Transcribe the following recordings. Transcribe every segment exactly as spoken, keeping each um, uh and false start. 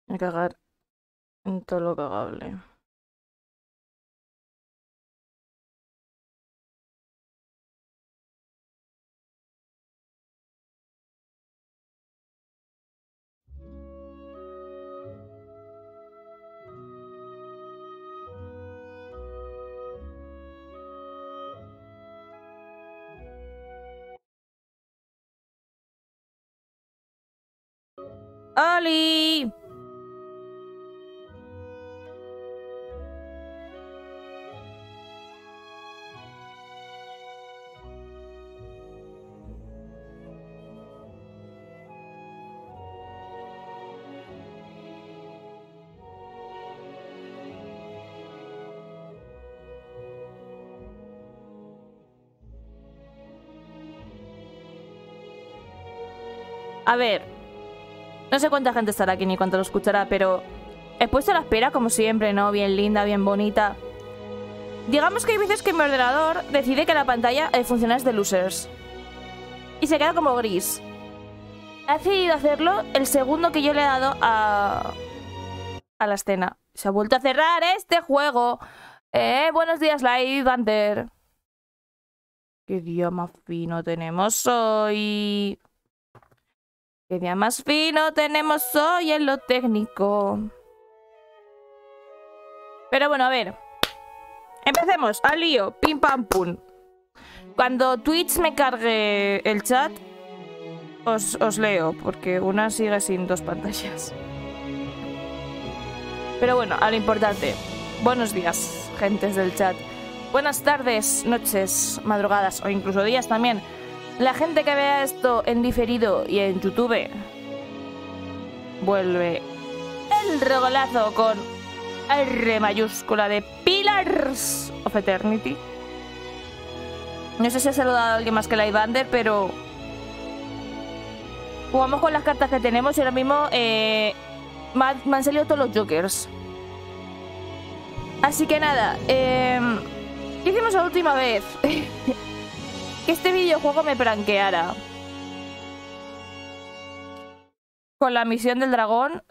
A cagar en todo lo cagable. ¡Oli! A ver, no sé cuánta gente estará aquí ni cuánto lo escuchará, pero he puesto la espera como siempre, ¿no? Bien linda, bien bonita. Digamos que hay veces que mi ordenador decide que la pantalla eh, funciona desde losers y se queda como gris. Ha decidido hacerlo el segundo que yo le he dado a, a la escena. Se ha vuelto a cerrar este juego. Eh, buenos días, Live Banter. Qué día más fino tenemos hoy. Qué día más fino tenemos hoy en lo técnico. Pero bueno, a ver. Empecemos. Al lío. Pim pam pum. Cuando Twitch me cargue el chat, os, os leo, porque una sigue sin dos pantallas. Pero bueno, a lo importante. Buenos días, gentes del chat. Buenas tardes, noches, madrugadas o incluso días también. La gente que vea esto en diferido y en YouTube vuelve el regalazo con R mayúscula de Pillars of Eternity. No sé si ha saludado a alguien más que la Ivander, pero jugamos con las cartas que tenemos y ahora mismo eh, me, han, me han salido todos los Jokers. Así que nada, eh, ¿qué hicimos la última vez? Que este videojuego me pranqueara con la misión del dragón,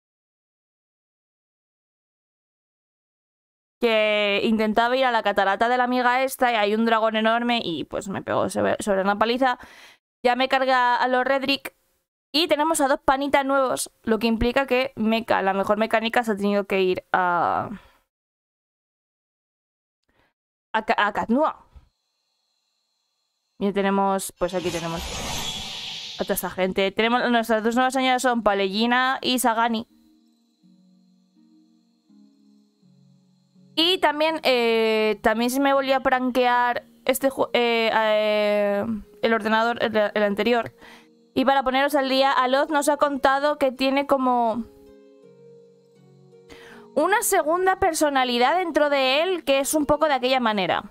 que intentaba ir a la catarata de la amiga esta y hay un dragón enorme y pues me pegó sobre, sobre una paliza. Ya me carga a los Redrick y tenemos a dos panitas nuevos, lo que implica que Mecha, la mejor mecánica, se ha tenido que ir a a, a Katnua. Y tenemos, pues aquí tenemos a toda esa gente. Tenemos, nuestras dos nuevas señoras son Palellina y Sagani. Y también, eh, también se me volvió a pranquear este eh, eh, el ordenador, el, el anterior. Y para poneros al día, Aloz nos ha contado que tiene como una segunda personalidad dentro de él que es un poco de aquella manera.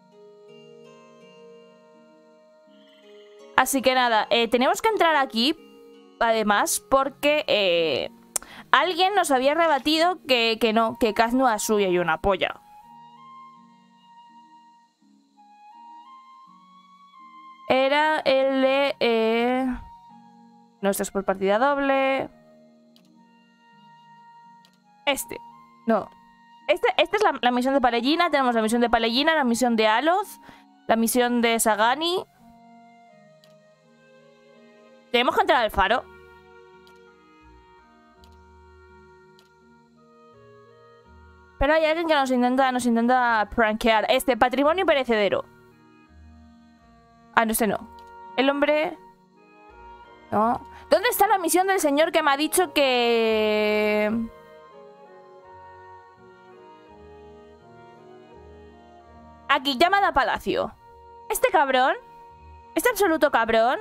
Así que nada, eh, tenemos que entrar aquí, además, porque eh, alguien nos había rebatido que, que no, que Kaz no es suya y una polla. Era el de... Eh... No, esto es por partida doble. Este. No. Este, esta es la, la misión de Palellina. Tenemos la misión de Palellina, la misión de Aloz, la misión de Sagani. Tenemos que entrar al faro. Pero hay alguien que nos intenta, nos intenta prankear. Este, patrimonio perecedero. Ah, no, este no. El hombre... No. ¿Dónde está la misión del señor que me ha dicho que... Aquí, llamada a palacio. Este cabrón, este absoluto cabrón,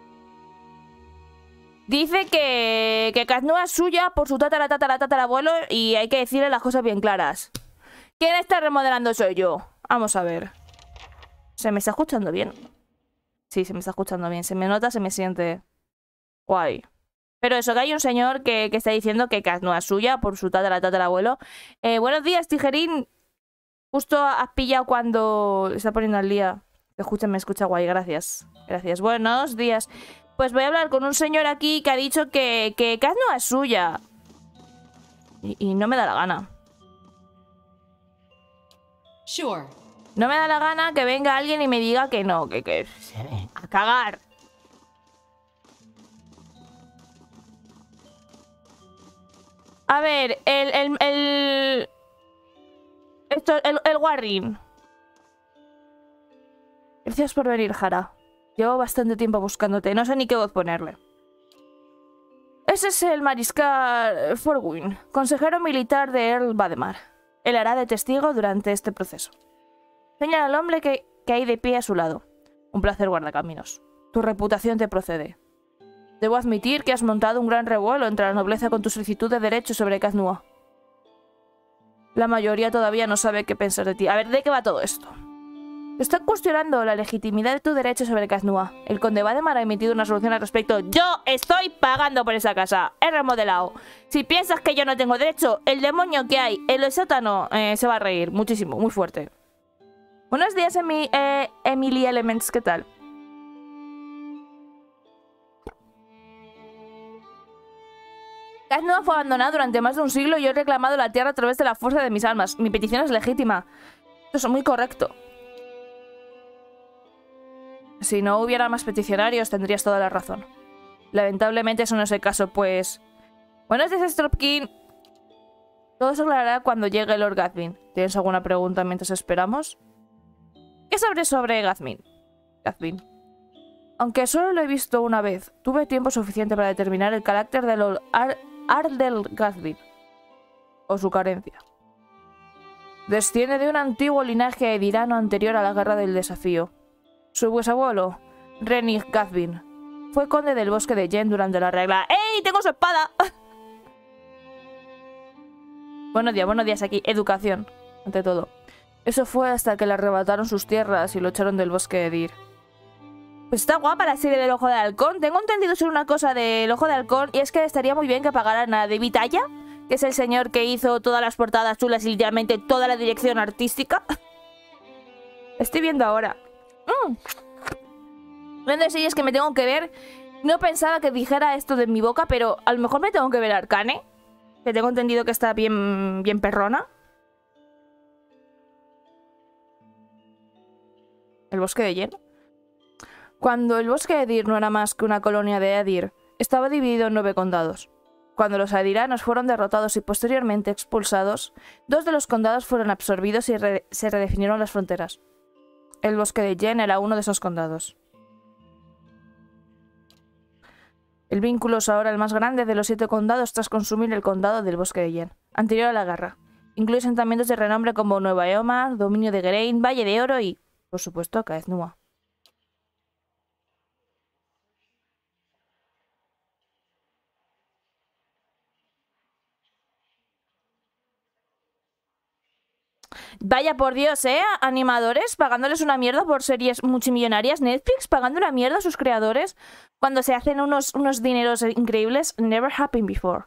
dice que, que Katnua es suya por su tatara tatara tatara abuelo y hay que decirle las cosas bien claras. ¿Quién está remodelando? Soy yo. Vamos a ver. ¿Se me está escuchando bien? Sí, se me está escuchando bien. Se me nota, se me siente guay. Pero eso, que hay un señor que, que está diciendo que Katnua es suya por su tatara tatara abuelo. Eh, buenos días, Tijerín. Justo has pillado cuando está poniendo al día. Escucha, me escucha guay, gracias. Gracias. Buenos días. Pues voy a hablar con un señor aquí que ha dicho que, que Katnua es suya. Y, y no me da la gana. Sure. No me da la gana que venga alguien y me diga que no, que, que a cagar. A ver, el... el, el... Esto, el, el Warring. Gracias por venir, Jara. Llevo bastante tiempo buscándote. No sé ni qué voz ponerle. Ese es el mariscal Forwin, consejero militar de Earl Vademar. Él hará de testigo durante este proceso. Señala al hombre que, que hay de pie a su lado. Un placer, guardacaminos. Tu reputación te procede. Debo admitir que has montado un gran revuelo entre la nobleza con tu solicitud de derecho sobre Caznúa. La mayoría todavía no sabe qué pensar de ti. A ver, ¿de qué va todo esto? Está cuestionando la legitimidad de tu derecho sobre Caznúa. El conde Vademar ha emitido una solución al respecto. Yo estoy pagando por esa casa. He remodelado. Si piensas que yo no tengo derecho, el demonio que hay en el sótano eh, se va a reír muchísimo, muy fuerte. Buenos días, Emi eh, Emily Elements. ¿Qué tal? Caznúa fue abandonado durante más de un siglo y yo he reclamado la tierra a través de la fuerza de mis almas. Mi petición es legítima. Eso es muy correcto. Si no hubiera más peticionarios, tendrías toda la razón. Lamentablemente eso no es el caso, pues... Buenos días, Stropkin. Todo se aclarará cuando llegue Lord Gazmin. ¿Tienes alguna pregunta mientras esperamos? ¿Qué sabes sobre Gazmin? Gazmin. Aunque solo lo he visto una vez, tuve tiempo suficiente para determinar el carácter de Lord Ar Ardell Gazmin. O su carencia. Desciende de un antiguo linaje edirano anterior a la Guerra del Desafío. Su bisabuelo, Renig Gazmin, fue conde del bosque de Yen durante la regla. ¡Ey! ¡Tengo su espada! Buenos días, buenos días aquí. Educación, ante todo. Eso fue hasta que le arrebataron sus tierras y lo echaron del bosque de Dir. Pues está guapa la serie del Ojo de Halcón. Tengo entendido solo una cosa del Ojo de Halcón, y es que estaría muy bien que pagaran a David Aya, que es el señor que hizo todas las portadas chulas y literalmente toda la dirección artística. Estoy viendo ahora. Mm. Una de series que me tengo que ver. No pensaba que dijera esto de mi boca, pero a lo mejor me tengo que ver Arcane, que tengo entendido que está bien, bien perrona. El bosque de Yen. Cuando el bosque de Dir no era más que una colonia de Edir, estaba dividido en nueve condados. Cuando los adiranos fueron derrotados y posteriormente expulsados, dos de los condados fueron absorbidos y re se redefinieron las fronteras. El bosque de Yen era uno de esos condados. El vínculo es ahora el más grande de los siete condados tras consumir el condado del bosque de Yen, anterior a la guerra. Incluye asentamientos de renombre como Nueva Eomar, Dominio de Gerain, Valle de Oro y, por supuesto, Caznúa. Vaya por Dios, ¿eh? Animadores pagándoles una mierda por series multimillonarias. Netflix pagando una mierda a sus creadores cuando se hacen unos, unos dineros increíbles. Never happened before.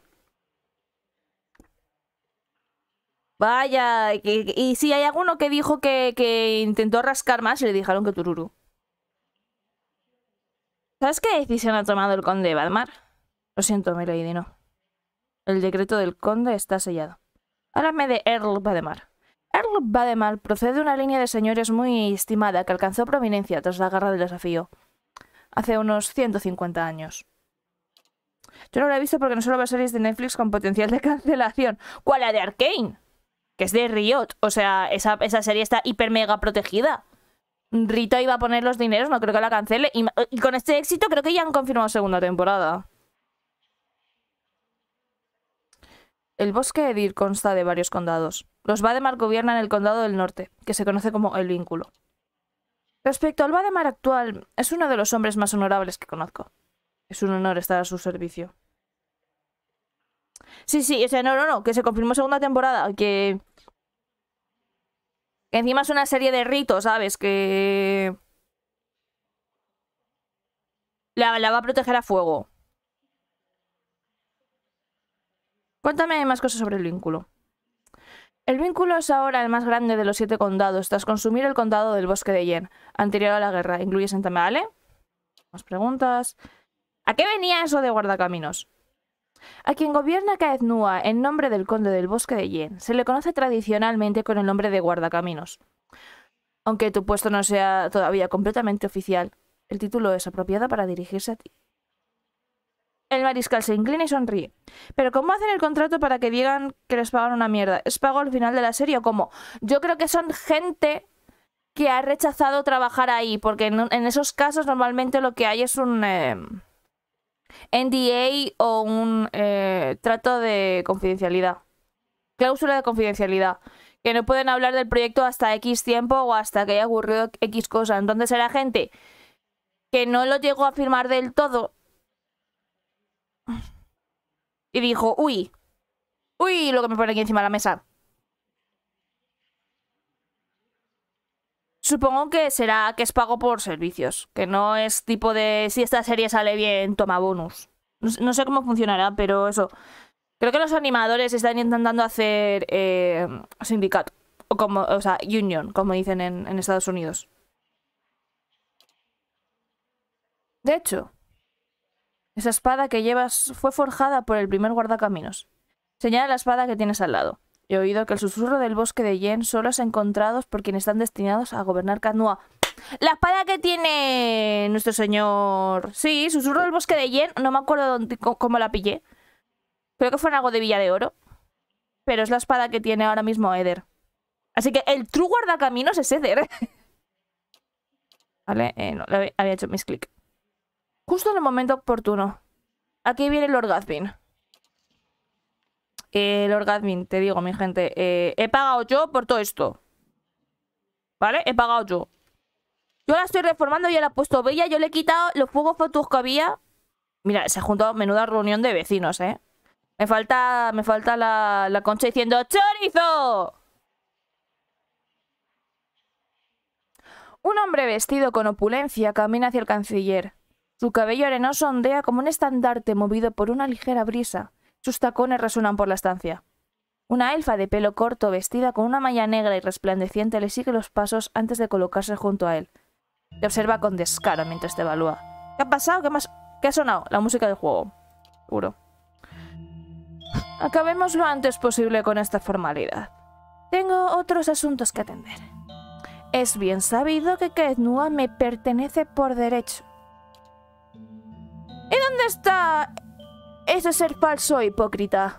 Vaya, y, y si hay alguno que dijo que, que intentó rascar más y le dijeron que tururú. ¿Sabes qué decisión ha tomado el conde de Vademar? Lo siento, Milady, no. El decreto del conde está sellado. Háblame de Earl Vademar. Earl Vademar procede de una línea de señores muy estimada que alcanzó prominencia tras la Guerra del Desafío, hace unos ciento cincuenta años. Yo no la he visto porque no suelo ver series de Netflix con potencial de cancelación. ¿Cuál? La de Arcane, que es de Riot. O sea, esa, esa serie está hiper mega protegida. Rito iba a poner los dineros, no creo que la cancele. Y, y con este éxito creo que ya han confirmado segunda temporada. El bosque de Dir consta de varios condados. Los Vademar gobiernan el condado del norte, que se conoce como el Vínculo. Respecto al Vademar actual, es uno de los hombres más honorables que conozco. Es un honor estar a su servicio. Sí, sí, o sea, no, no, no, que se confirmó segunda temporada, que... que encima es una serie de ritos, ¿sabes? Que... La, la va a proteger a fuego. Cuéntame más cosas sobre el Vínculo. El Vínculo es ahora el más grande de los siete condados, tras consumir el condado del bosque de Yen, anterior a la guerra. Incluye Santa ¿vale? Más preguntas. ¿A qué venía eso de guardacaminos? A quien gobierna Caed Nua en nombre del conde del bosque de Yen se le conoce tradicionalmente con el nombre de guardacaminos. Aunque tu puesto no sea todavía completamente oficial, el título es apropiado para dirigirse a ti. El mariscal se inclina y sonríe. ¿Pero cómo hacen el contrato para que digan que les pagan una mierda? ¿Es pago al final de la serie o cómo? Yo creo que son gente que ha rechazado trabajar ahí, porque en, en esos casos normalmente lo que hay es un eh, N D A o un eh, trato de confidencialidad. Cláusula de confidencialidad. Que no pueden hablar del proyecto hasta X tiempo o hasta que haya ocurrido X cosa. Entonces era gente que no lo llegó a firmar del todo y dijo, uy, uy, lo que me pone aquí encima de la mesa. Supongo que será que es pago por servicios, que no es tipo de si esta serie sale bien, toma bonus. No, no sé cómo funcionará, pero eso. Creo que los animadores están intentando hacer eh, sindicato, o como, o sea, union, como dicen en, en Estados Unidos. De hecho, esa espada que llevas fue forjada por el primer guardacaminos. Señala la espada que tienes al lado. He oído que el susurro del bosque de Yen solo es encontrado por quienes están destinados a gobernar Caed Nua. La espada que tiene nuestro señor... Sí, susurro del bosque de Yen. No me acuerdo dónde, cómo la pillé. Creo que fue en algo de Villa de Oro. Pero es la espada que tiene ahora mismo Eder. Así que el true guardacaminos es Eder. Vale, eh, no, le había hecho misclick. Justo en el momento oportuno. Aquí viene Lord Gathbin. Eh, Lord Gathbin, te digo, mi gente. Eh, he pagado yo por todo esto. ¿Vale? He pagado yo. Yo la estoy reformando, ya la he puesto bella. Yo le he quitado los fuegos fotos que había. Mira, se ha juntado menuda reunión de vecinos, ¿eh? Me falta, me falta la, la Concha diciendo ¡chorizo! Un hombre vestido con opulencia camina hacia el canciller. Su cabello arenoso ondea como un estandarte movido por una ligera brisa. Sus tacones resuenan por la estancia. Una elfa de pelo corto vestida con una malla negra y resplandeciente le sigue los pasos antes de colocarse junto a él. Te observa con descaro mientras te evalúa. ¿Qué ha pasado? ¿Qué más? ¿Qué ha sonado? La música del juego. Seguro. Acabemos lo antes posible con esta formalidad. Tengo otros asuntos que atender. Es bien sabido que Caed Nua me pertenece por derecho. ¿Y dónde está ese ser falso e hipócrita?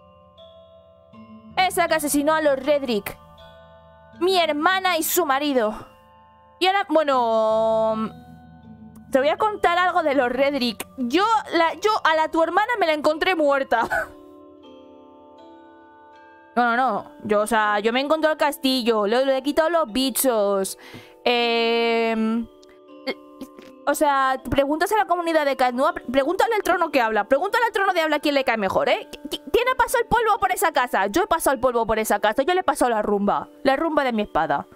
Esa que asesinó a los Redrick. Mi hermana y su marido. Y ahora, bueno... Te voy a contar algo de los Redrick. Yo, la, yo a la tu hermana me la encontré muerta. No, no, no. Yo, o sea, yo me encontré el castillo. Le, le he quitado los bichos. Eh... O sea, preguntas a la comunidad de Caed Nua, pregúntale al trono que habla, pregúntale al trono de habla quién le cae mejor, ¿eh? ¿Quién ha pasado el polvo por esa casa? Yo he pasado el polvo por esa casa, yo le he pasado la rumba, la rumba de mi espada.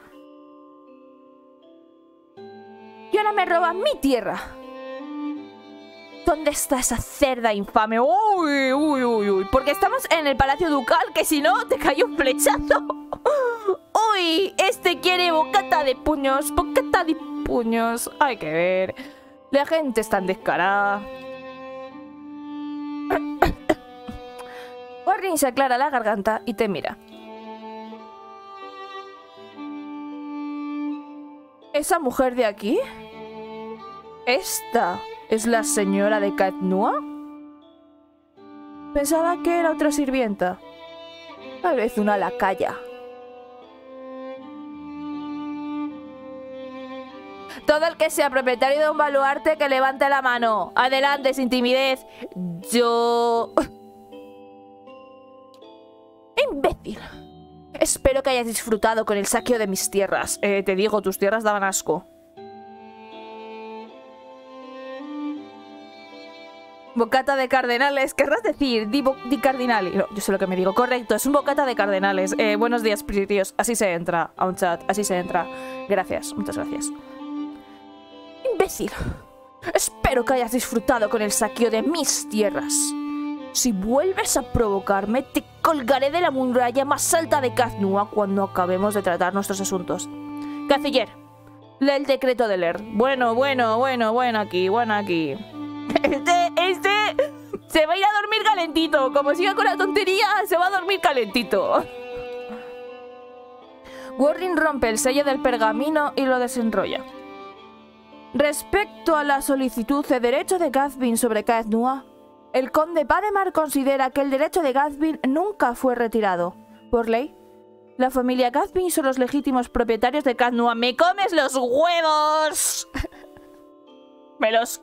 Y ahora me robas mi tierra. ¿Dónde está esa cerda infame? Uy, uy, uy, uy, porque estamos en el palacio ducal, que si no te cayó un flechazo. Uy, este quiere bocata de puños, bocata de puños. Hay que ver. La gente es tan descarada. Warren se aclara la garganta y te mira. ¿Esa mujer de aquí? ¿Esta es la señora de Caed Nua? Pensaba que era otra sirvienta. Tal vez una lacaya. Todo el que sea propietario de un baluarte que levante la mano. Adelante, sin timidez. Yo... ¡Imbécil! Espero que hayas disfrutado con el saqueo de mis tierras. Eh, te digo, tus tierras daban asco. Bocata de cardenales. ¿Querrás decir? Di, di cardinali. No, yo sé lo que me digo. Correcto, es un bocata de cardenales. Eh, buenos días, tíos. Así se entra a un chat. Así se entra. Gracias, muchas gracias. Imbécil. Espero que hayas disfrutado con el saqueo de mis tierras. Si vuelves a provocarme, te colgaré de la muralla más alta de Caed Nua cuando acabemos de tratar nuestros asuntos. Canciller, lee el decreto de Leer. Bueno, bueno, bueno, bueno aquí, bueno aquí. Este, este Se va a ir a dormir calentito. Como siga con la tontería, se va a dormir calentito. Warren rompe el sello del pergamino y lo desenrolla. Respecto a la solicitud de derecho de Gathbin sobre Caed Nua, el conde Pademar considera que el derecho de Gathbin nunca fue retirado. Por ley, la familia Gathbin son los legítimos propietarios de Caed Nua. ¡Me comes los huevos! Me los...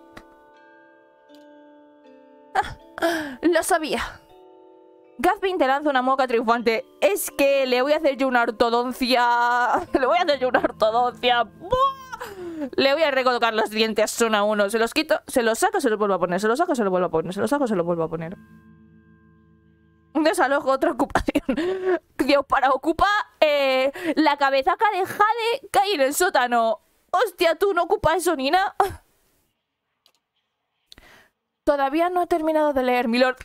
Ah, lo sabía. Gathbin te lanza una mueca triunfante. Es que le voy a hacer yo una ortodoncia. Le voy a hacer yo una ortodoncia. ¡Buah! Le voy a recolocar los dientes uno a uno. Se los quito, se los saco, se los vuelvo a poner. Se los saco, se los vuelvo a poner. Se los saco, se los vuelvo a poner. Un desalojo, otra ocupación. Dios, para ocupar eh, la cabezaca de Jade que hay en el sótano. Hostia, tú no ocupas eso, Nina. Todavía no he terminado de leer, milord.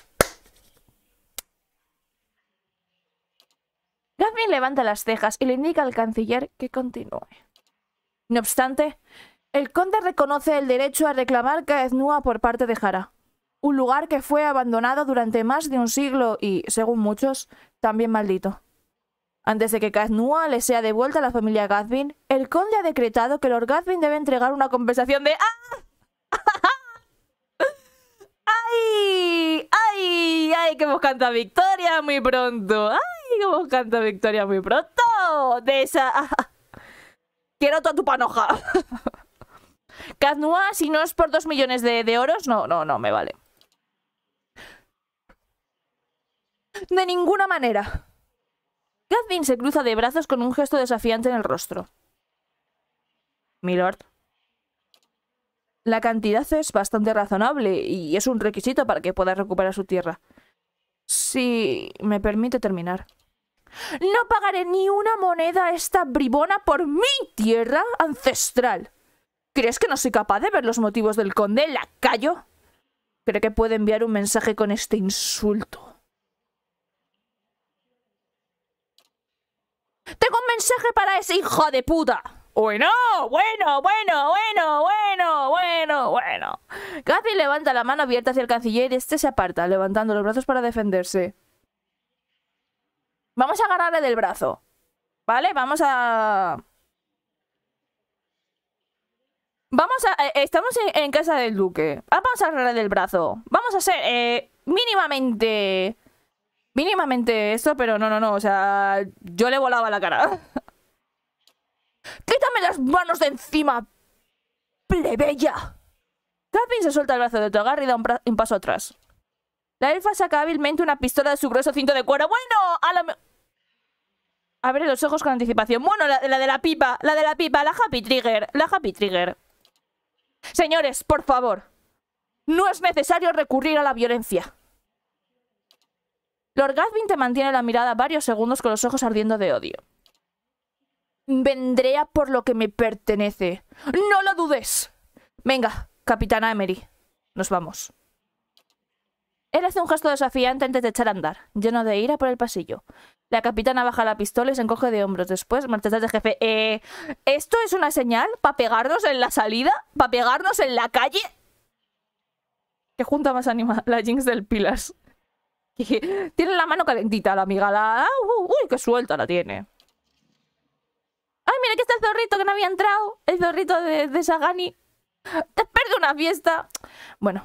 Gathbin levanta las cejas y le indica al canciller que continúe. No obstante, el conde reconoce el derecho a reclamar Caed Nua por parte de Jara, un lugar que fue abandonado durante más de un siglo y, según muchos, también maldito. Antes de que Caed Nua le sea devuelta a la familia Gathbin, el conde ha decretado que Lord Gathbin debe entregar una compensación de... ¡Ah! ¡Ay! ¡Ay! ¡Ay! Que hemos cantado victoria muy pronto. ¡Ay! Que hemos cantado victoria muy pronto. De esa... Quiero toda tu panoja. Caed Nua, si no es por dos millones de, de oros, no, no, no me vale. De ninguna manera. Gathbin se cruza de brazos con un gesto desafiante en el rostro. Milord. La cantidad es bastante razonable y es un requisito para que pueda recuperar su tierra. Si me permite terminar. No pagaré ni una moneda a esta bribona por mi tierra ancestral. ¿Crees que no soy capaz de ver los motivos del conde, lacayo? ¿Cree que puede enviar un mensaje con este insulto? ¡Tengo un mensaje para ese hijo de puta! Bueno, bueno, bueno, bueno, bueno, bueno, bueno. Gathbin levanta la mano abierta hacia el canciller y este se aparta, levantando los brazos para defenderse. Vamos a agarrarle del brazo. ¿Vale? Vamos a... Vamos a... Eh, estamos en, en casa del duque. Vamos a agarrarle del brazo. Vamos a hacer eh, mínimamente... Mínimamente esto, pero no, no, no. O sea, yo le volaba la cara. ¡Quítame las manos de encima, plebeya! Gathbin se suelta el brazo de Togar y da un, un paso atrás. La elfa saca hábilmente una pistola de su grueso cinto de cuero. ¡Bueno! A la... Abre los ojos con anticipación. Bueno, la, la de la pipa, la de la pipa, la Happy Trigger, la Happy Trigger. Señores, por favor. No es necesario recurrir a la violencia. Lord Gathbin te mantiene la mirada varios segundos con los ojos ardiendo de odio. Vendré a por lo que me pertenece. ¡No lo dudes! Venga, capitana Emery. Nos vamos. Él hace un gesto desafiante antes de echar a andar, lleno de ira por el pasillo. La capitana baja la pistola y se encoge de hombros. Después, marcha de jefe. Eh, ¿Esto es una señal para pegarnos en la salida? ¿Para pegarnos en la calle? Que junta más anima la Jinx del Pillars. Tiene la mano calentita la amiga. La... Uh, uy, qué suelta la tiene. ¡Ay, mira que está el zorrito que no había entrado! El zorrito de, de Sagani. ¡Te perdí una fiesta! Bueno.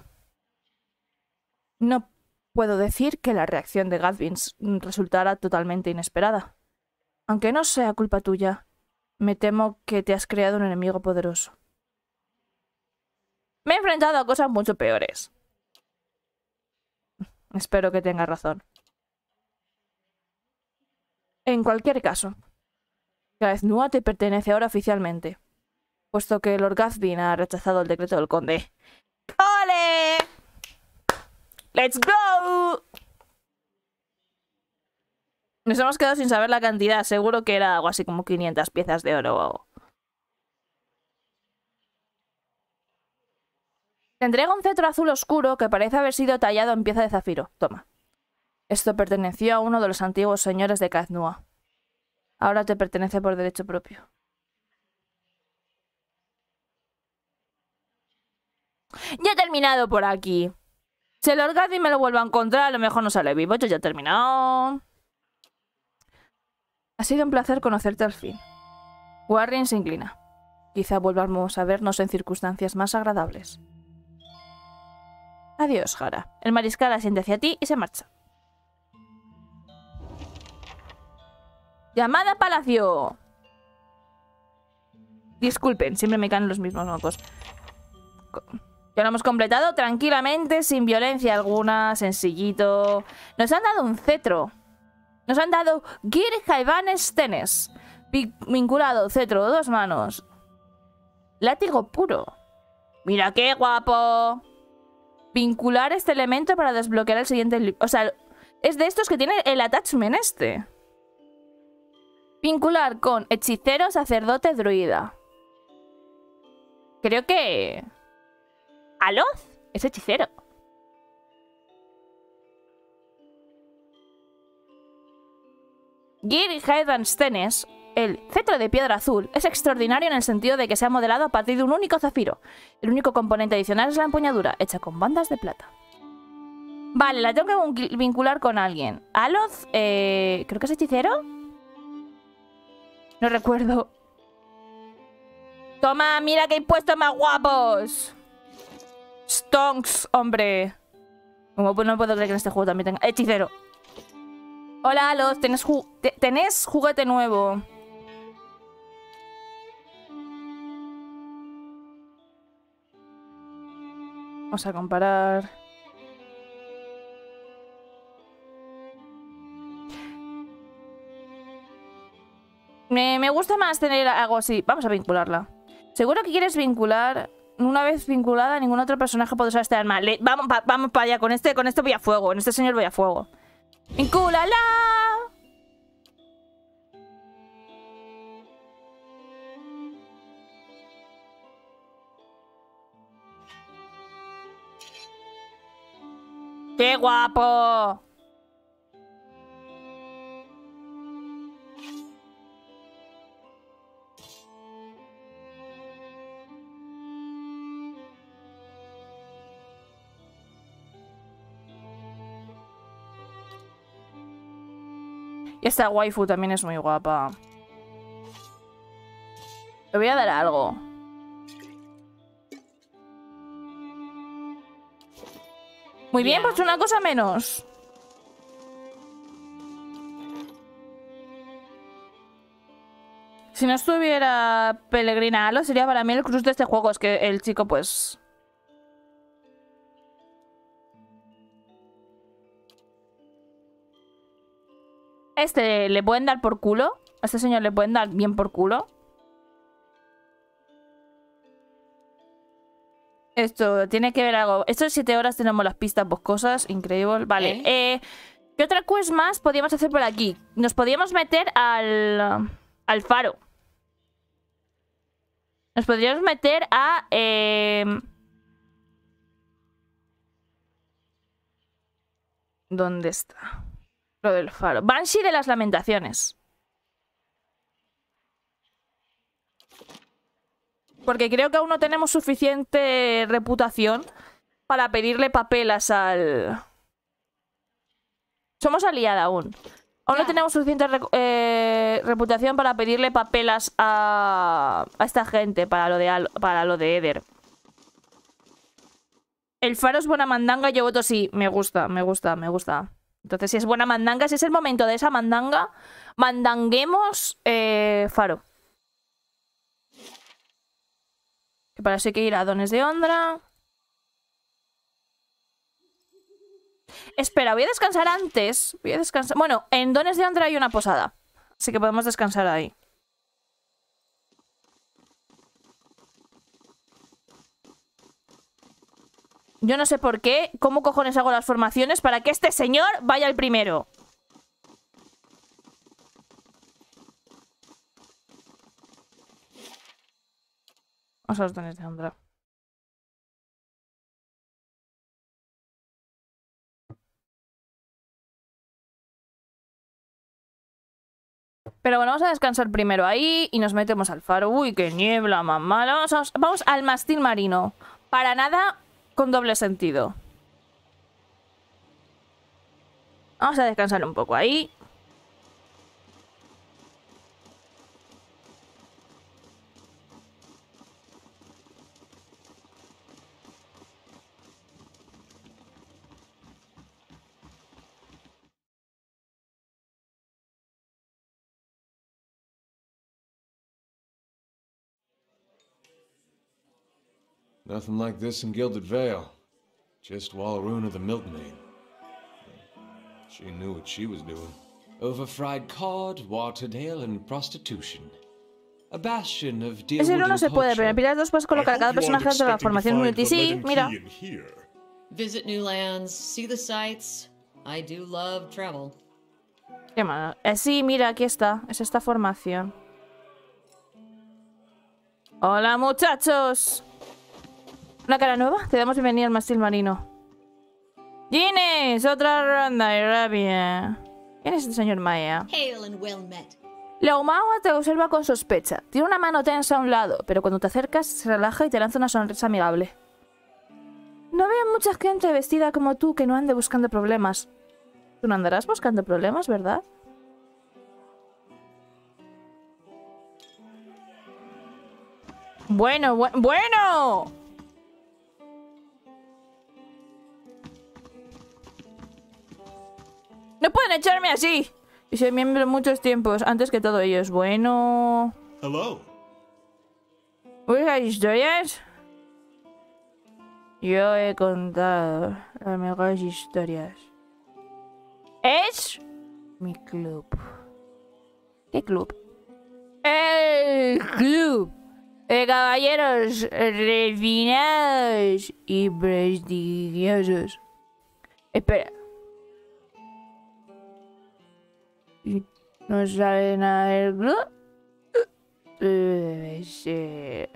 No puedo decir que la reacción de Gathbin resultara totalmente inesperada. Aunque no sea culpa tuya, me temo que te has creado un enemigo poderoso. Me he enfrentado a cosas mucho peores. Espero que tengas razón. En cualquier caso, Caed Nua te pertenece ahora oficialmente, puesto que Lord Gathbin ha rechazado el decreto del conde. ¡Ole! ¡Let's go! Nos hemos quedado sin saber la cantidad. Seguro que era algo así como quinientas piezas de oro o algo. Te entrega un cetro azul oscuro que parece haber sido tallado en pieza de zafiro. Toma. Esto perteneció a uno de los antiguos señores de Caed Nua. Ahora te pertenece por derecho propio. Ya he terminado por aquí. Si el Orgazmi me lo vuelvo a encontrar, a lo mejor no sale vivo. Yo ya he terminado. Ha sido un placer conocerte al fin. Warren se inclina. Quizá volvamos a vernos en circunstancias más agradables. Adiós, Hara. El mariscal asiente hacia ti y se marcha. Llamada a Palacio. Disculpen, siempre me caen los mismos mocos. Ya lo hemos completado tranquilamente, sin violencia alguna, sencillito. Nos han dado un cetro. Nos han dado Gir Haivan Stenes. Vinculado, cetro, dos manos. Látigo puro. Mira qué guapo. Vincular este elemento para desbloquear el siguiente... O sea, es de estos que tiene el attachment este. Vincular con hechicero, sacerdote, druida. Creo que... Aloth es hechicero. Gir Haivan Stenes, el cetro de piedra azul, es extraordinario en el sentido de que se ha modelado a partir de un único zafiro. El único componente adicional es la empuñadura, hecha con bandas de plata. Vale, la tengo que vincular con alguien. Aloth, eh, creo que es hechicero. No recuerdo. Toma, mira que hay puestos más guapos. Stonks, hombre. No puedo creer que en este juego también tenga... Hechicero. Hola, Aloth, ¿tenés, ju ¿tenés juguete nuevo? Vamos a comparar. Me, me gusta más tener algo así. Vamos a vincularla. Seguro que quieres vincular... Una vez vinculada, ningún otro personaje puede usar este arma. Le, vamos pa, vamos para allá. Con este, con este voy a fuego. En este señor voy a fuego. ¡Vincúlala! ¡Qué guapo! Y esta waifu también es muy guapa. Le voy a dar algo. Muy bien, pues una cosa menos. Si no estuviera Pellegrina Aloth, sería para mí el cruz de este juego. Es que el chico, pues... Este le pueden dar por culo. A este señor le pueden dar bien por culo. Esto tiene que ver algo. Estos siete horas tenemos las pistas boscosas. Increíble. Vale. ¿Eh? Eh, ¿Qué otra quest más podíamos hacer por aquí? Nos podíamos meter al... Al faro. Nos podríamos meter a... Eh... ¿Dónde está? Lo del faro. Banshee de las Lamentaciones. Porque creo que aún no tenemos suficiente reputación para pedirle papelas al... Somos aliada aún. Aún no tenemos suficiente re eh, reputación para pedirle papelas a, a esta gente para lo de, Al para lo de Eder. El faro es buena mandanga, yo voto sí. Me gusta, me gusta, me gusta. Entonces, si es buena mandanga, si es el momento de esa mandanga, mandanguemos eh, faro. Que para eso hay que ir a Dones de Ondra. Espera, voy a descansar antes. Voy a descansar. Bueno, en Dones de Ondra hay una posada. Así que podemos descansar ahí. Yo no sé por qué. ¿Cómo cojones hago las formaciones para que este señor vaya el primero? Vamos a los Dones de Ondra. Pero bueno, vamos a descansar primero ahí y nos metemos al faro. Uy, qué niebla, mamá. Vamos, vamos, vamos al mastín marino. Para nada con doble sentido. Vamos a descansar un poco ahí. Nothing like this in Gilded Vale. Just Wallaroo of the milkmaid. She knew what she was doing. Overfried cod, watered ale, and prostitution. A bastion of Ese Deerwood no se puede, pero en Pilar dos puedes colocar a cada I hope you personaje aren't dentro de la expecting to formación find multi. the Sí, Leaden mira. Key in here. Visit new lands, see the sights. I do love travel. Qué malo. Eh, sí, mira, aquí está. Es esta formación. Hola, muchachos. ¿Una cara nueva? Te damos bienvenida al mástil marino. ¡Gines! Otra ronda y rabia. ¿Quién es el señor Maya? Hail and well met. La Umawa te observa con sospecha. Tiene una mano tensa a un lado, pero cuando te acercas se relaja y te lanza una sonrisa amigable. No veo mucha gente vestida como tú que no ande buscando problemas. Tú no andarás buscando problemas, ¿verdad? Bueno, bu bueno. No pueden echarme así. Y soy miembro muchos tiempos, antes que todo ello es bueno. Hello. ¿Buscas historias? Yo he contado las mejores historias. Es mi club. ¿Qué club? El club de caballeros refinados y prestigiosos. Espera. ¿No sabe nada del club? Debe ser...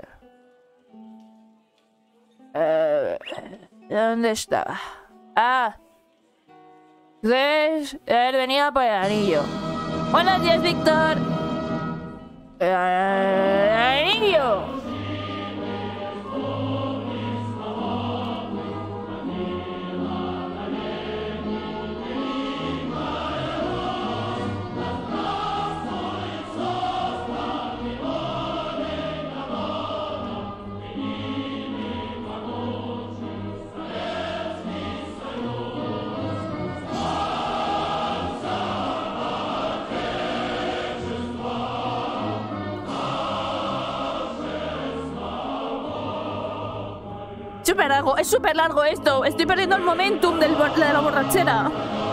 Uh, ¿Dónde estaba? Ah. Debes haber venido por el anillo. Buenos días, Víctor. El anillo. Súper largo, es súper largo esto. Estoy perdiendo el momentum del, de la borrachera.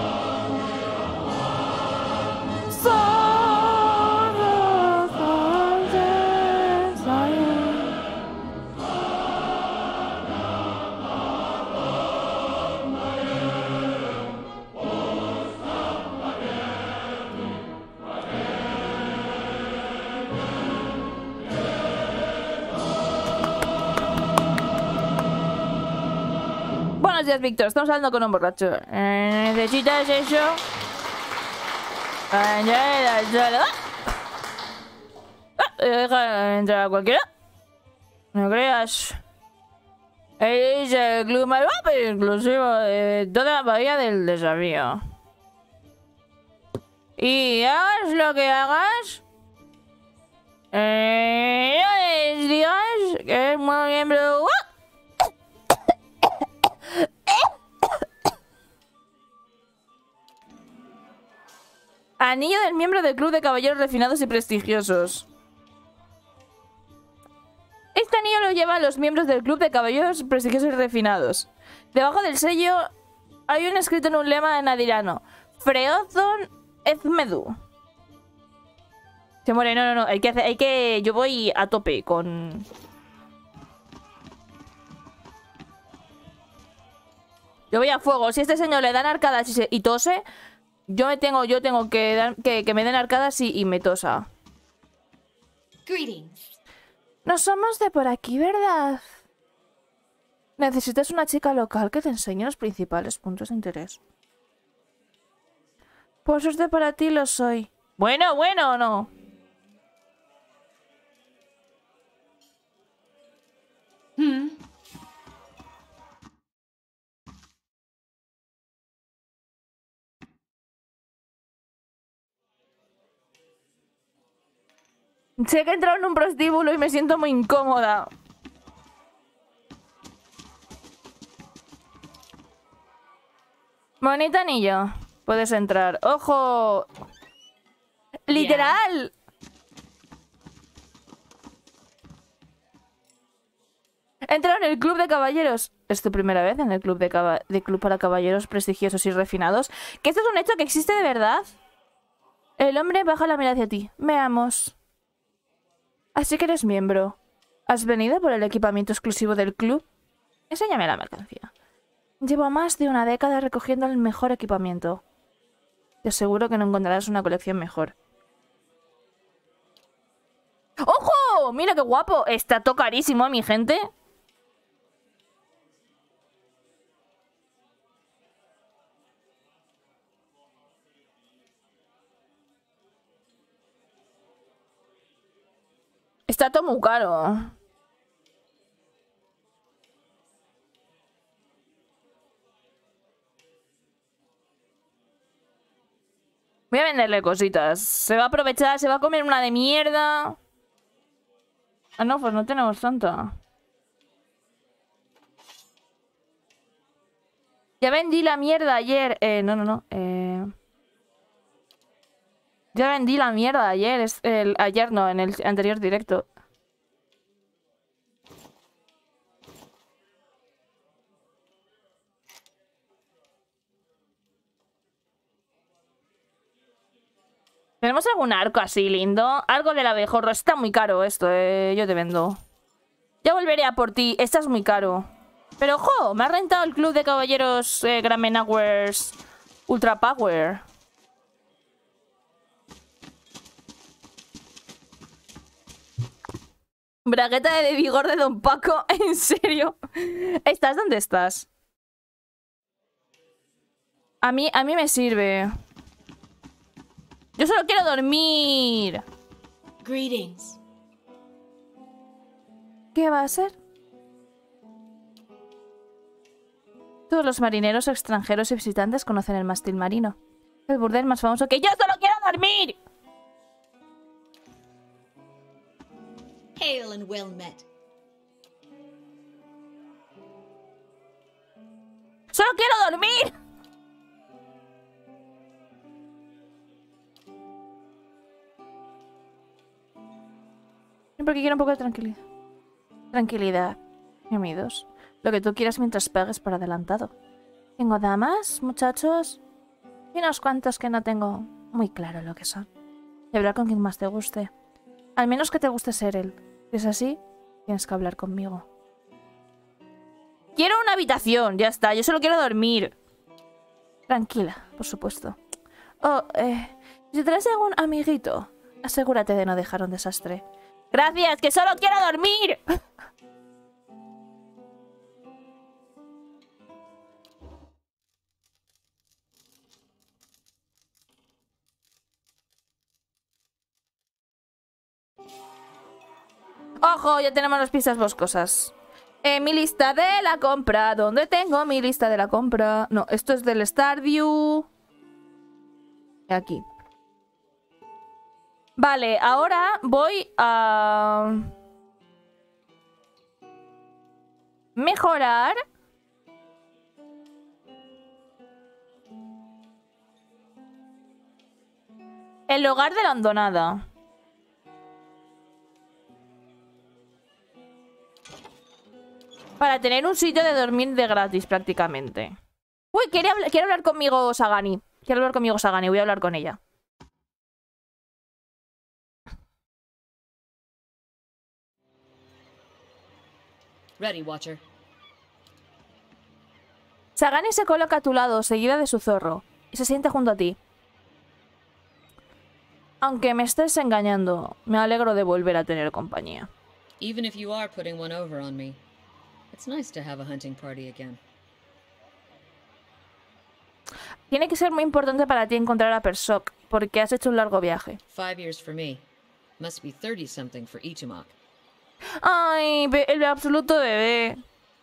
Buenos días, Víctor. Estamos hablando con un borracho. Eh, ¿Necesitas eso? Para entrar en la sala. Ah, deja entrar a cualquiera. No creas. Es el club más guapo e inclusivo de toda la bahía del desafío. Y hagas lo que hagas, eh, no les digas que es muy miembro. Anillo del miembro del club de caballeros refinados y prestigiosos. Este anillo lo llevan los miembros del club de caballeros prestigiosos y refinados. Debajo del sello hay un escrito en un lema en adirano. Freozon Ezmedu. Se muere, no, no, no. Hay que hacer, hay que. Yo voy a tope con. Yo voy a fuego. Si a este señor le dan arcadas y, se, y tose. Yo me tengo, yo tengo que, dar, que, que me den arcadas y, y me tosa. Greetings. No somos de por aquí, ¿verdad? Necesitas una chica local que te enseñe los principales puntos de interés. Por suerte para ti lo soy. Bueno, bueno o no. Hmm. Sé que he entrado en un prostíbulo y me siento muy incómoda. Bonito anillo. Puedes entrar. ¡Ojo! ¡Literal! He entrado en el club de caballeros. Es tu primera vez en el club de, caba de club para caballeros prestigiosos y refinados. ¿Que esto es un hecho que existe de verdad? El hombre baja la mirada hacia ti. Veamos. Así que eres miembro. ¿Has venido por el equipamiento exclusivo del club? Enséñame la mercancía. Llevo más de una década recogiendo el mejor equipamiento. Te aseguro que no encontrarás una colección mejor. ¡Ojo! ¡Mira qué guapo! Está todo carísimo, mi gente. Está todo muy caro. Voy a venderle cositas. Se va a aprovechar, se va a comer una de mierda. Ah, no, pues no tenemos tanta. Ya vendí la mierda ayer. Eh, no, no, no. Eh... Ya vendí la mierda ayer. Es el... Ayer no, en el anterior directo. ¿Tenemos algún arco así lindo? Algo del abejorro. Está muy caro esto, eh. Yo te vendo. Ya volveré a por ti. Estás muy caro. Pero, ojo, me ha rentado el club de caballeros eh, Gramenawers Ultra Power. Bragueta de vigor de Don Paco. ¿En serio? ¿Estás dónde estás? A mí, a mí me sirve. Yo solo quiero dormir. Greetings. ¿Qué va a ser? Todos los marineros extranjeros y visitantes conocen el mástil marino. El burdel más famoso que yo solo quiero dormir. Hail and well met. ¡Solo quiero dormir! Porque quiero un poco de tranquilidad. Tranquilidad, mi amigos. Lo que tú quieras mientras pagues por adelantado. Tengo damas, muchachos, y unos cuantos que no tengo muy claro lo que son. Y hablar con quien más te guste. Al menos que te guste ser él. Si es así, tienes que hablar conmigo. Quiero una habitación, ya está. Yo solo quiero dormir. Tranquila, por supuesto. Oh, eh... si traes algún amiguito, asegúrate de no dejar un desastre. Gracias, que solo quiero dormir. Ojo, ya tenemos las pistas boscosas. Eh, mi lista de la compra. ¿Dónde tengo mi lista de la compra? No, esto es del Stardew. Aquí. Vale, ahora voy a mejorar el hogar de la hondonada. Para tener un sitio de dormir de gratis prácticamente. Uy, quiere, habl quiere hablar conmigo Sagani. Quiere hablar conmigo Sagani, voy a hablar con ella. Ready, Watcher. Sagani se coloca a tu lado, seguida de su zorro, y se sienta junto a ti. Aunque me estés engañando, me alegro de volver a tener compañía. Even if you are putting one over on me, it's nice to have a hunting party again. Tiene que ser muy importante para ti encontrar a Persoc, porque has hecho un largo viaje. Five years for me. Must be thirty something for Ichimak. Ay, el absoluto bebé.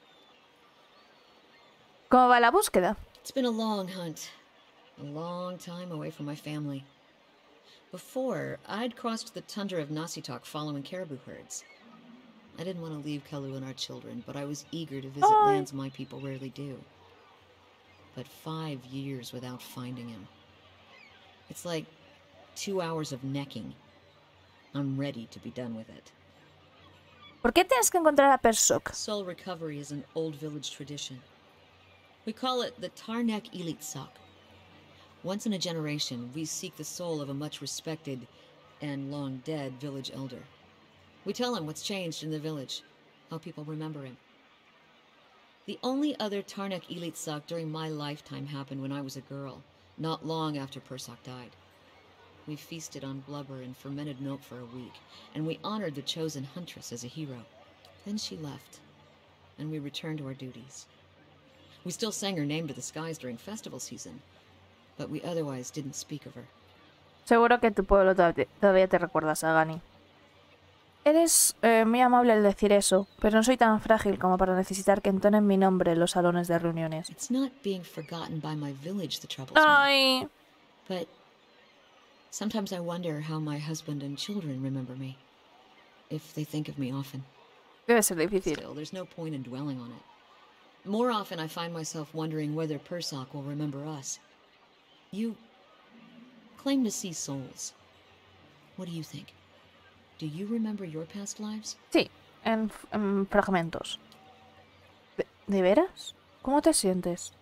¿Cómo va la búsqueda? It's been a long hunt. A long time away from my family. Before, I'd crossed the tundra of Nasitok following caribou herds. I didn't want to leave Kalu and our children, but I was eager to visit Ay. lands my people rarely do. But five years without finding him. It's like two hours of necking. I'm ready to be done with it. ¿Por qué tienes que encontrar a Persok? Soul recovery is an old village tradition. We call it the Tarnek Ilitsak. Once in a generation, we seek the soul of a much respected and long dead village elder. We tell him what's changed in the village, how people remember him. The only other Tarnek Ilitsak during my lifetime happened when I was a girl, not long after Persak died. We feasted on blubber and fermented milk for a week, and we honored the chosen huntress as a hero. Then she left, and we returned to our duties. We still sang her name to the skies during festival season, but we otherwise didn't speak of her. Seguro que tu pueblo todavía todavía te recuerda, Sagani. Eres eh, muy amable al decir eso, pero no soy tan frágil como para necesitar que entonen mi nombre en los salones de reuniones. It's not being forgotten by my village that troubles me, Ay, but sometimes I wonder how my husband and children remember me, if they think of me often. debe ser difícil. Still, there's no point in dwelling on it. More often I find myself wondering whether Persak will remember us. You claim to see souls. What do you think? Do you remember your past lives? Sí, en, en fragmentos. ¿De, ¿De veras? ¿Cómo te sientes?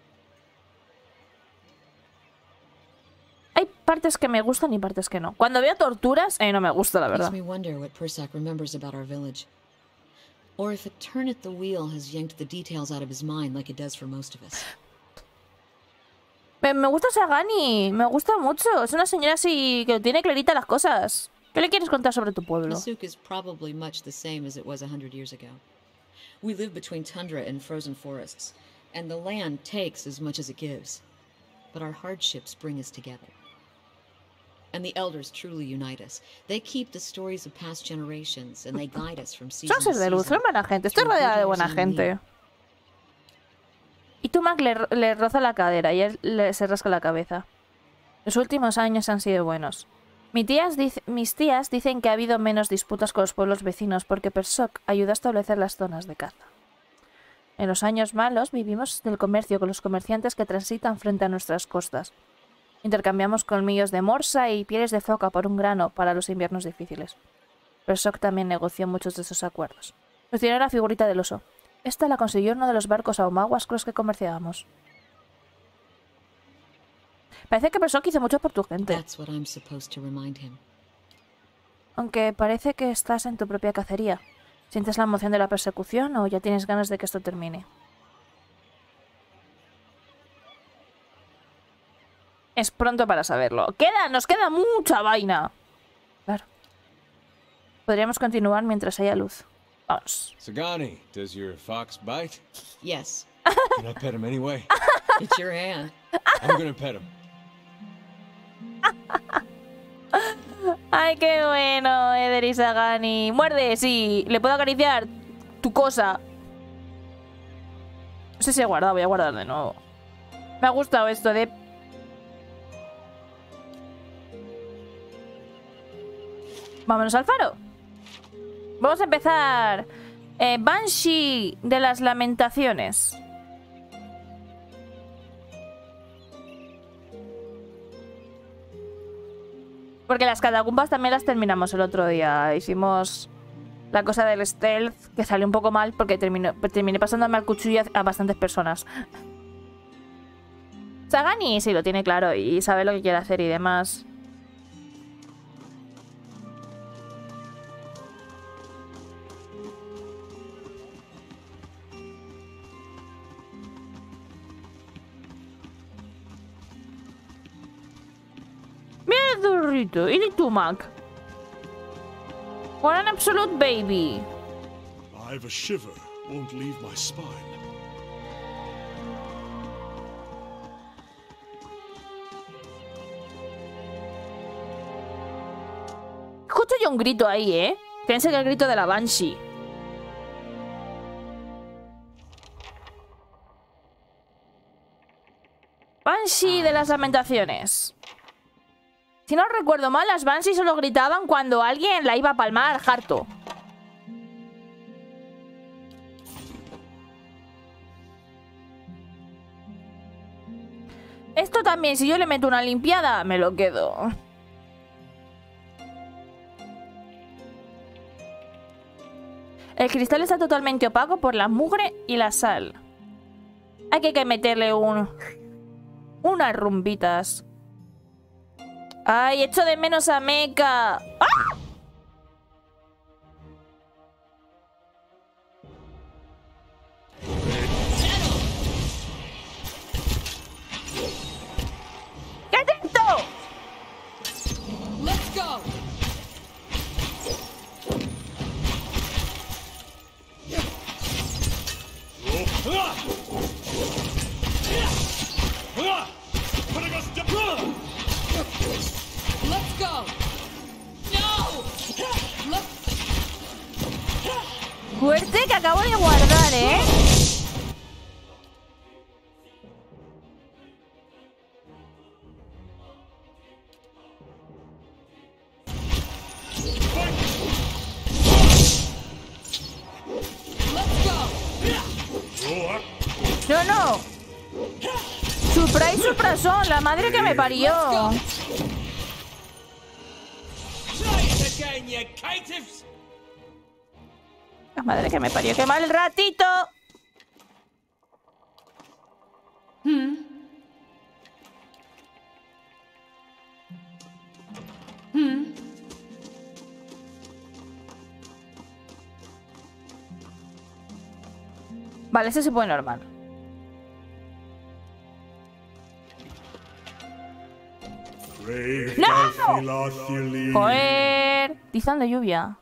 Hay partes que me gustan y partes que no. Cuando veo torturas, eh, no me gusta, la Makes verdad. me wonder what Persak remembers about our village. Or if a turn at the wheel has yanked the details out of his mind like it does for most of us. Me, me gusta Sagani, me gusta mucho. Es una señora así que tiene clarita las cosas. ¿Qué le quieres contar sobre tu pueblo? Masuk is probably much the same as it was a hundred years ago. We live between tundra and frozen forests, and the land takes as much as it gives. But our hardships bring us together. And the elders truly unite us. They keep the stories of past generations, and they guide us from season Son to seres de luz, season. son buena gente. Estoy through rodeada de good buena years and gente. Y tú, Mac, le, ro- le roza la cadera y él le, se rasca la cabeza. Los últimos años han sido buenos. Mi tías dic- mis tías dicen que ha habido menos disputas con los pueblos vecinos porque Persok ayudó a establecer las zonas de caza. En los años malos vivimos del comercio con los comerciantes que transitan frente a nuestras costas. Intercambiamos colmillos de morsa y pieles de foca por un grano para los inviernos difíciles. Persok también negoció muchos de esos acuerdos. Nos tiene la figurita del oso. Esta la consiguió en uno de los barcos ahumaguas con los que comerciábamos. Parece que Persok hizo mucho por tu gente. That's what I'm supposed to remind him. Aunque parece que estás en tu propia cacería. ¿Sientes la emoción de la persecución o ya tienes ganas de que esto termine? Es pronto para saberlo. ¡Queda! ¡Nos queda mucha vaina! Claro. Podríamos continuar mientras haya luz. Vamos. Sagani, does your fox bite? Yes, Can I pet him anyway? it's your hand. I'm gonna pet him. ¡Ay, qué bueno, Eder y Sagani! ¡Muerde! Sí, le puedo acariciar tu cosa. No sé si he guardado, voy a guardar de nuevo. Me ha gustado esto de... Vámonos al faro. Vamos a empezar. Eh, Banshee de las Lamentaciones. Porque las catacumbas también las terminamos el otro día. Hicimos la cosa del stealth, que salió un poco mal porque terminó, terminé pasándome al cuchillo a bastantes personas. Sagani sí lo tiene claro y sabe lo que quiere hacer y demás. Mira el zorrito. ¿Y tú, Mac? What an absolute baby. I've a shiver, won't leave my spine. Escucho yo un grito ahí, ¿eh? Piensa que el grito de la Banshee. Banshee de las Lamentaciones. Si no recuerdo mal, las Banshees solo gritaban cuando alguien la iba a palmar harto. Esto también, si yo le meto una limpiada, me lo quedo. El cristal está totalmente opaco por la mugre y la sal. Hay que meterle un... unas rumbitas. Ay, echo de menos a Mecha. ¡Ah! ¿Qué es esto? Let's go. Let's go. No. Fuerte que acabo de guardar, ¿eh? No, no. Supra y Suprasón, la madre que me parió. La madre que me parió, qué mal ratito. Hmm. Hmm. Vale, ese se puede normal. ¡No! ¡Joder! Tizón de lluvia.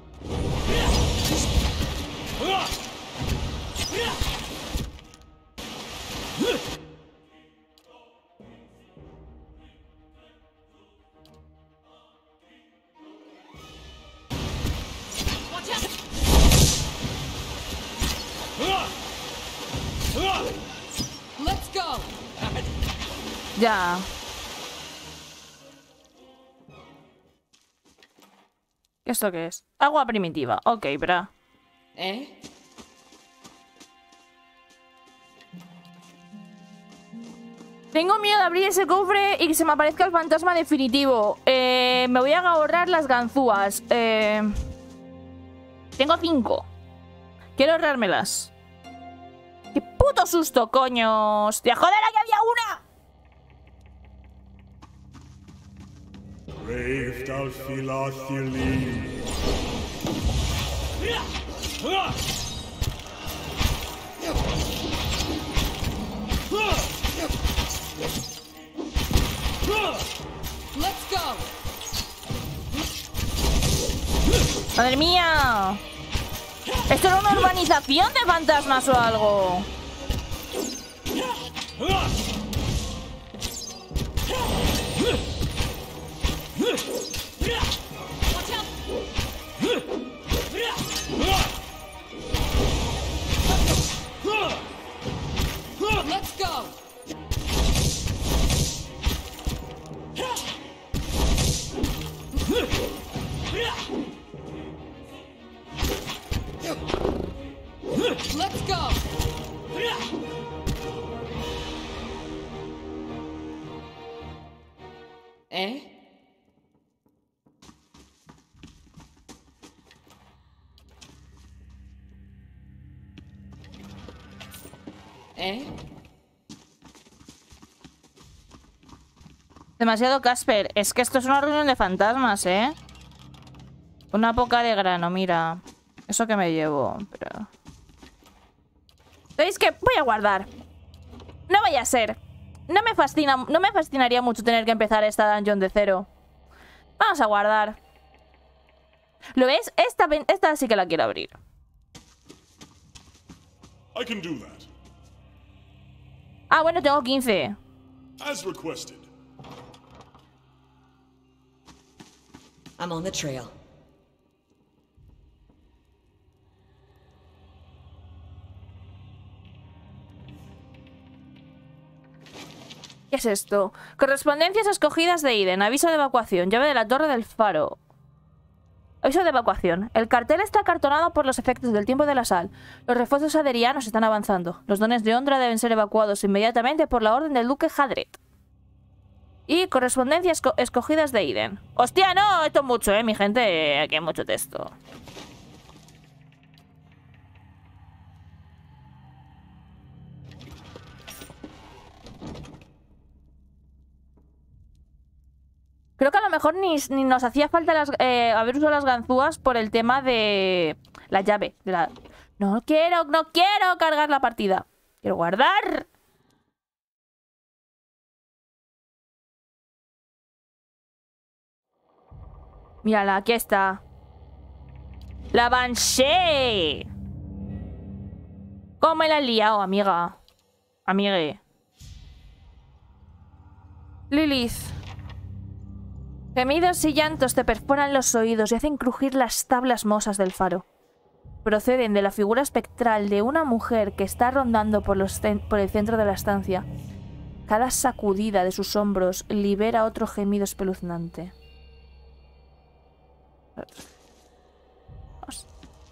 Let's go. Ya. ¿Esto qué es? Agua primitiva. Ok, bra. ¿Eh? Tengo miedo de abrir ese cofre y que se me aparezca el fantasma definitivo. Eh, me voy a ahorrar las ganzúas. Eh, tengo cinco. Quiero ahorrármelas. ¡Qué puto susto, coño! ¡Hostia, joder, aquí había una! Braved Alfilathili. Let's go. ¡Madre mía! ¿Esto era una urbanización de fantasmas o algo? Let's go. Let's go. ¿Eh? ¿Eh? Demasiado Casper. Es que esto es una reunión de fantasmas, ¿eh? Una poca de grano, mira. Eso que me llevo, pero... ¿Sabéis qué? Voy a guardar. No vaya a ser. No me fascina, no me fascinaría mucho tener que empezar esta dungeon de cero. Vamos a guardar. ¿Lo ves? Esta, esta sí que la quiero abrir. I can do that. Ah, bueno, tengo quince. As requested. I'm on the trail. ¿Qué es esto? Correspondencias escogidas de Eden. Aviso de evacuación. Llave de la torre del faro. Aviso de evacuación. El cartel está acartonado por los efectos del tiempo de la sal. Los refuerzos aderianos están avanzando. Los dones de Ondra deben ser evacuados inmediatamente por la orden del duque Hadred. Y correspondencias esco escogidas de Eden. ¡Hostia, no! Esto es mucho, ¿eh, mi gente? Aquí hay mucho texto. Creo que a lo mejor ni, ni nos hacía falta las, eh, haber usado las ganzúas por el tema de la llave. De la... No quiero, no quiero cargar la partida. Quiero guardar. Mírala, aquí está. La Banshee. ¿Cómo me la he liado, amiga? Amigue. Lilith. Gemidos y llantos te perforan los oídos y hacen crujir las tablas mosas del faro. Proceden de la figura espectral de una mujer que está rondando por, los por el centro de la estancia. Cada sacudida de sus hombros libera otro gemido espeluznante. Vamos.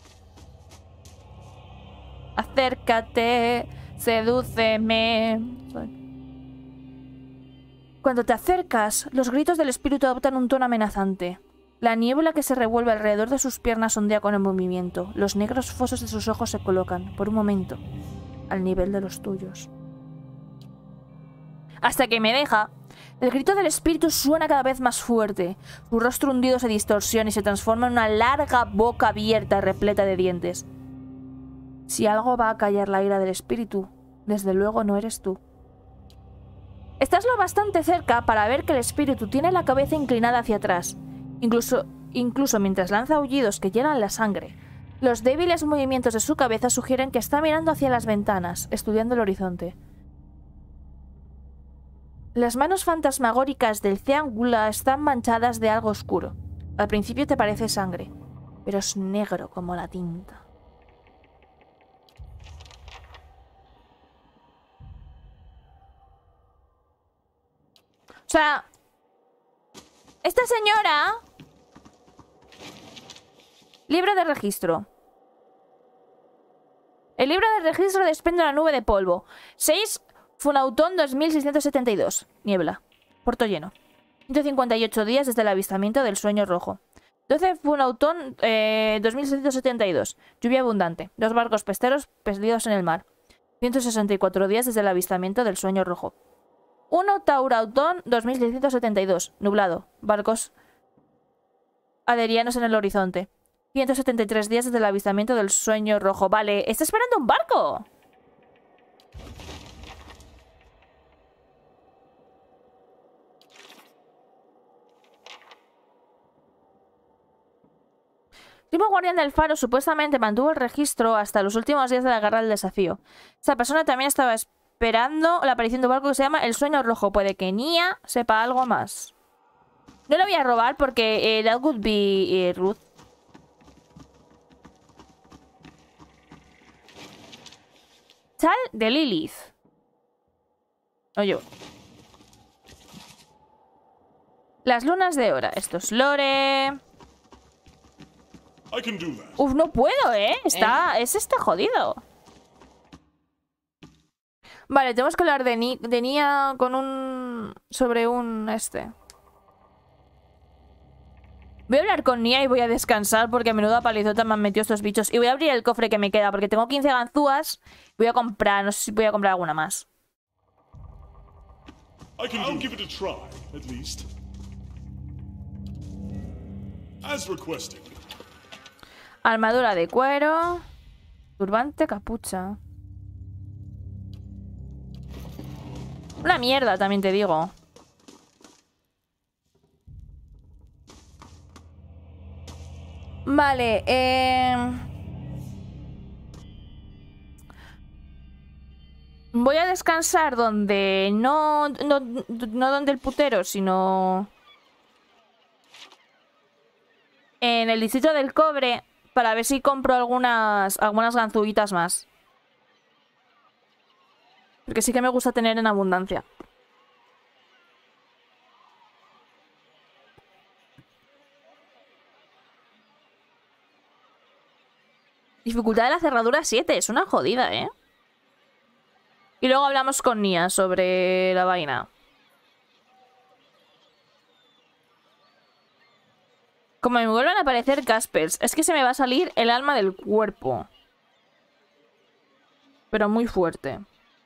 Acércate, sedúceme. Cuando te acercas, los gritos del espíritu adoptan un tono amenazante. La niebla que se revuelve alrededor de sus piernas ondea con el movimiento. Los negros fosos de sus ojos se colocan, por un momento, al nivel de los tuyos. Hasta que me deja. El grito del espíritu suena cada vez más fuerte. Su rostro hundido se distorsiona y se transforma en una larga boca abierta repleta de dientes. Si algo va a callar la ira del espíritu, desde luego no eres tú. Estás lo bastante cerca para ver que el espíritu tiene la cabeza inclinada hacia atrás, incluso, incluso mientras lanza aullidos que llenan la sangre. Los débiles movimientos de su cabeza sugieren que está mirando hacia las ventanas, estudiando el horizonte. Las manos fantasmagóricas del Zeangula están manchadas de algo oscuro. Al principio te parece sangre, pero es negro como la tinta. O sea, esta señora... Libro de registro. El libro de registro desprende una nube de polvo. seis Funautón dos mil seiscientos setenta y dos. Niebla. Puerto lleno. ciento cincuenta y ocho días desde el avistamiento del sueño rojo. doce Funautón eh, dos mil seiscientos setenta y dos. Lluvia abundante. Dos barcos pesqueros perdidos en el mar. ciento sesenta y cuatro días desde el avistamiento del sueño rojo. uno Taurautón dos mil seiscientos setenta y dos. Nublado. Barcos aderianos en el horizonte. ciento setenta y tres días desde el avistamiento del sueño rojo. Vale, está esperando un barco. El último guardián del faro supuestamente mantuvo el registro hasta los últimos días de la guerra del desafío. Esa persona también estaba esperando la aparición de un barco que se llama el sueño rojo. Puede que Nia sepa algo más. No lo voy a robar porque eh, that would be eh, rude. Sal de Lilith. Oye. Las lunas de hora. Esto es Lore. Uf, no puedo, ¿eh? Está, ¿Eh? Ese está jodido. Vale, tenemos que hablar de, Ni de Nia con un... sobre un... este. Voy a hablar con Nia y voy a descansar porque a menuda palizota me han metido estos bichos. Y voy a abrir el cofre que me queda porque tengo quince ganzúas. Voy a comprar, no sé si voy a comprar alguna más. I can I'll give it a try, at least. As requested. Armadura de cuero. Turbante, capucha. Una mierda, también te digo. Vale, eh... voy a descansar donde... No, no, no donde el putero, sino... en el distrito del cobre, para ver si compro algunas, algunas ganzúitas más. Porque sí que me gusta tener en abundancia. Dificultad de la cerradura siete. Es una jodida, ¿eh? Y luego hablamos con Nia sobre la vaina. Como me vuelvan a aparecer Caspers, es que se me va a salir el alma del cuerpo. Pero muy fuerte.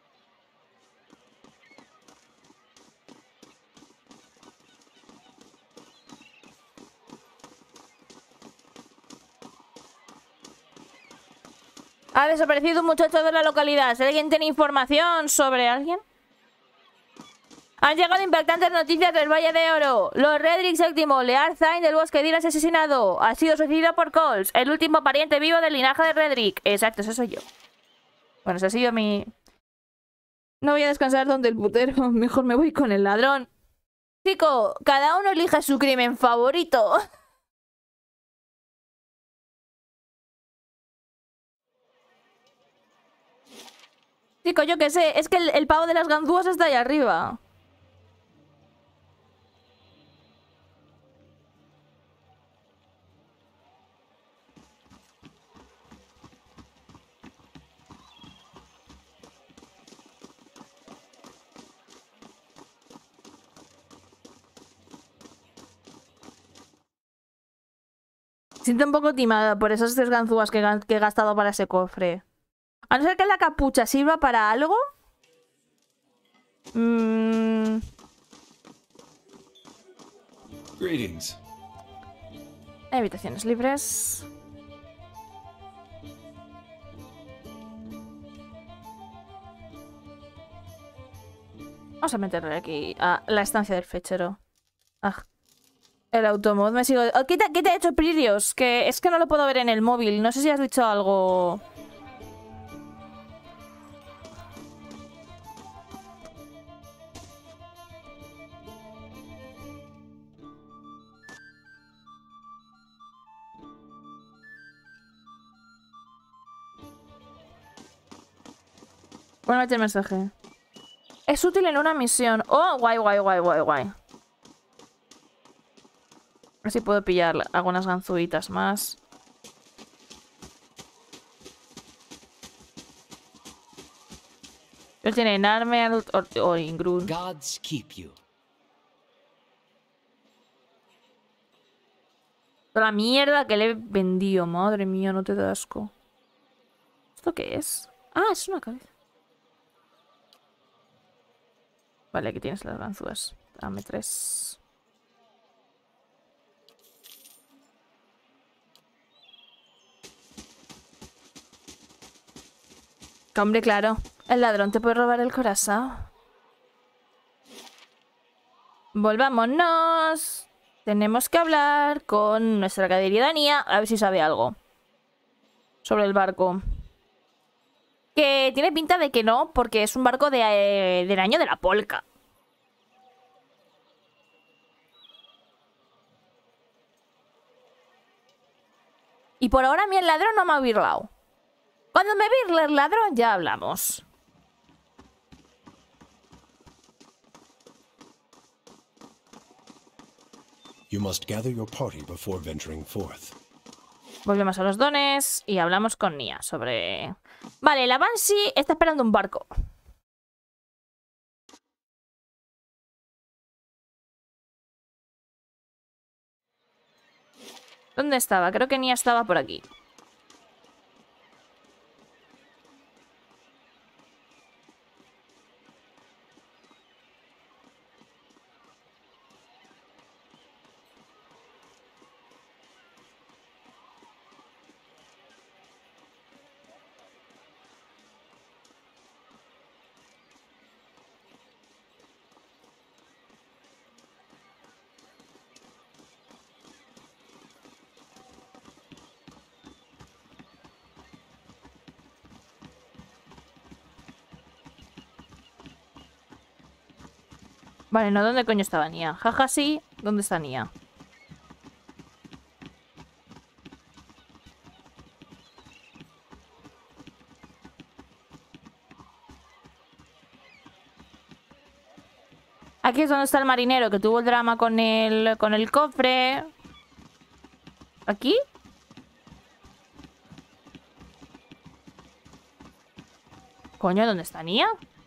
Ha desaparecido un muchacho de la localidad. Si alguien tiene información sobre alguien. Han llegado impactantes noticias del Valle de Oro. Lord Redrick séptimo, Lear Zain del Bosque Dir asesinado. Ha sido sucedido por Coles, el último pariente vivo del linaje de Redrick. Exacto, ese soy yo. Bueno, ese ha sido mi... No voy a descansar donde el putero. Mejor me voy con el ladrón. Chico, cada uno elija su crimen favorito. Chico, yo qué sé. Es que el, el pavo de las ganzúas está ahí arriba. Siento un poco timada por esas tres ganzúas que, que he gastado para ese cofre. A no ser que la capucha sirva para algo. Mm. Greetings. Habitaciones libres. Vamos a meterle aquí a la estancia del fechero. Ah. El automod me sigo... Oh, ¿qué, te, ¿Qué te ha hecho, Pririos? Que es que no lo puedo ver en el móvil. No sé si has dicho algo... Bueno, mete el mensaje. Es útil en una misión. Oh, guay, guay, guay, guay, guay. A ver si puedo pillar algunas ganzuitas más. Él tiene Narmer o, o Ingrun. Gods keep you. Toda la mierda que le he vendido. Madre mía, no te da asco. ¿Esto qué es? Ah, es una cabeza. Vale, aquí tienes las ganzúas. Dame tres. Hombre, claro. El ladrón te puede robar el corazón. Volvámonos. Tenemos que hablar con nuestra querida Nia. A ver si sabe algo sobre el barco. Que tiene pinta de que no, porque es un barco de, eh, del año de la polca. Y por ahora a mí el ladrón no me ha birlado. Cuando me birle el ladrón ya hablamos. You must gather your party before venturing forth. Volvemos a los dones y hablamos con Nia sobre... Vale, la Banshee está esperando un barco. ¿Dónde estaba? Creo que Nia estaba por aquí. Vale, no, ¿dónde coño estaba Nia? Jaja, sí, ¿dónde está Nia? Aquí es donde está el marinero que tuvo el drama con el, con el cofre. ¿Aquí? Coño, ¿dónde está Nia?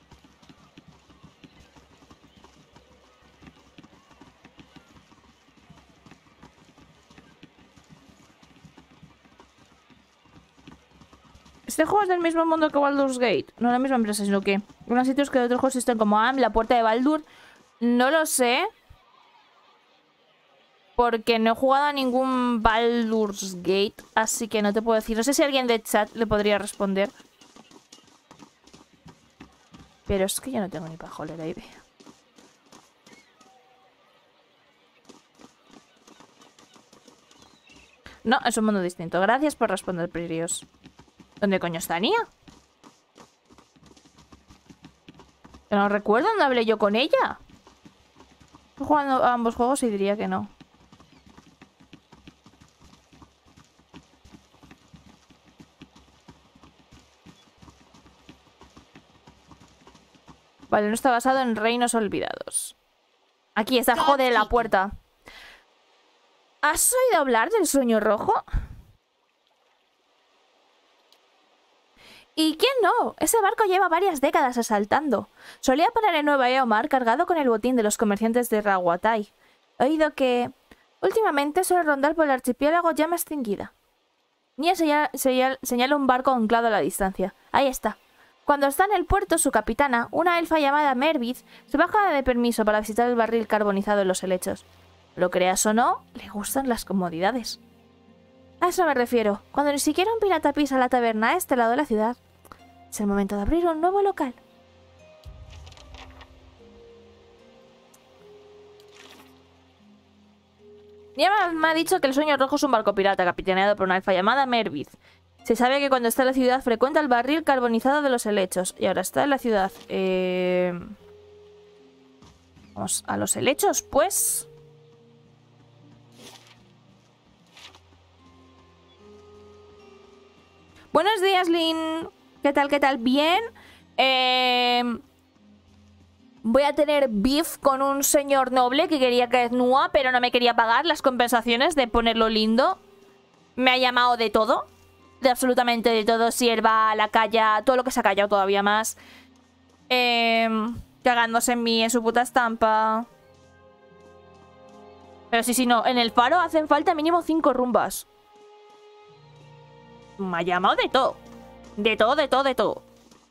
Este juego es del mismo mundo que Baldur's Gate. No la misma empresa, sino que unos sitios que de otros juegos existen como A M, la puerta de Baldur. No lo sé. Porque no he jugado a ningún Baldur's Gate. Así que no te puedo decir. No sé si alguien de chat le podría responder. Pero es que yo no tengo ni pajolera idea. No, es un mundo distinto. Gracias por responder, Pririos. ¿Dónde coño está Nia? Que no recuerdo dónde hablé yo con ella. Estoy jugando a ambos juegos y diría que no. Vale, no está basado en reinos olvidados. Aquí está, joder, la puerta. ¿Has oído hablar del sueño rojo? ¿Y quién no? Ese barco lleva varias décadas asaltando. Solía parar en Nueva Eomar cargado con el botín de los comerciantes de Raguatai. He oído que últimamente suele rondar por el archipiélago llama extinguida. Nia señala, señala, señala un barco anclado a la distancia. Ahí está. Cuando está en el puerto, su capitana, una elfa llamada Mervid, se baja de permiso para visitar el barril carbonizado en los helechos. Lo creas o no, le gustan las comodidades. A eso me refiero. Cuando ni siquiera un pirata pisa la taberna a este lado de la ciudad, es el momento de abrir un nuevo local. Nia me ha dicho que el sueño rojo es un barco pirata capitaneado por una elfa llamada Mervid. Se sabe que cuando está en la ciudad frecuenta el barril carbonizado de los helechos. Y ahora está en la ciudad. Eh... Vamos a los helechos, pues. Buenos días, Lynn. ¿Qué tal, qué tal? Bien. Eh... Voy a tener beef con un señor noble que quería que Nua, pero no me quería pagar las compensaciones de ponerlo lindo. Me ha llamado de todo. De absolutamente de todo. Sierva, la calla, todo lo que se ha callado todavía más. Eh... Cagándose en mí, en su puta estampa. Pero sí, sí, no. En el faro hacen falta mínimo cinco rumbas. Me ha llamado de todo. De todo, de todo, de todo.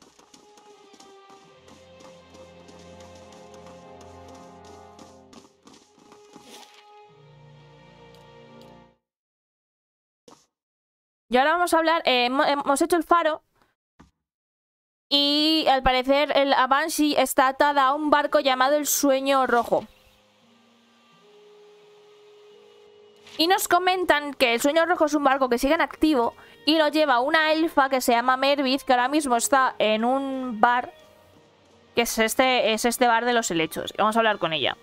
Y ahora vamos a hablar... Eh, hemos hecho el faro. Y al parecer el Banshee está atada a un barco llamado el Sueño Rojo. Y nos comentan que el Sueño Rojo es un barco que sigue en activo y lo lleva una elfa que se llama Mervid, que ahora mismo está en un bar, que es este, es este bar de los helechos. Y vamos a hablar con ella.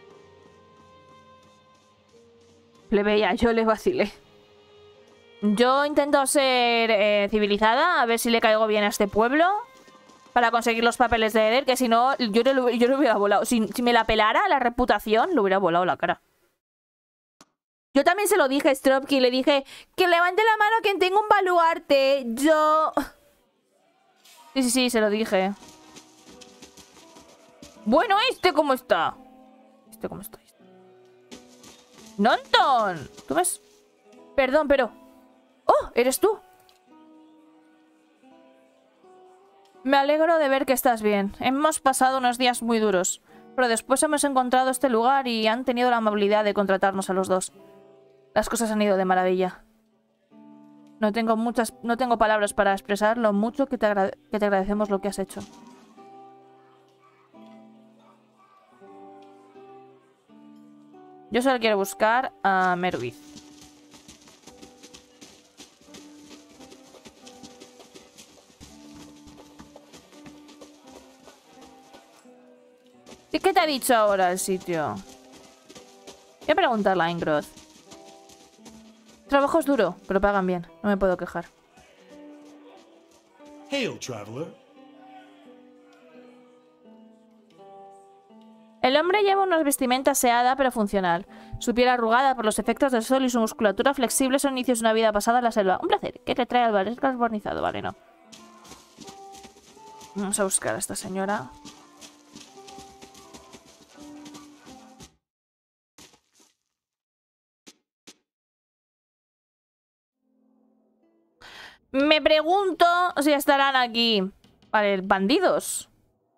Plebeya, yo le vacilé. Yo intento ser eh, civilizada, a ver si le caigo bien a este pueblo para conseguir los papeles de Eder, que si no, yo lo yo hubiera volado. Si, si me la pelara la reputación, le hubiera volado la cara. Yo también se lo dije a Stropky, le dije que levante la mano quien tenga un baluarte. Yo... Sí, sí, sí, se lo dije. Bueno, ¿este cómo está? ¿Este cómo está? ¡Nonton! ¿Tú ves? Perdón, pero... ¡Oh! ¿Eres tú? Me alegro de ver que estás bien. Hemos pasado unos días muy duros, pero después hemos encontrado este lugar y han tenido la amabilidad de contratarnos a los dos. Las cosas han ido de maravilla. No tengo muchas, no tengo palabras para expresar lo mucho que te, agrade que te agradecemos lo que has hecho. Yo solo quiero buscar a Mervid. ¿Y qué te ha dicho ahora el sitio? Voy a preguntarle a Ingroth. El trabajo es duro, pero pagan bien. No me puedo quejar. Hail, traveler. El hombre lleva una vestimenta aseada pero funcional. Su piel arrugada por los efectos del sol y su musculatura flexible son inicios de una vida pasada en la selva. Un placer. ¿Qué te trae al barril carbonizado? Vale, no. Vamos a buscar a esta señora. Me pregunto si estarán aquí. Vale, bandidos.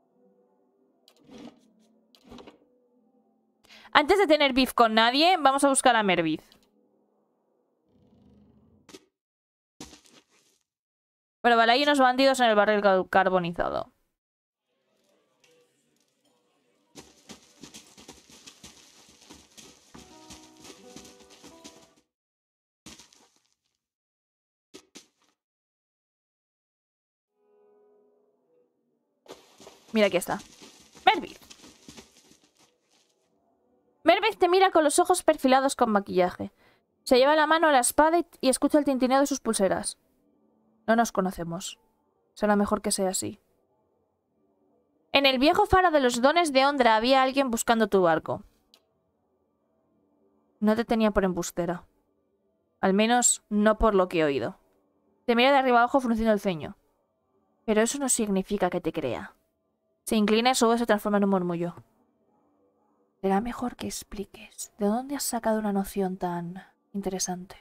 Antes de tener beef con nadie, vamos a buscar a Mervid. Pero vale, hay unos bandidos en el barril carbonizado. Mira, aquí está. Mervid. Mervid te mira con los ojos perfilados con maquillaje. Se lleva la mano a la espada y escucha el tintineo de sus pulseras. No nos conocemos. Será mejor que sea así. En el viejo faro de los dones de Ondra había alguien buscando tu barco. No te tenía por embustera. Al menos no por lo que he oído. Te mira de arriba abajo frunciendo el ceño. Pero eso no significa que te crea. Se inclina y su voz se transforma en un murmullo. Será mejor que expliques de dónde has sacado una noción tan interesante.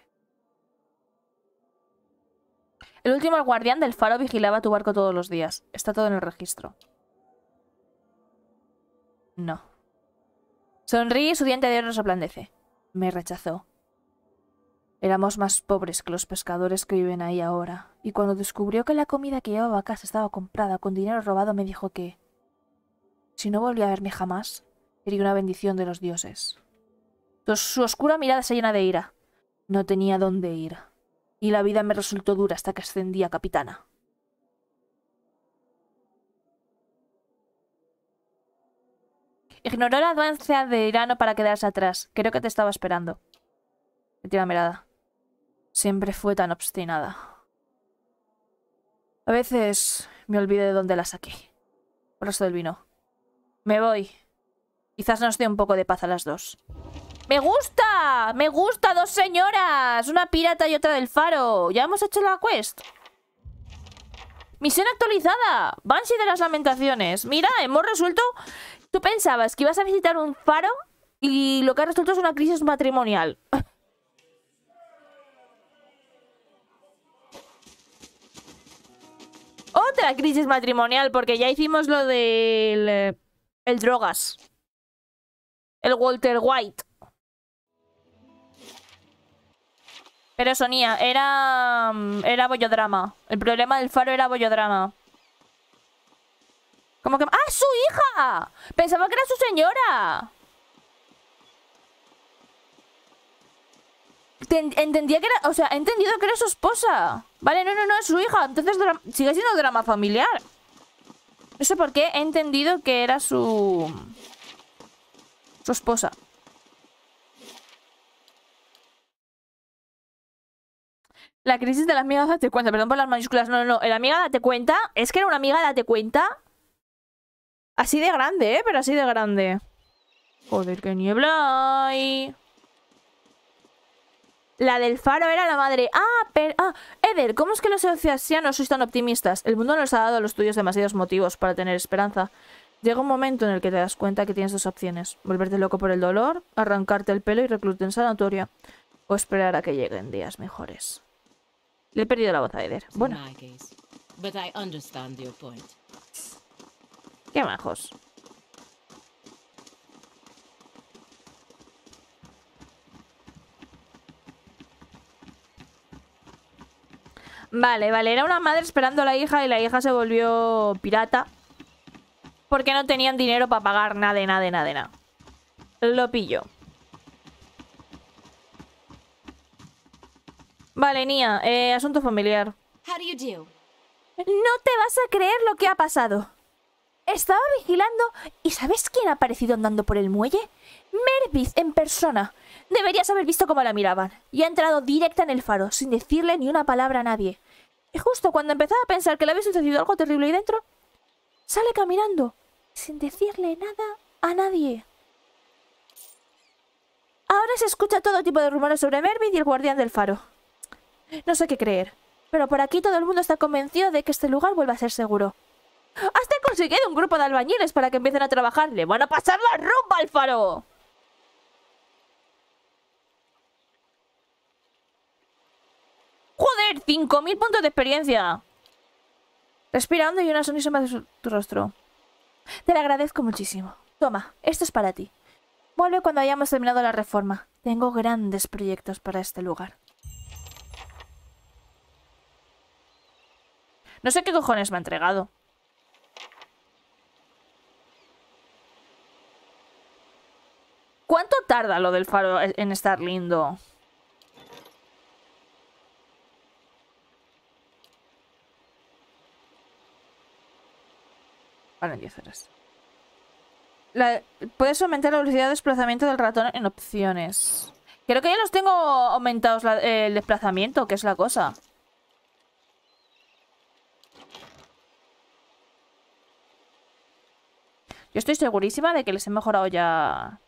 El último guardián del faro vigilaba tu barco todos los días. Está todo en el registro. No. Sonríe y su diente de oro resplandece. Me rechazó. Éramos más pobres que los pescadores que viven ahí ahora. Y cuando descubrió que la comida que llevaba a casa estaba comprada con dinero robado, me dijo que, si no volvía a verme jamás, sería una bendición de los dioses. Su oscura mirada se llena de ira. No tenía dónde ir. Y la vida me resultó dura hasta que ascendí a capitana. Ignoró la danza de Irano para quedarse atrás. Creo que te estaba esperando. Me tira la mirada. Siempre fue tan obstinada. A veces me olvidé de dónde la saqué. Por eso del vino. Me voy. Quizás nos dé un poco de paz a las dos. ¡Me gusta! ¡Me gusta! ¡Dos señoras! Una pirata y otra del faro. Ya hemos hecho la quest. Misión actualizada. Banshee de las lamentaciones. Mira, hemos resuelto... Tú pensabas que ibas a visitar un faro y lo que ha resuelto es una crisis matrimonial. Otra crisis matrimonial, porque ya hicimos lo del... El drogas. El Walter White. Pero Sonia, era... Era bollodrama. El problema del faro era bollodrama. ¿Cómo que...? ¡Ah, su hija! Pensaba que era su señora. Entendía que era... O sea, he entendido que era su esposa. Vale, no, no, no, es su hija. Entonces sigue siendo drama familiar. No sé por qué he entendido que era su... Su esposa. La crisis de la amiga date cuenta. Perdón por las mayúsculas. No, no, no. La amiga date cuenta. Es que era una amiga date cuenta. Así de grande, ¿eh? Pero así de grande. Joder, qué niebla hay. La del faro era la madre. Ah, pero... Ah, Eder, ¿cómo es que los eociasianos sois tan optimistas? El mundo nos ha dado a los tuyos demasiados motivos para tener esperanza. Llega un momento en el que te das cuenta que tienes dos opciones. Volverte loco por el dolor, arrancarte el pelo y recluirte en sanatorio. O esperar a que lleguen días mejores. Le he perdido la voz a Eder. Bueno. Qué majos. Vale, vale. Era una madre esperando a la hija y la hija se volvió pirata. Porque no tenían dinero para pagar nada, nada, nada, nada. Lo pillo. Vale, Nia. Eh, asunto familiar. How do you do? No te vas a creer lo que ha pasado. Estaba vigilando y ¿sabes quién ha aparecido andando por el muelle? Mervid en persona. Deberías haber visto cómo la miraban. Y ha entrado directa en el faro, sin decirle ni una palabra a nadie. Y justo cuando empezaba a pensar que le había sucedido algo terrible ahí dentro, sale caminando, sin decirle nada a nadie. Ahora se escucha todo tipo de rumores sobre Mervid y el guardián del faro. No sé qué creer, pero por aquí todo el mundo está convencido de que este lugar vuelve a ser seguro. Hasta he conseguido un grupo de albañiles para que empiecen a trabajar. ¡Le van a pasar la rumba al faro! ¡Joder! cinco mil puntos de experiencia. Respira hondo y una sonrisa más de tu rostro. Te lo agradezco muchísimo. Toma, esto es para ti. Vuelve cuando hayamos terminado la reforma. Tengo grandes proyectos para este lugar. No sé qué cojones me ha entregado. ¿Cuánto tarda lo del faro en estar lindo? Vale, en diez horas. La, puedes aumentar la velocidad de desplazamiento del ratón en opciones. Creo que ya los tengo aumentados la, eh, el desplazamiento, que es la cosa. Yo estoy segurísima de que les he mejorado ya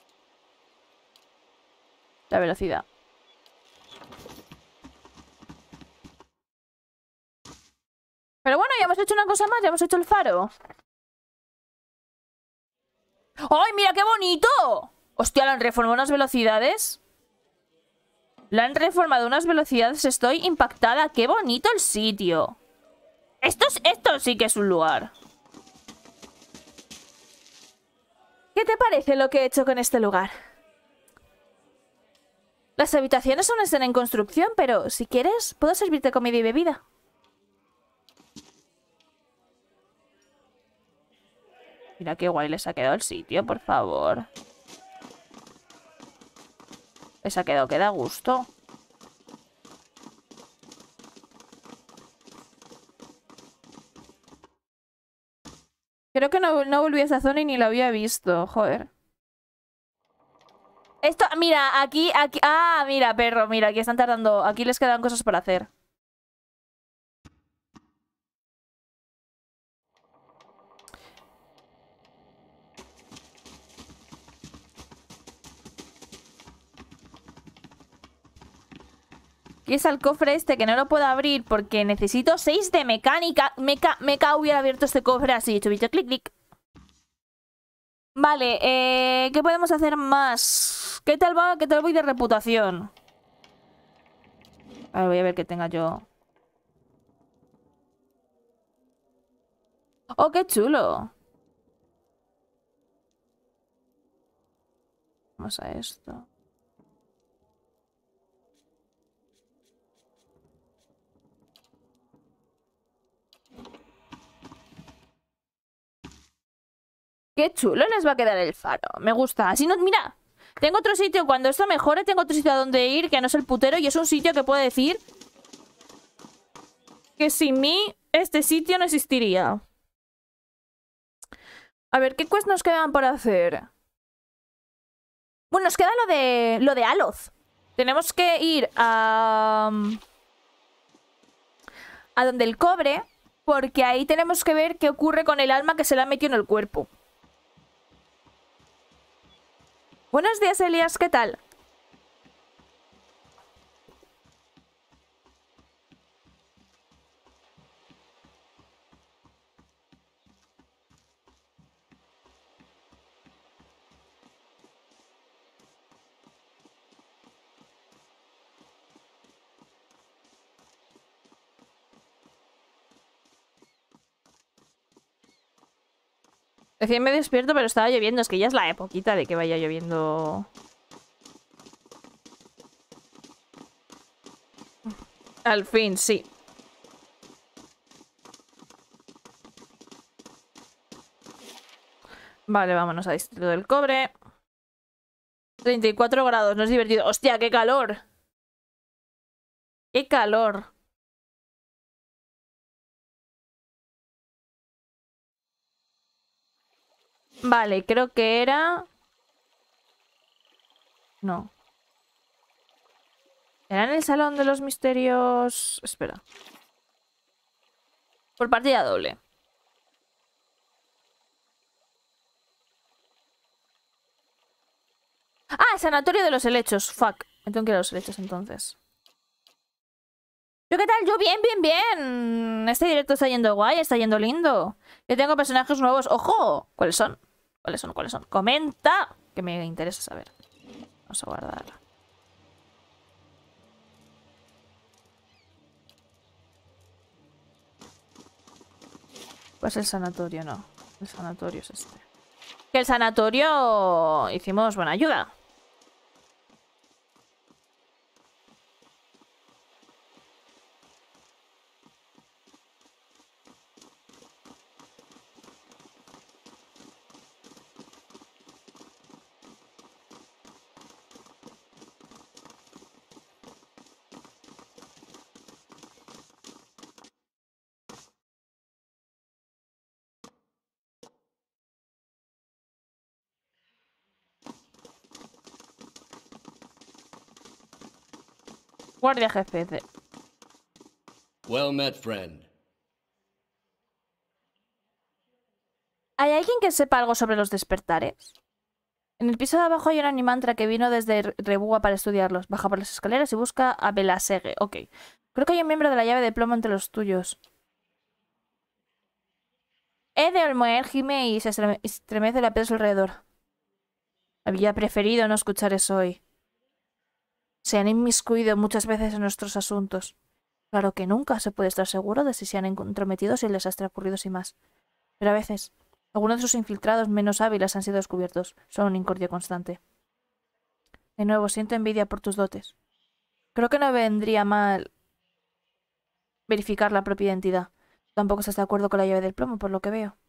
la velocidad. Pero bueno, ya hemos hecho una cosa más, ya hemos hecho el faro. ¡Ay, mira qué bonito! Hostia, ¿la han reformado unas velocidades? La han reformado unas velocidades, estoy impactada. ¡Qué bonito el sitio! Esto, es, esto sí que es un lugar. ¿Qué te parece lo que he hecho con este lugar? Las habitaciones aún están en construcción, pero si quieres, puedo servirte comida y bebida. Mira qué guay les ha quedado el sitio, por favor. Les ha quedado que da gusto. Creo que no, no volví a esa zona y ni la había visto. Joder. Esto, mira, aquí, aquí... Ah, mira, perro, mira, aquí están tardando... Aquí les quedan cosas por hacer. Y es al cofre este que no lo puedo abrir porque necesito seis de mecánica. Meca, meca hubiera abierto este cofre así, chubito, clic, clic. Vale, eh, ¿qué podemos hacer más? ¿Qué tal va? ¿Qué tal voy de reputación? A ver, voy a ver qué tenga yo. ¡Oh, qué chulo! Vamos a esto. Qué chulo les va a quedar el faro. Me gusta. Así no... Mira, tengo otro sitio. Cuando esto mejore, tengo otro sitio a donde ir, que no es el putero. Y es un sitio que puedo decir que sin mí este sitio no existiría. A ver, ¿qué quests nos quedan por hacer? Bueno, nos queda lo de lo de Aloth. Tenemos que ir a... a donde el cobre, porque ahí tenemos que ver qué ocurre con el alma que se le ha metido en el cuerpo. Buenos días, Elías, ¿qué tal? Recién me despierto, pero estaba lloviendo. Es que ya es la época de que vaya lloviendo. Al fin, sí. Vale, vámonos a Distrito del Cobre. treinta y cuatro grados, no es divertido. ¡Hostia, qué calor! ¡Qué calor! Vale, creo que era... No. ¿Era en el Salón de los Misterios? Espera. Por partida doble. Ah, Sanatorio de los Helechos. Fuck. Me tengo que ir a los Helechos entonces. ¿Yo qué tal? Yo bien, bien, bien. Este directo está yendo guay, está yendo lindo. Yo tengo personajes nuevos. ¡Ojo! ¿Cuáles son? ¿Cuáles son? ¿Cuáles son? Comenta, que me interesa saber. Vamos a guardarla. Pues el sanatorio no. El sanatorio es este. Que el sanatorio hicimos buena ayuda. Guardia jefe de... Well met, friend. ¿Hay alguien que sepa algo sobre los despertares? En el piso de abajo hay un animantra que vino desde Rebúa para estudiarlos. Baja por las escaleras y busca a Belasegue. Ok. Creo que hay un miembro de la llave de plomo entre los tuyos. He de Olmoer gime y se estremece la piel a su alrededor. Había preferido no escuchar eso hoy. Se han inmiscuido muchas veces en nuestros asuntos. Claro que nunca se puede estar seguro de si se han entrometido si el desastre ha ocurrido sin más. Pero a veces, algunos de sus infiltrados menos hábiles han sido descubiertos. Son un incordio constante. De nuevo, siento envidia por tus dotes. Creo que no vendría mal verificar la propia identidad. Tampoco estás de acuerdo con la llave del plomo, por lo que veo.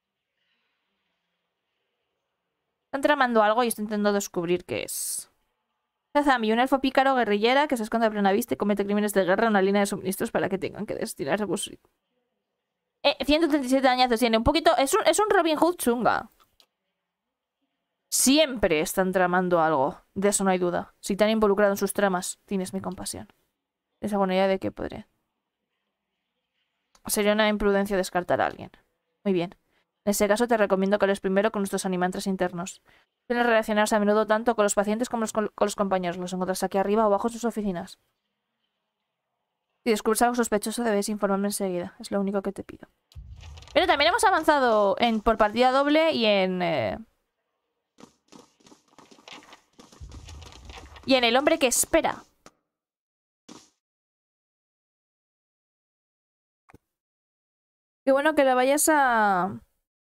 Están tramando algo y estoy intentando descubrir qué es. Zazami, un elfo pícaro guerrillera que se esconde a plena vista y comete crímenes de guerra en una línea de suministros para que tengan que destinar recursos. Eh, ciento treinta y siete añazos tiene. Un poquito... Es un, es un Robin Hood chunga. Siempre están tramando algo. De eso no hay duda. Si te han involucrado en sus tramas, tienes mi compasión. Esa buena idea de que podré. Sería una imprudencia descartar a alguien. Muy bien. En ese caso te recomiendo que hables primero con nuestros animantres internos. Suelen relacionarse a menudo tanto con los pacientes como los, con los compañeros. Los encuentras aquí arriba o abajo en sus oficinas. Si descubres algo sospechoso debes informarme enseguida. Es lo único que te pido. Pero también hemos avanzado en por partida doble y en... Eh... Y en el hombre que espera. Qué bueno que la vayas a...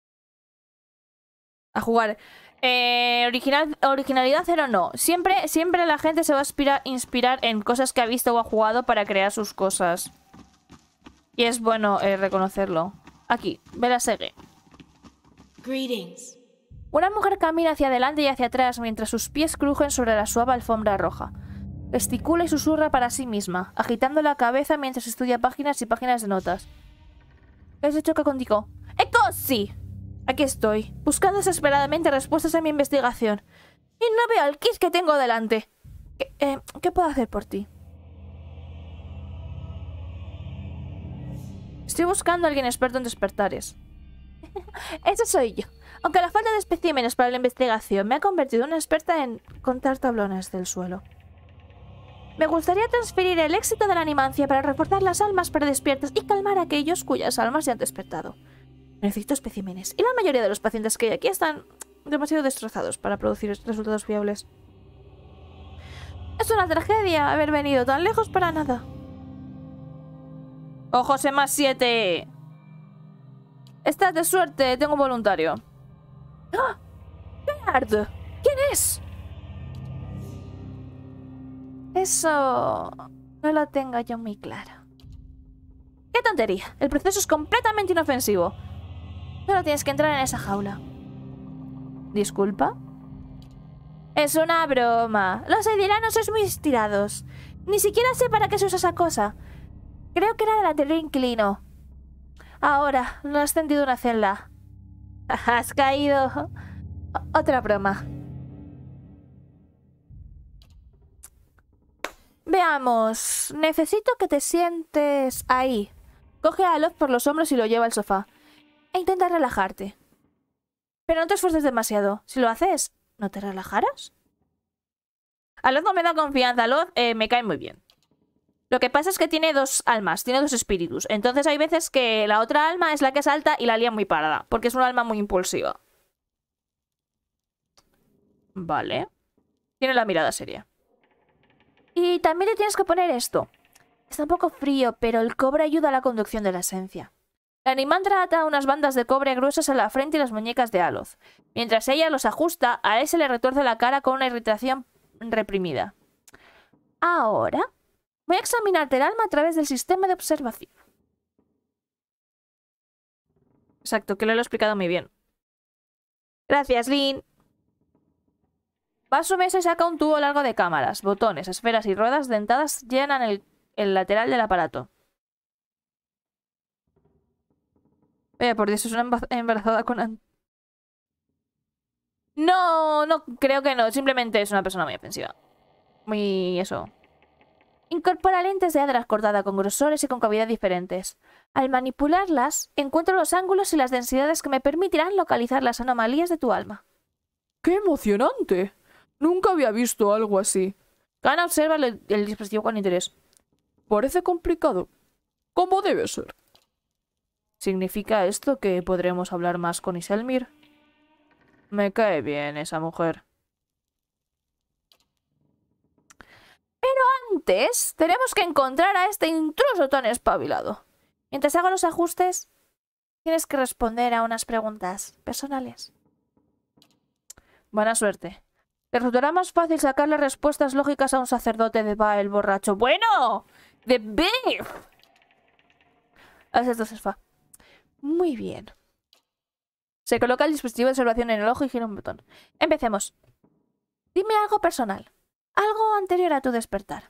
A jugar. Eh, original, originalidad cero no. Siempre, siempre la gente se va a inspirar, inspirar en cosas que ha visto o ha jugado para crear sus cosas. Y es bueno eh, reconocerlo. Aquí, Belasegue. Greetings. Una mujer camina hacia adelante y hacia atrás mientras sus pies crujen sobre la suave alfombra roja. Gesticula y susurra para sí misma, agitando la cabeza mientras estudia páginas y páginas de notas. ¿Qué has hecho que contigo? ¡Ecosi! Aquí estoy, buscando desesperadamente respuestas a mi investigación. Y no veo al Kiss que tengo delante. ¿Qué, eh, ¿qué puedo hacer por ti? Estoy buscando a alguien experto en despertares. Eso soy yo. Aunque la falta de especímenes para la investigación me ha convertido en una experta en contar tablones del suelo. Me gustaría transferir el éxito de la animancia para reforzar las almas predespiertas y calmar a aquellos cuyas almas ya han despertado. Necesito especímenes, y la mayoría de los pacientes que hay aquí están demasiado destrozados para producir resultados fiables. Es una tragedia haber venido tan lejos para nada. ¡Ojo, C más siete! Estás de suerte, tengo un voluntario. ¡Ah! ¡Gerard! ¿Quién es? Eso... no lo tengo yo muy claro. ¡Qué tontería! El proceso es completamente inofensivo. Solo tienes que entrar en esa jaula. ¿Disculpa? Es una broma. Los aidiranos sois muy estirados. Ni siquiera sé para qué se usa esa cosa. Creo que era del anterior inquilino. Ahora, no has sentido una celda. Has caído. O- otra broma. Veamos. Necesito que te sientes ahí. Coge a Aloth por los hombros y lo lleva al sofá. E intenta relajarte. Pero no te esfuerces demasiado. Si lo haces, ¿no te relajarás? Aloth no me da confianza. Aloth eh, me cae muy bien. Lo que pasa es que tiene dos almas, tiene dos espíritus. Entonces hay veces que la otra alma es la que salta y la lía muy parada, porque es un alma muy impulsiva. Vale. Tiene la mirada seria. Y también te tienes que poner esto. Está un poco frío, pero el cobre ayuda a la conducción de la esencia. La Animandra ata unas bandas de cobre gruesas en la frente y las muñecas de Aloth. Mientras ella los ajusta, a él se le retuerce la cara con una irritación reprimida. Ahora voy a examinarte el alma a través del sistema de observación. Exacto, que lo he explicado muy bien. Gracias, Lynn. Va a su mesa y saca un tubo largo de cámaras, botones, esferas y ruedas dentadas llenan el, el lateral del aparato. Eh, por Dios, es una embarazada con... An no, no, creo que no. Simplemente es una persona muy ofensiva. Muy... eso. Incorpora lentes de hadras cortada con grosores y con cavidad diferentes. Al manipularlas, encuentro los ángulos y las densidades que me permitirán localizar las anomalías de tu alma. ¡Qué emocionante! Nunca había visto algo así. Kana observa el, el dispositivo con interés. Parece complicado. ¿Cómo debe ser? ¿Significa esto que podremos hablar más con Iselmir? Me cae bien esa mujer. Pero antes, tenemos que encontrar a este intruso tan espabilado. Mientras hago los ajustes, tienes que responder a unas preguntas personales. Buena suerte. Te resultará más fácil sacarle respuestas lógicas a un sacerdote de Baal borracho. ¡Bueno! ¡De Beef! Haz esto, Sesfa. Muy bien. Se coloca el dispositivo de observación en el ojo y gira un botón. Empecemos. Dime algo personal. Algo anterior a tu despertar.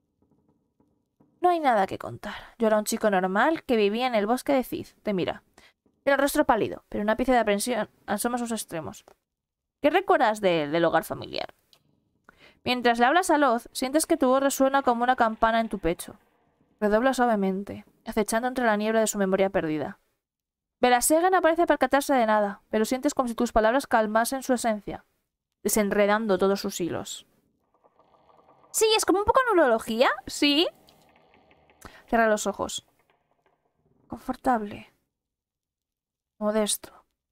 No hay nada que contar. Yo era un chico normal que vivía en el bosque de Cid. Te mira. Tiene el rostro pálido, pero una pieza de aprensión asoma sus extremos. ¿Qué recuerdas de, del hogar familiar? Mientras le hablas a Aloth, sientes que tu voz resuena como una campana en tu pecho. Redobla suavemente, acechando entre la niebla de su memoria perdida. Belasega no parece percatarse de nada, pero sientes como si tus palabras calmasen su esencia, desenredando todos sus hilos. Sí, es como un poco neurología, sí. Cierra los ojos. Confortable. Modesto.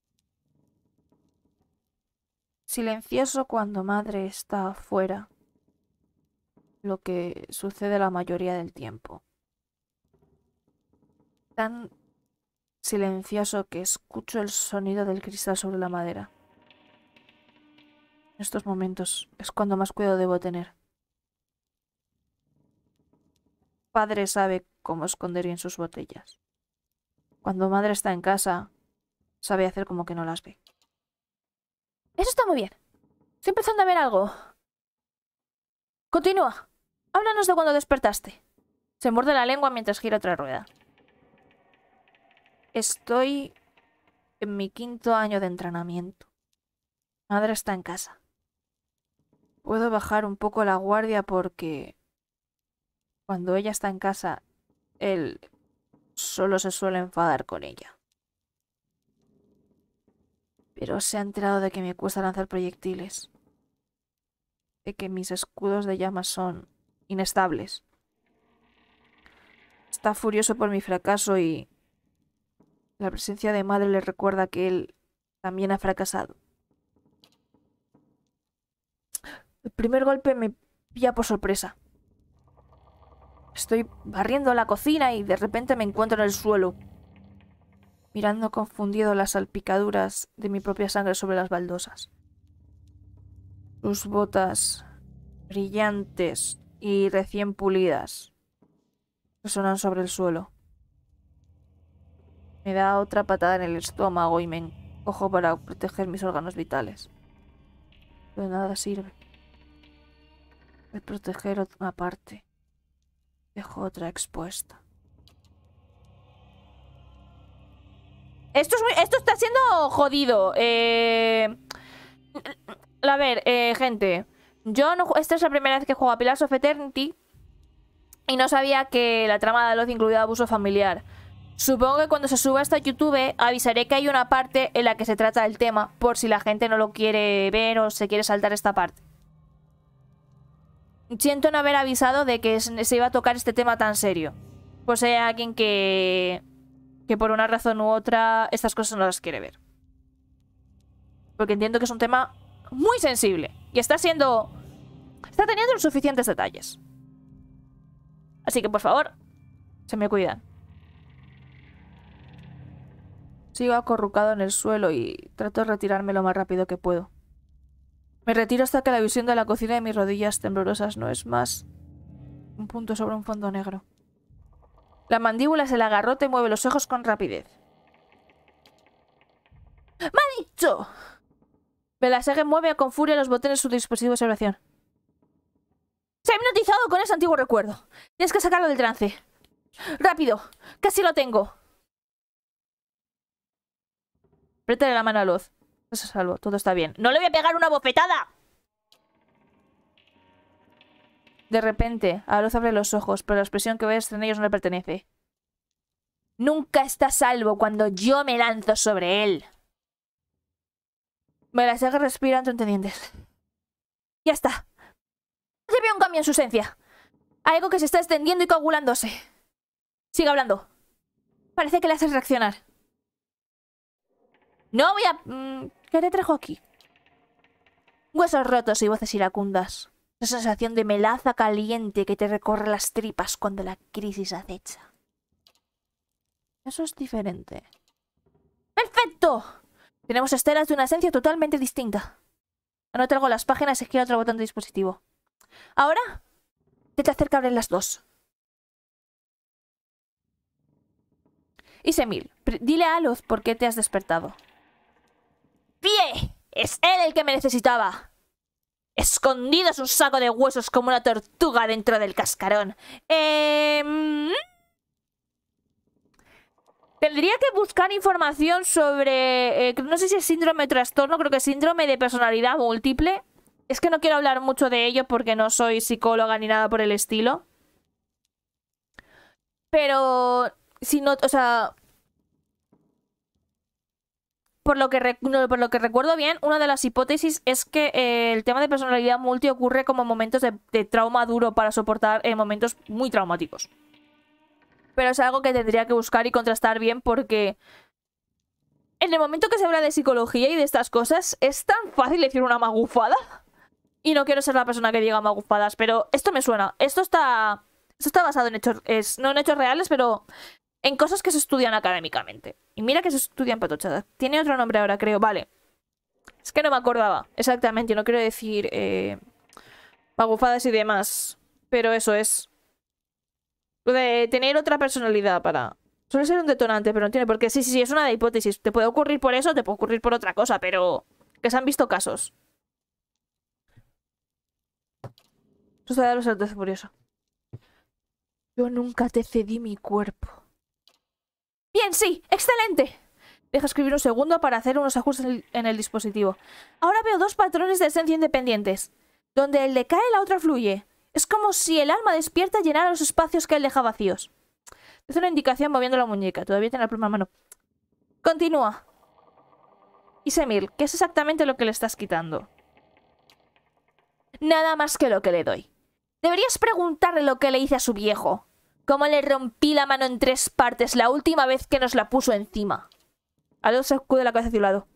Silencioso cuando madre está afuera. Lo que sucede la mayoría del tiempo. Tan silencioso que escucho el sonido del cristal sobre la madera. En estos momentos es cuando más cuidado debo tener. Padre sabe cómo esconder bien sus botellas. Cuando madre está en casa, sabe hacer como que no las ve. Eso está muy bien. Estoy empezando a ver algo. Continúa. Háblanos de cuando despertaste. Se muerde la lengua mientras gira otra rueda. Estoy en mi quinto año de entrenamiento. Madre está en casa. Puedo bajar un poco la guardia porque cuando ella está en casa, él solo se suele enfadar con ella. Pero se ha enterado de que me cuesta lanzar proyectiles. De que mis escudos de llamas son inestables. Está furioso por mi fracaso y la presencia de madre le recuerda que él también ha fracasado. El primer golpe me pilla por sorpresa. Estoy barriendo la cocina y de repente me encuentro en el suelo, mirando confundido las salpicaduras de mi propia sangre sobre las baldosas. Sus botas brillantes y recién pulidas resonan sobre el suelo. Me da otra patada en el estómago y me encojo para proteger mis órganos vitales. Pero nada sirve. Al proteger una parte, dejo otra expuesta. Esto, es muy, esto está siendo jodido. Eh, a ver, eh, gente. Yo no, esta es la primera vez que juego a Pillars of Eternity y no sabía que la trama de Aloth incluía abuso familiar. Supongo que cuando se suba esto a YouTube avisaré que hay una parte en la que se trata el tema, por si la gente no lo quiere ver o se quiere saltar esta parte. Siento no haber avisado de que se iba a tocar este tema tan serio. Pues hay alguien que... que por una razón u otra estas cosas no las quiere ver. Porque entiendo que es un tema muy sensible. Y está siendo... está teniendo los suficientes detalles. Así que, por favor, se me cuidan. Sigo acurrucado en el suelo y trato de retirarme lo más rápido que puedo. Me retiro hasta que la visión de la cocina de mis rodillas temblorosas no es más un punto sobre un fondo negro. La mandíbula se la agarrota y mueve los ojos con rapidez. ¡Me ha dicho! Belasegue mueve con furia los botones de su dispositivo de observación. Se ha hipnotizado con ese antiguo recuerdo. Tienes que sacarlo del trance. ¡Rápido! ¡Casi lo tengo! Apriétale la mano a Luz. Eso es salvo, todo está bien. ¡No le voy a pegar una bofetada! De repente, a Luz abre los ojos, pero la expresión que ves en ellos no le pertenece. Nunca está a salvo cuando yo me lanzo sobre él. Belasegue respira entre dientes. Ya está. Se ve un cambio en su esencia. Algo que se está extendiendo y coagulándose. Sigue hablando. Parece que le haces reaccionar. No voy a... Mm, ¿qué te trajo aquí? Huesos rotos y voces iracundas. Esa sensación de melaza caliente que te recorre las tripas cuando la crisis acecha. Eso es diferente. ¡Perfecto! Tenemos estelas de una esencia totalmente distinta. Anota algo en las páginas y gira otro botón de dispositivo. Ahora, te te acerca a abrir las dos. Isemil, dile a Luz por qué te has despertado. ¡Pie! ¡Es él el que me necesitaba! Escondido es un saco de huesos como una tortuga dentro del cascarón. Eh... Tendría que buscar información sobre... Eh, no sé si es síndrome de trastorno, creo que es síndrome de personalidad múltiple. Es que no quiero hablar mucho de ello porque no soy psicóloga ni nada por el estilo. Pero... Si no... O sea... Por lo, que rec no, por lo que recuerdo bien, una de las hipótesis es que eh, el tema de personalidad multi ocurre como momentos de, de trauma duro para soportar eh, momentos muy traumáticos. Pero es algo que tendría que buscar y contrastar bien porque... En el momento que se habla de psicología y de estas cosas, es tan fácil decir una magufada. Y no quiero ser la persona que diga magufadas, pero esto me suena. Esto está... Esto está basado en hechos... Es, no en hechos reales, pero... En cosas que se estudian académicamente. Y mira que se estudian patochadas. Tiene otro nombre ahora, creo. Vale. Es que no me acordaba exactamente. No quiero decir... Eh, magufadas y demás. Pero eso es... Lo de tener otra personalidad para... Suele ser un detonante, pero no tiene por qué. Sí, sí, sí, es una de hipótesis. Te puede ocurrir por eso, te puede ocurrir por otra cosa, pero... Que se han visto casos. Eso de los es curioso. Yo nunca te cedí mi cuerpo. Bien, sí, excelente. Deja escribir un segundo para hacer unos ajustes en el dispositivo. Ahora veo dos patrones de esencia independientes. Donde el decae, la otra fluye. Es como si el alma despierta llenara los espacios que él deja vacíos. Es una indicación moviendo la muñeca. Todavía tiene la pluma en mano. Continúa. Isemil, ¿qué es exactamente lo que le estás quitando? Nada más que lo que le doy. Deberías preguntarle lo que le hice a su viejo. Cómo le rompí la mano en tres partes la última vez que nos la puso encima. Aldo se sacude la cabeza hacia un lado.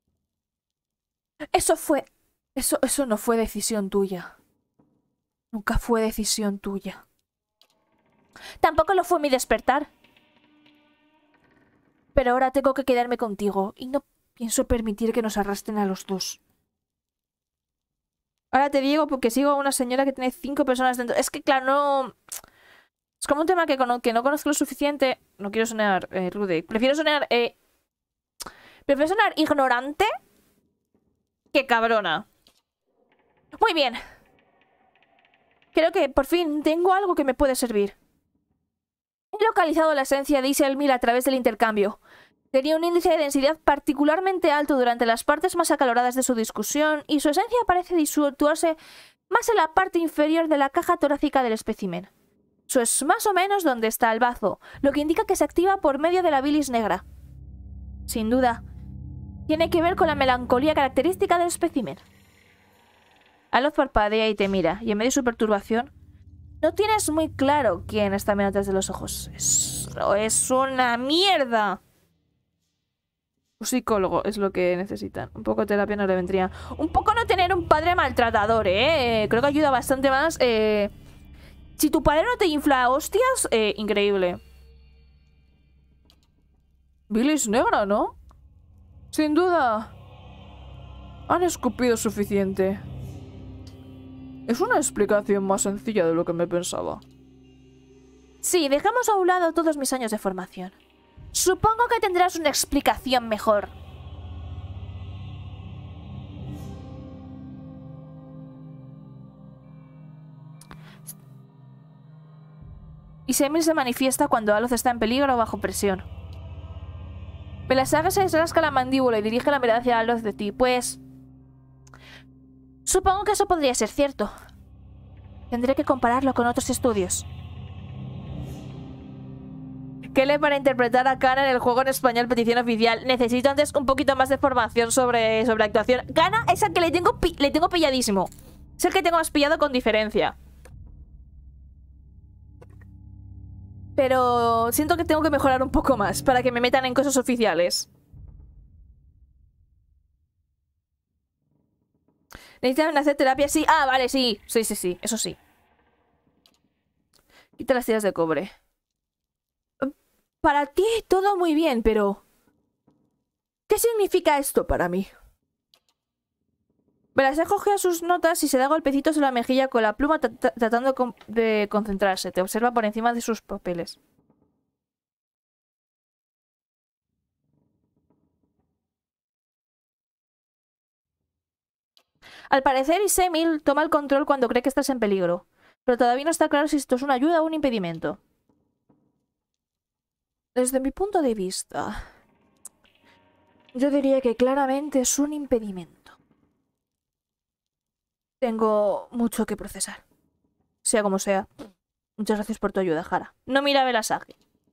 Eso fue... Eso, eso no fue decisión tuya. Nunca fue decisión tuya. Tampoco lo fue mi despertar. Pero ahora tengo que quedarme contigo y no pienso permitir que nos arrastren a los dos. Ahora te digo porque sigo a una señora que tiene cinco personas dentro. Es que, claro, no... Es como un tema que, cono que no conozco lo suficiente. No quiero sonar eh, rude. Prefiero sonar... Eh... Prefiero sonar ignorante que cabrona. Muy bien. Creo que por fin tengo algo que me puede servir. He localizado la esencia de Iselmil a través del intercambio. Tenía un índice de densidad particularmente alto durante las partes más acaloradas de su discusión y su esencia parece situarse más en la parte inferior de la caja torácica del espécimen. Eso es más o menos donde está el bazo, lo que indica que se activa por medio de la bilis negra. Sin duda, tiene que ver con la melancolía característica del espécimen. Aloth parpadea y te mira, y en medio de su perturbación, no tienes muy claro quién está mirando desde los ojos. Es, es una mierda. Un psicólogo es lo que necesitan. Un poco de terapia no le vendría. Un poco no tener un padre maltratador, ¿eh? Creo que ayuda bastante más. Eh... Si tu padre no te infla hostias, eh, increíble. Billy es negra, ¿no? Sin duda. Han escupido suficiente. Es una explicación más sencilla de lo que me pensaba. Sí, dejamos a un lado todos mis años de formación. Supongo que tendrás una explicación mejor. Y Semil se manifiesta cuando Aloth está en peligro o bajo presión. Belasaga se rasca la mandíbula y dirige la mirada hacia Aloth de ti. Pues... supongo que eso podría ser cierto. Tendré que compararlo con otros estudios. ¿Qué le para interpretar a Kana en el juego en español? Petición oficial. Necesito antes un poquito más de formación sobre, sobre actuación. Kana es el que le tengo, le tengo pilladísimo. Es el que tengo más pillado con diferencia. Pero siento que tengo que mejorar un poco más para que me metan en cosas oficiales. ¿Necesitan hacer terapia? Sí. Ah, vale, sí. Sí, sí, sí. Eso sí. Quita las tiras de cobre. Para ti todo muy bien, pero... ¿qué significa esto para mí? Belasaga coge sus notas y se da golpecitos en la mejilla con la pluma tratando de concentrarse. Te observa por encima de sus papeles. Al parecer, Isemil toma el control cuando cree que estás en peligro. Pero todavía no está claro si esto es una ayuda o un impedimento. Desde mi punto de vista, yo diría que claramente es un impedimento. Tengo mucho que procesar. Sea como sea. Muchas gracias por tu ayuda, Hara. No mira a Belasaga.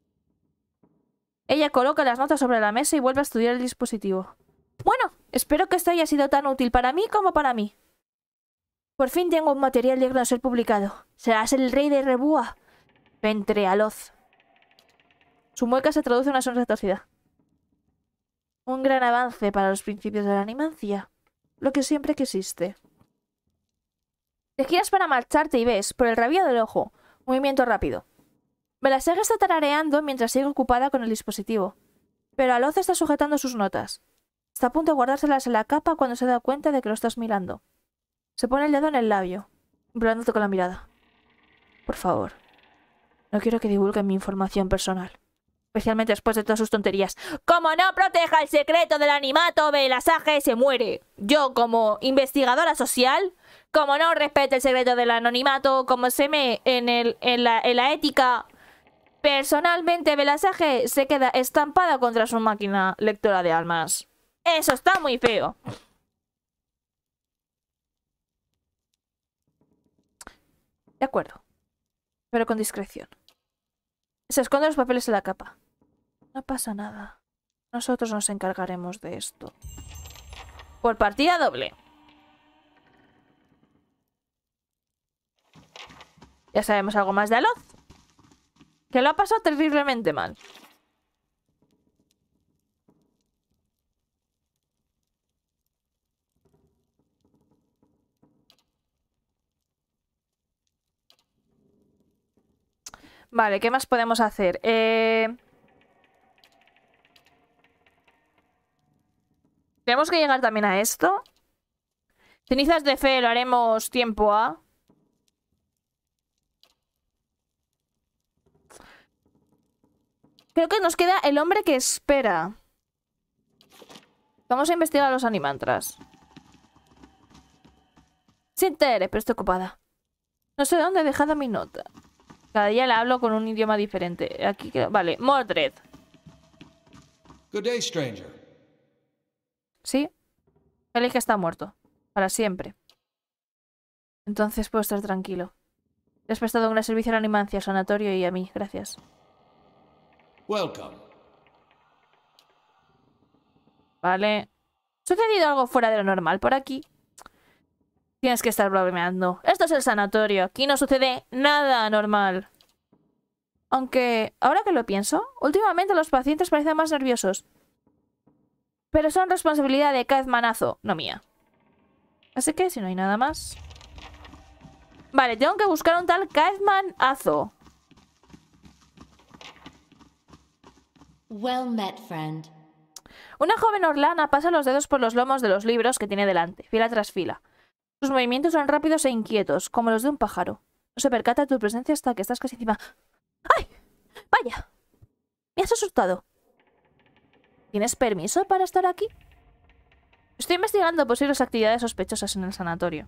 Ella coloca las notas sobre la mesa y vuelve a estudiar el dispositivo. Bueno, espero que esto haya sido tan útil para mí como para mí. Por fin tengo un material digno de ser publicado. Serás el rey de Rebúa. Ventre Aloth. Su mueca se traduce en una sonrisa torcida. Un gran avance para los principios de la animancia. Lo que siempre quisiste. Te giras para marcharte y ves, por el rabillo del ojo, un movimiento rápido. Belasaga está tarareando mientras sigue ocupada con el dispositivo. Pero Aloth está sujetando sus notas. Está a punto de guardárselas en la capa cuando se da cuenta de que lo estás mirando. Se pone el dedo en el labio, implorándote con la mirada. Por favor, no quiero que divulguen mi información personal. Especialmente después de todas sus tonterías. Como no proteja el secreto del animato, Belasaga se muere. Yo, como investigadora social, como no respete el secreto del anonimato, como se me en, el, en, la, en la ética, personalmente Belasaga se queda estampada contra su máquina lectora de almas. Eso está muy feo. De acuerdo. Pero con discreción. Se esconde los papeles en la capa. No pasa nada. Nosotros nos encargaremos de esto. Por partida doble. Ya sabemos algo más de Aloth. Que lo ha pasado terriblemente mal. Vale, ¿qué más podemos hacer? Eh... Tenemos que llegar también a esto. Cenizas de fe lo haremos tiempo a... Creo que nos queda el hombre que espera. Vamos a investigar a los animantras. Sin Tere, pero estoy ocupada. No sé dónde he dejado mi nota. Cada día le hablo con un idioma diferente. Aquí queda... Vale, Mordred. Good day, stranger. ¿Sí? Feliz que está muerto. Para siempre. Entonces puedo estar tranquilo. Le has prestado un gran servicio a la animancia, al sanatorio y a mí. Gracias. Welcome. Vale. ¿Ha sucedido algo fuera de lo normal por aquí? Tienes que estar bromeando. Esto es el sanatorio. Aquí no sucede nada normal. Aunque, ahora que lo pienso, últimamente los pacientes parecen más nerviosos. Pero son responsabilidad de Kaz Manazo, no mía. Así que, si no hay nada más... Vale, tengo que buscar un tal Kaz Manazo. Well met, friend. Una joven orlana pasa los dedos por los lomos de los libros que tiene delante, fila tras fila. Sus movimientos son rápidos e inquietos, como los de un pájaro. No se percata de tu presencia hasta que estás casi encima. ¡Ay! ¡Vaya! Me has asustado. ¿Tienes permiso para estar aquí? Estoy investigando posibles actividades sospechosas en el sanatorio.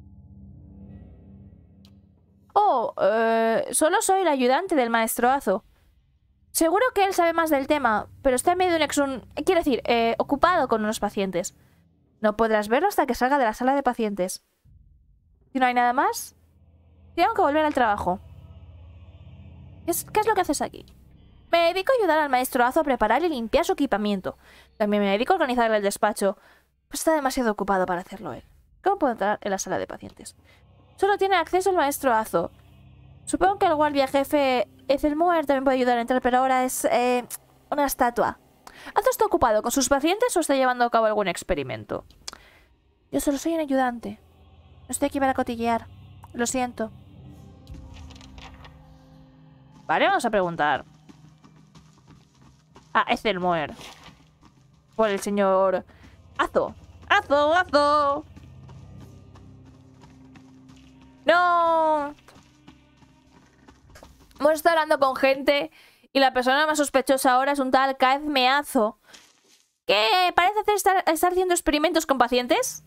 Oh, eh, solo soy el ayudante del maestro Azo. Seguro que él sabe más del tema, pero está en medio de un exun... Quiero decir, eh, ocupado con unos pacientes. No podrás verlo hasta que salga de la sala de pacientes. Si no hay nada más, tengo que volver al trabajo. ¿Qué es, qué es lo que haces aquí? Me dedico a ayudar al maestro Azo a preparar y limpiar su equipamiento. También me dedico a organizar el despacho. Pues está demasiado ocupado para hacerlo él. ¿Cómo puedo entrar en la sala de pacientes? Solo tiene acceso el maestro Azo. Supongo que el guardia jefe Ethelmuer también puede ayudar a entrar, pero ahora es eh, una estatua. ¿Azo está ocupado con sus pacientes o está llevando a cabo algún experimento? Yo solo soy un ayudante. No estoy aquí para cotillear. Lo siento. Vale, vamos a preguntar. A Ethelmuer. Por el señor Azo. ¡Azo, Azo! ¡No! Hemos estado hablando con gente y la persona más sospechosa ahora es un tal Kaz Meazo, que parece hacer estar, estar haciendo experimentos con pacientes.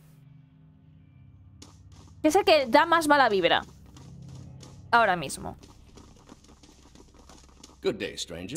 Que es el que da más mala vibra. Ahora mismo. Good day, stranger.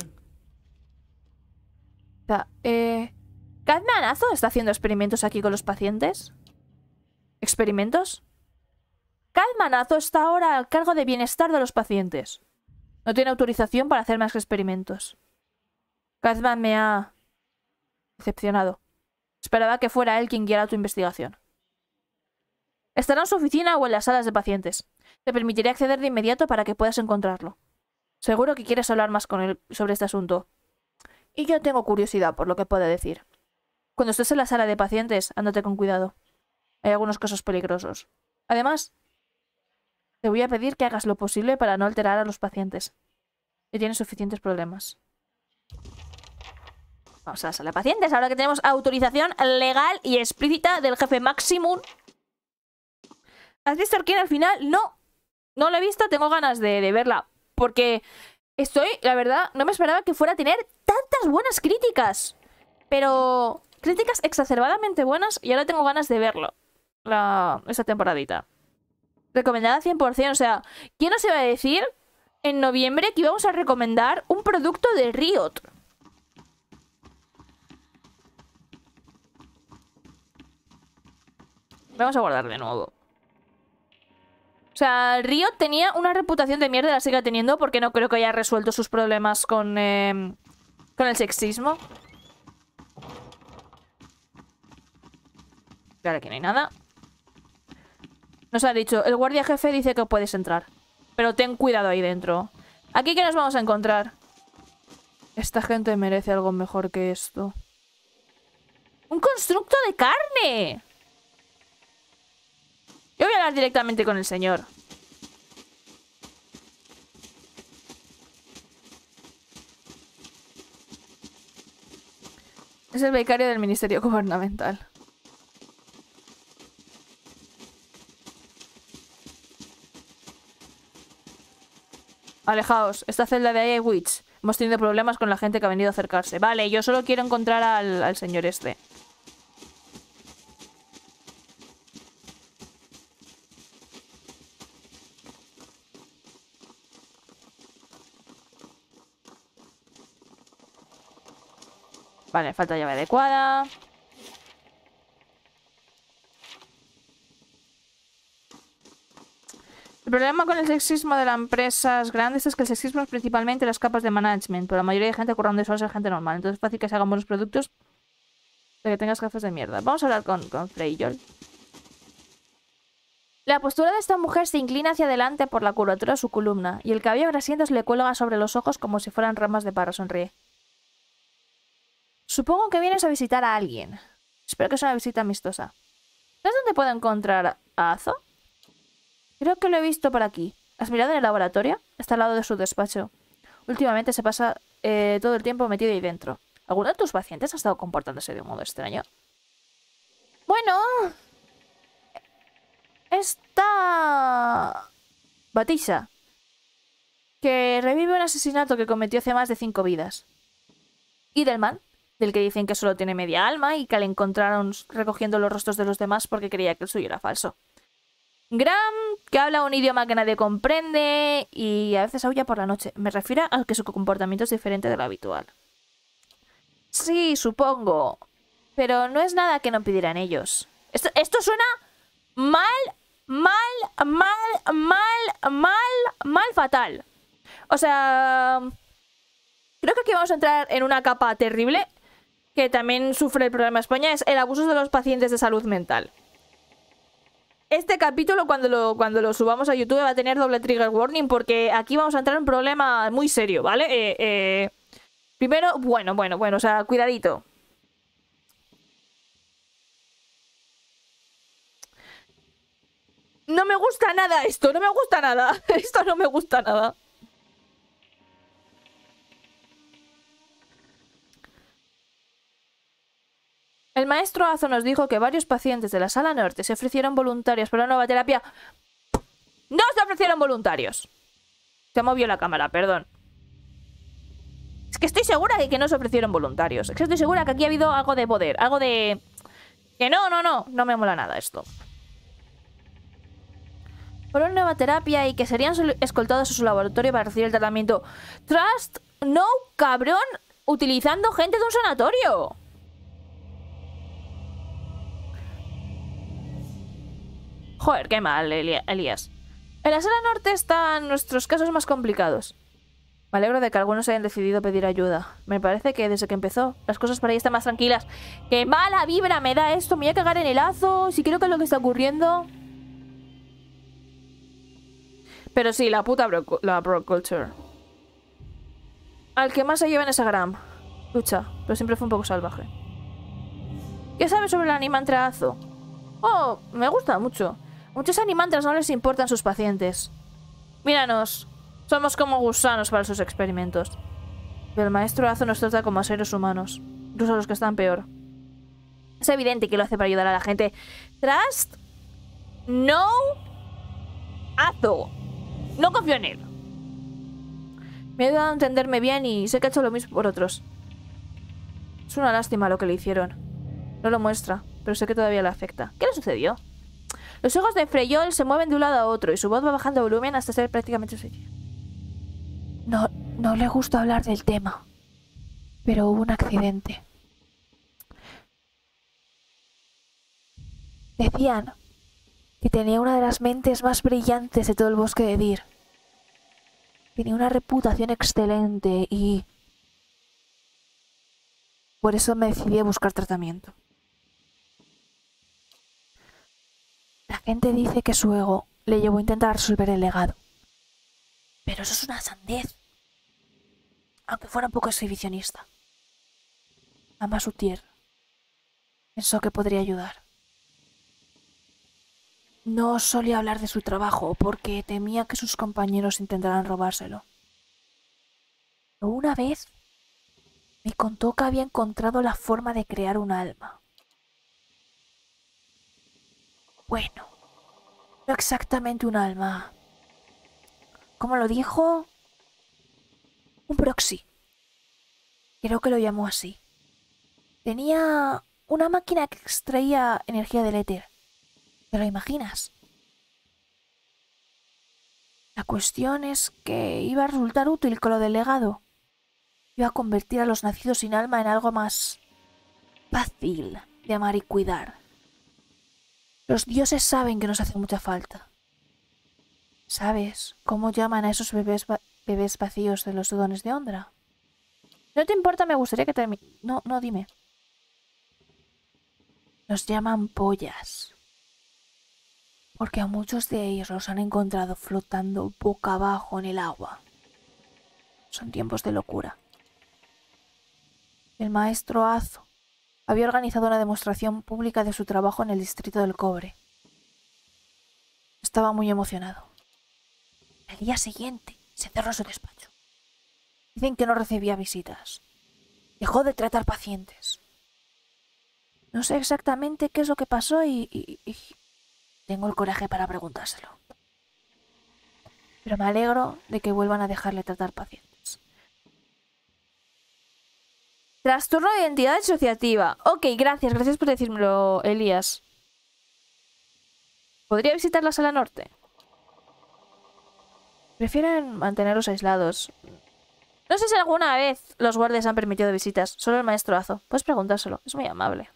O sea, eh... ¿Kaz Meazo está haciendo experimentos aquí con los pacientes? ¿Experimentos? Kaz Meazo está ahora al cargo de bienestar de los pacientes. No tiene autorización para hacer más experimentos. Kazman me ha decepcionado. Esperaba que fuera él quien guiara tu investigación. Estará en su oficina o en las salas de pacientes. Te permitiré acceder de inmediato para que puedas encontrarlo. Seguro que quieres hablar más con él sobre este asunto. Y yo tengo curiosidad por lo que puede decir. Cuando estés en la sala de pacientes, ándate con cuidado. Hay algunos casos peligrosos. Además, te voy a pedir que hagas lo posible para no alterar a los pacientes. Ya tienes suficientes problemas. Vamos a la sala de pacientes, ahora que tenemos autorización legal y explícita del jefe Maximum. ¿Has visto Arcane al final? No. No lo he visto, tengo ganas de, de verla. Porque estoy, la verdad, no me esperaba que fuera a tener tantas buenas críticas. Pero críticas exacerbadamente buenas y ahora tengo ganas de verlo. La, esta temporadita. Recomendada cien por cien, o sea, ¿quién nos iba a decir en noviembre que íbamos a recomendar un producto de Riot? Vamos a guardar de nuevo. O sea, Riot tenía una reputación de mierda, la sigue teniendo porque no creo que haya resuelto sus problemas con, eh, con el sexismo. Claro, aquí no hay nada. Nos ha dicho, el guardia jefe dice que puedes entrar. Pero ten cuidado ahí dentro. ¿Aquí qué nos vamos a encontrar? Esta gente merece algo mejor que esto. ¡Un constructo de carne! Yo voy a hablar directamente con el señor. Es el becario del Ministerio Gubernamental. Alejaos, esta celda de ahí hay witch. Hemos tenido problemas con la gente que ha venido a acercarse. Vale, yo solo quiero encontrar al, al señor este. Vale, falta llave adecuada. El problema con el sexismo de las empresas grandes es que el sexismo es principalmente las capas de management, pero la mayoría de gente currando eso es gente normal. Entonces es fácil que se hagan buenos productos de que tengas jefes de mierda. Vamos a hablar con, con Freyjol. La postura de esta mujer se inclina hacia adelante por la curvatura de su columna, y el cabello grasiento se le cuelga sobre los ojos como si fueran ramas de parra. Sonríe. Supongo que vienes a visitar a alguien. Espero que sea una visita amistosa. ¿Sabes dónde puedo encontrar a Azo? Creo que lo he visto por aquí. ¿Has mirado en el laboratorio? Está al lado de su despacho. Últimamente se pasa eh, todo el tiempo metido ahí dentro. ¿Alguno de tus pacientes ha estado comportándose de un modo extraño? Bueno... Está... Batisa, que revive un asesinato que cometió hace más de cinco vidas. Idelman, del que dicen que solo tiene media alma y que le encontraron recogiendo los rostros de los demás porque creía que el suyo era falso. Graham, que habla un idioma que nadie comprende y a veces aúlla por la noche. Me refiero a que su comportamiento es diferente de lo habitual. Sí, supongo. Pero no es nada que no pidieran ellos. Esto, esto suena mal, mal, mal, mal, mal, mal, fatal. O sea... Creo que aquí vamos a entrar en una capa terrible que también sufre el problema de España, es el abuso de los pacientes de salud mental. Este capítulo, cuando lo, cuando lo subamos a YouTube, va a tener doble trigger warning porque aquí vamos a entrar en un problema muy serio, ¿vale? Eh, eh, primero, bueno, bueno, bueno, o sea, cuidadito. No me gusta nada esto, no me gusta nada. Esto no me gusta nada. El maestro Azo nos dijo que varios pacientes de la sala norte se ofrecieron voluntarios para una nueva terapia. ¡No se ofrecieron voluntarios! Se movió la cámara, perdón. Es que estoy segura de que no se ofrecieron voluntarios. Es que estoy segura que aquí ha habido algo de poder, algo de... Que no, no, no, no me mola nada esto. Por una nueva terapia y que serían escoltados a su laboratorio para recibir el tratamiento. Trust, no, cabrón, utilizando gente de un sanatorio. Joder, qué mal, Elías. En la sala norte están nuestros casos más complicados. Me alegro de que algunos hayan decidido pedir ayuda. Me parece que desde que empezó, las cosas por ahí están más tranquilas. ¡Qué mala vibra me da esto! Me voy a cagar en el Azo. Si creo que es lo que está ocurriendo. Pero sí, la puta bro, la bro culture. Al que más se lleva en ese Graham. Lucha, pero siempre fue un poco salvaje. ¿Qué sabes sobre el animantre Azo? Oh, me gusta mucho. Muchos animantres no les importan sus pacientes. Míranos. Somos como gusanos para sus experimentos. Pero el maestro Azo nos trata como a seres humanos. Incluso a los que están peor. Es evidente que lo hace para ayudar a la gente. Trust. No. Azo. No confío en él. Me ha ayudado a entenderme bien y sé que ha hecho lo mismo por otros. Es una lástima lo que le hicieron. No lo muestra, pero sé que todavía le afecta. ¿Qué le sucedió? Los ojos de Freyol se mueven de un lado a otro y su voz va bajando de volumen hasta ser prácticamente suicida. No, no le gusta hablar del tema, pero hubo un accidente. Decían que tenía una de las mentes más brillantes de todo el bosque de Dir. Tenía una reputación excelente y... por eso me decidí a buscar tratamiento. La gente dice que su ego le llevó a intentar resolver el legado. Pero eso es una sandez. Aunque fuera un poco exhibicionista. Amasutier pensó que podría ayudar. No solía hablar de su trabajo porque temía que sus compañeros intentaran robárselo. Pero una vez me contó que había encontrado la forma de crear un alma. Bueno, no exactamente un alma. ¿Cómo lo dijo? Un proxy. Creo que lo llamó así. Tenía una máquina que extraía energía del éter. ¿Te lo imaginas? La cuestión es que iba a resultar útil con lo del legado. Iba a convertir a los nacidos sin alma en algo más fácil de amar y cuidar. Los dioses saben que nos hace mucha falta. ¿Sabes cómo llaman a esos bebés, bebés vacíos de los dones de Ondra? ¿No te importa? Me gustaría que termine... No, no, dime. Los llaman pollas. Porque a muchos de ellos los han encontrado flotando boca abajo en el agua. Son tiempos de locura. El maestro Azo había organizado una demostración pública de su trabajo en el distrito del cobre. Estaba muy emocionado. El día siguiente se cerró su despacho. Dicen que no recibía visitas. Dejó de tratar pacientes. No sé exactamente qué es lo que pasó y, y, y tengo el coraje para preguntárselo. Pero me alegro de que vuelvan a dejarle tratar pacientes. Trastorno de identidad disociativa. Ok, gracias, gracias por decírmelo, Elías. ¿Podría visitar la sala norte? Prefieren mantenerlos aislados. No sé si alguna vez los guardias han permitido visitas. Solo el maestro Azo. Puedes preguntárselo. Es muy amable.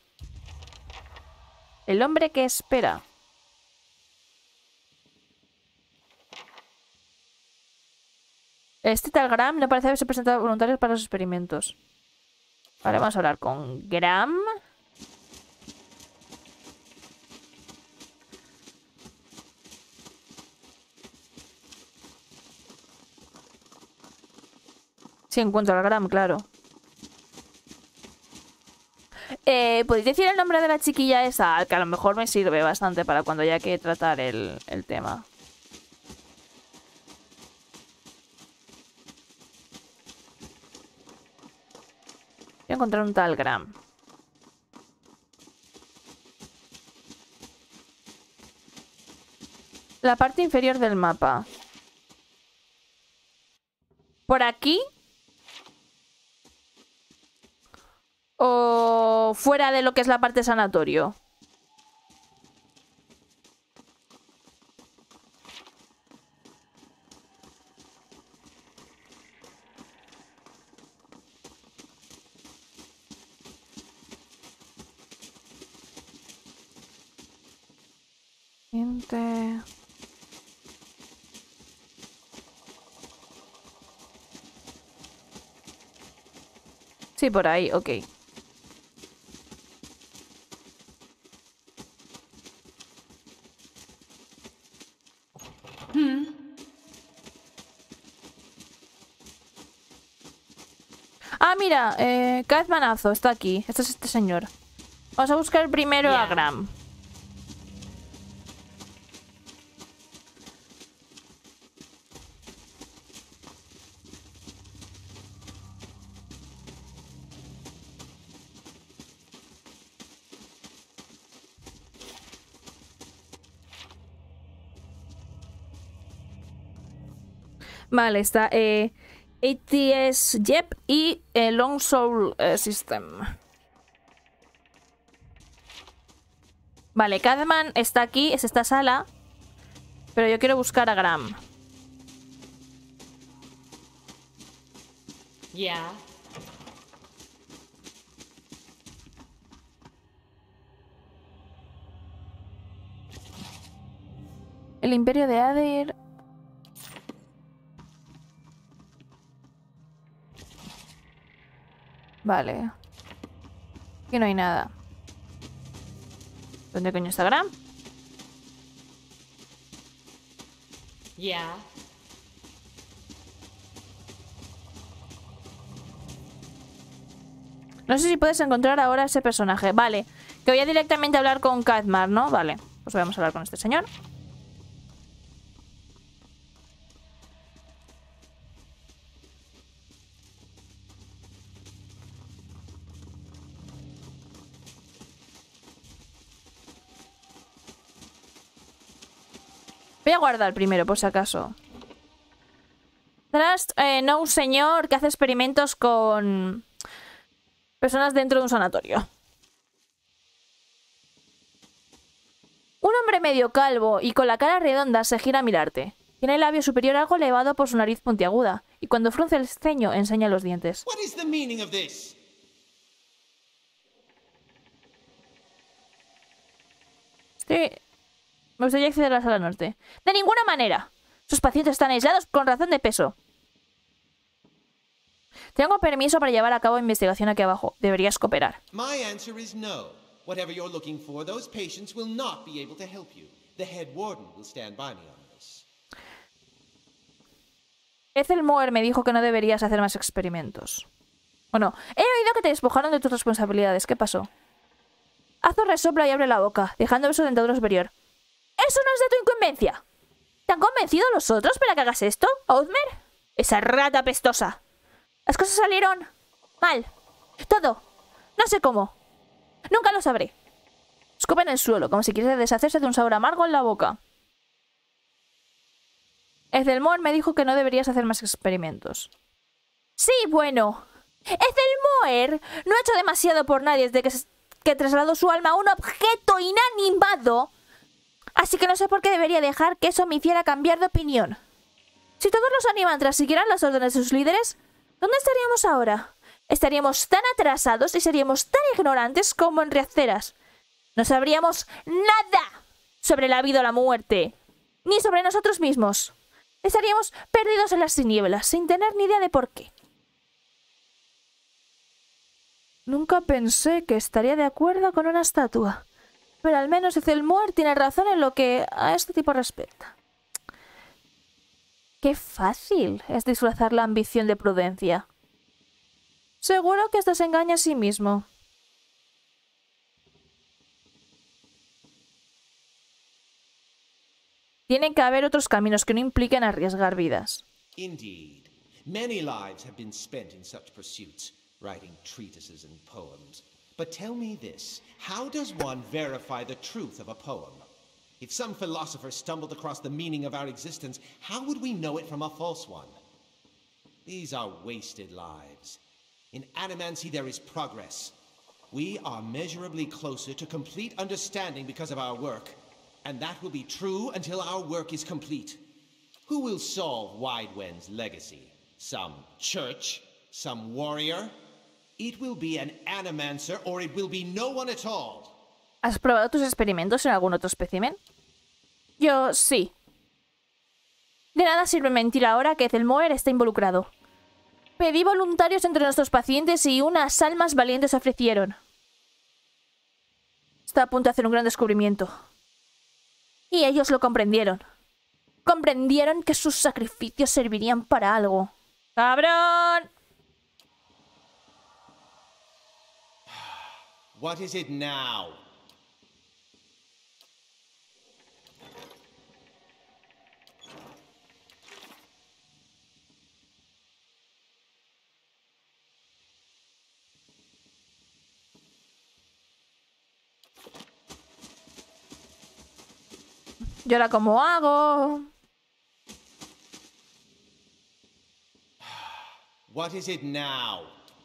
El hombre que espera. Este tal Graham no parece haberse presentado voluntarios para los experimentos. Vale, vamos a hablar con Graham. Si encuentro al Graham, claro. Eh, ¿podéis decir el nombre de la chiquilla esa? Que a lo mejor me sirve bastante para cuando haya que tratar el, el tema. Voy a encontrar un tal Graham. La parte inferior del mapa. ¿Por aquí? ¿O fuera de lo que es la parte sanatorio? Gente... Sí, por ahí, ok. Hmm. Ah, mira, eh, Kazmanazo está aquí. Este es este señor. Vamos a buscar primero Yeah. a Graham. Vale, está eh, A T S J E P y eh, Long Soul eh, System. Vale, Cadman está aquí, es esta sala. Pero yo quiero buscar a Graham. Yeah. El Imperio de Adir. Vale. Aquí no hay nada. ¿Dónde coño está Graham? Yeah. No sé si puedes encontrar ahora ese personaje. Vale. Que voy a directamente hablar con Kazmar, ¿no? Vale. Pues vamos a hablar con este señor. Voy a guardar primero, por si acaso. Trust, eh, no un señor que hace experimentos con personas dentro de un sanatorio. Un hombre medio calvo y con la cara redonda se gira a mirarte. Tiene el labio superior algo elevado por su nariz puntiaguda y cuando frunce el ceño enseña los dientes. What is the meaning of this? Sí. Me gustaría acceder a la sala norte. ¡De ninguna manera! Sus pacientes están aislados con razón de peso. Tengo permiso para llevar a cabo investigación aquí abajo. Deberías cooperar. My answer is no. Whatever you're looking for, those patients will not be able to help you. The head warden will stand by me on this. Ethel Moore me dijo que no deberías hacer más experimentos. Bueno, he oído que te despojaron de tus responsabilidades. ¿Qué pasó? Azor resopla y abre la boca, dejando su dentadura superior. ¡Eso no es de tu incumbencia! ¿Te han convencido los otros para que hagas esto, Othmer? Esa rata pestosa. Las cosas salieron mal. Todo. No sé cómo. Nunca lo sabré. Escupe en el suelo, como si quisiera deshacerse de un sabor amargo en la boca. Ethel Moore me dijo que no deberías hacer más experimentos. Sí, bueno. Ethel Moore no ha hecho demasiado por nadie desde que, que trasladó su alma a un objeto inanimado. Así que no sé por qué debería dejar que eso me hiciera cambiar de opinión. Si todos los animantras siguieran las órdenes de sus líderes, ¿dónde estaríamos ahora? Estaríamos tan atrasados y seríamos tan ignorantes como en Riaceras. No sabríamos nada sobre la vida o la muerte, ni sobre nosotros mismos. Estaríamos perdidos en las tinieblas, sin tener ni idea de por qué. Nunca pensé que estaría de acuerdo con una estatua, pero al menos Ethel Moore tiene razón en lo que a este tipo respecta. Qué fácil es disfrazar la ambición de prudencia. Seguro que hasta se engaña a sí mismo. Tienen que haber otros caminos que no impliquen arriesgar vidas. Indeed. Many lives have been spent in such pursuits, writing treatises and poems. But tell me this, how does one verify the truth of a poem? If some philosopher stumbled across the meaning of our existence, how would we know it from a false one? These are wasted lives. In Animancy there is progress. We are measurably closer to complete understanding because of our work. And that will be true until our work is complete. Who will solve Widewen's legacy? Some church? Some warrior? It will be an Animancer or it will be no one at all. ¿Has probado tus experimentos en algún otro espécimen? Yo sí. De nada sirve mentir ahora que Ethel Moore está involucrado. Pedí voluntarios entre nuestros pacientes y unas almas valientes ofrecieron. Está a punto de hacer un gran descubrimiento. Y ellos lo comprendieron. Comprendieron que sus sacrificios servirían para algo. ¡Cabrón! What is it now? ¿Y ahora cómo hago? What is it now?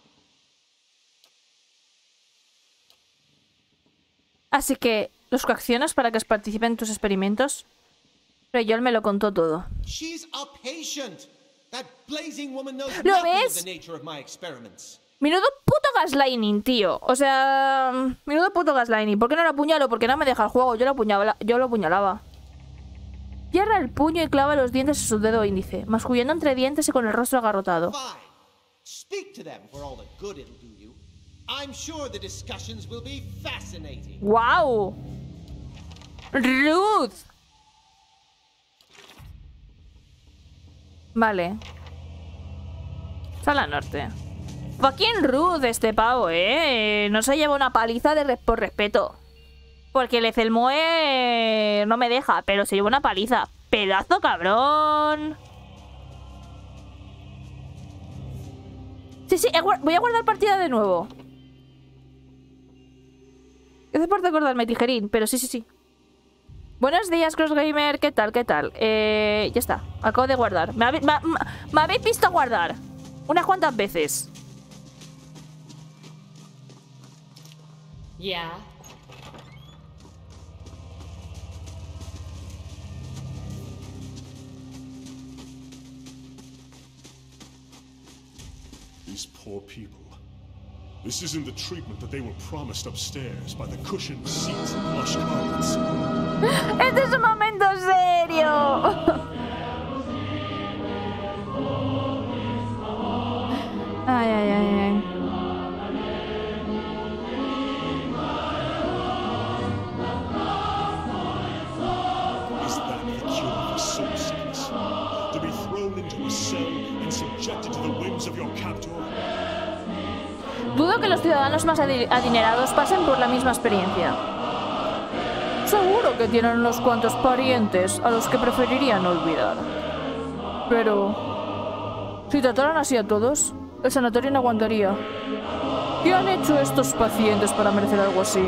Así que, ¿los coaccionas para que participen en tus experimentos? Pero Joel me lo contó todo. She's a patient. That blazing woman knows ¿Lo nothing ves? of the nature of my experiments. Menudo puto gaslighting, tío. O sea, menudo puto gaslighting. ¿Por qué no lo apuñalo? Porque no me deja el juego. Yo lo apuñalaba. Yo lo apuñalaba. Cierra el puño y clava los dientes en su dedo índice, mascullando entre dientes y con el rostro agarrotado. Fine. Speak to them for all the good it'll do you. I'm sure the discussions will be fascinating. ¡Wow! ¡Ruth! Vale. Sala norte. Fucking Ruth este pavo, ¿eh? No se lleva una paliza de res por respeto. Porque el Ethel Moore no me deja, pero se lleva una paliza. ¡Pedazo cabrón! Sí, sí, voy a guardar partida de nuevo. Es por recordarme, tijerín, pero sí, sí, sí. Buenos días, CrossGamer. ¿Qué tal? ¿Qué tal? Eh, ya está. Acabo de guardar. Me, habe, me, me habéis visto guardar unas cuantas veces. Yeah. These poor people. This isn't the treatment that they were promised upstairs by the cushioned seats and plush carpets. Este es un momento serio. Ay, ay, ay, ay. los ciudadanos más adinerados pasen por la misma experiencia. Seguro que tienen unos cuantos parientes a los que preferirían olvidar. Pero si trataran así a todos, el sanatorio no aguantaría. ¿Qué han hecho estos pacientes para merecer algo así?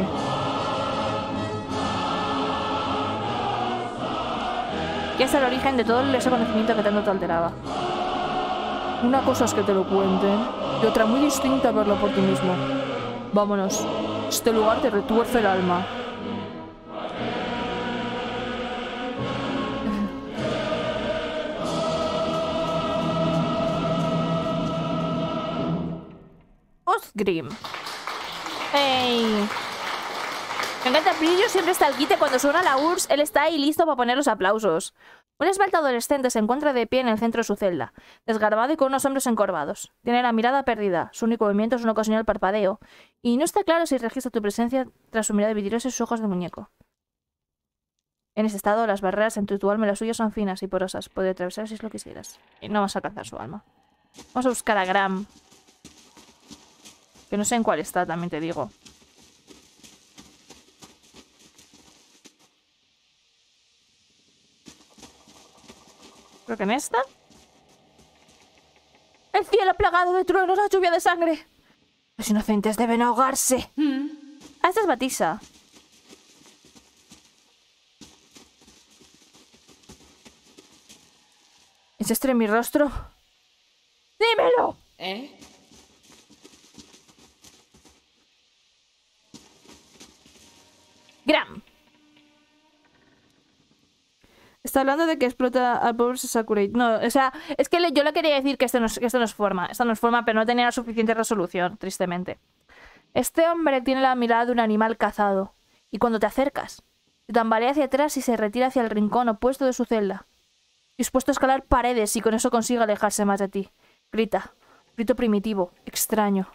Y es el origen de todo ese conocimiento que tanto te alteraba. Una cosa es que te lo cuenten, y otra muy distinta verlo por ti mismo. Vámonos. Este lugar te retuerce el alma. Osgrim. ¡Ey! Me encanta Brillo, siempre está al quite. Cuando suena la U R S S, él está ahí listo para poner los aplausos. Un esbelto adolescente se encuentra de pie en el centro de su celda, desgarbado y con unos hombros encorvados. Tiene la mirada perdida, su único movimiento es un ocasional parpadeo, y no está claro si registra tu presencia tras su mirada vidriosa y sus ojos de muñeco. En ese estado, las barreras entre tu alma y las suyas son finas y porosas. Puede atravesar si lo quisieras. Y no vas a alcanzar su alma. Vamos a buscar a Graham. Que no sé en cuál está, también te digo. Creo que en esta. El cielo plagado de truenos, la lluvia de sangre. Los inocentes deben ahogarse. Mm. Ah, esta es Batisa. ¿Es este en mi rostro? ¡Dímelo! ¿Eh? Graham. Está hablando de que explota al pobre Sakurai. No, o sea, es que le, yo le quería decir que esto no es, que esto no es forma. Esto no es forma, pero no tenía la suficiente resolución, tristemente. Este hombre tiene la mirada de un animal cazado. Y cuando te acercas, te tambalea hacia atrás y se retira hacia el rincón opuesto de su celda. Dispuesto a escalar paredes y con eso consigue alejarse más de ti. Grita. Grito primitivo, extraño.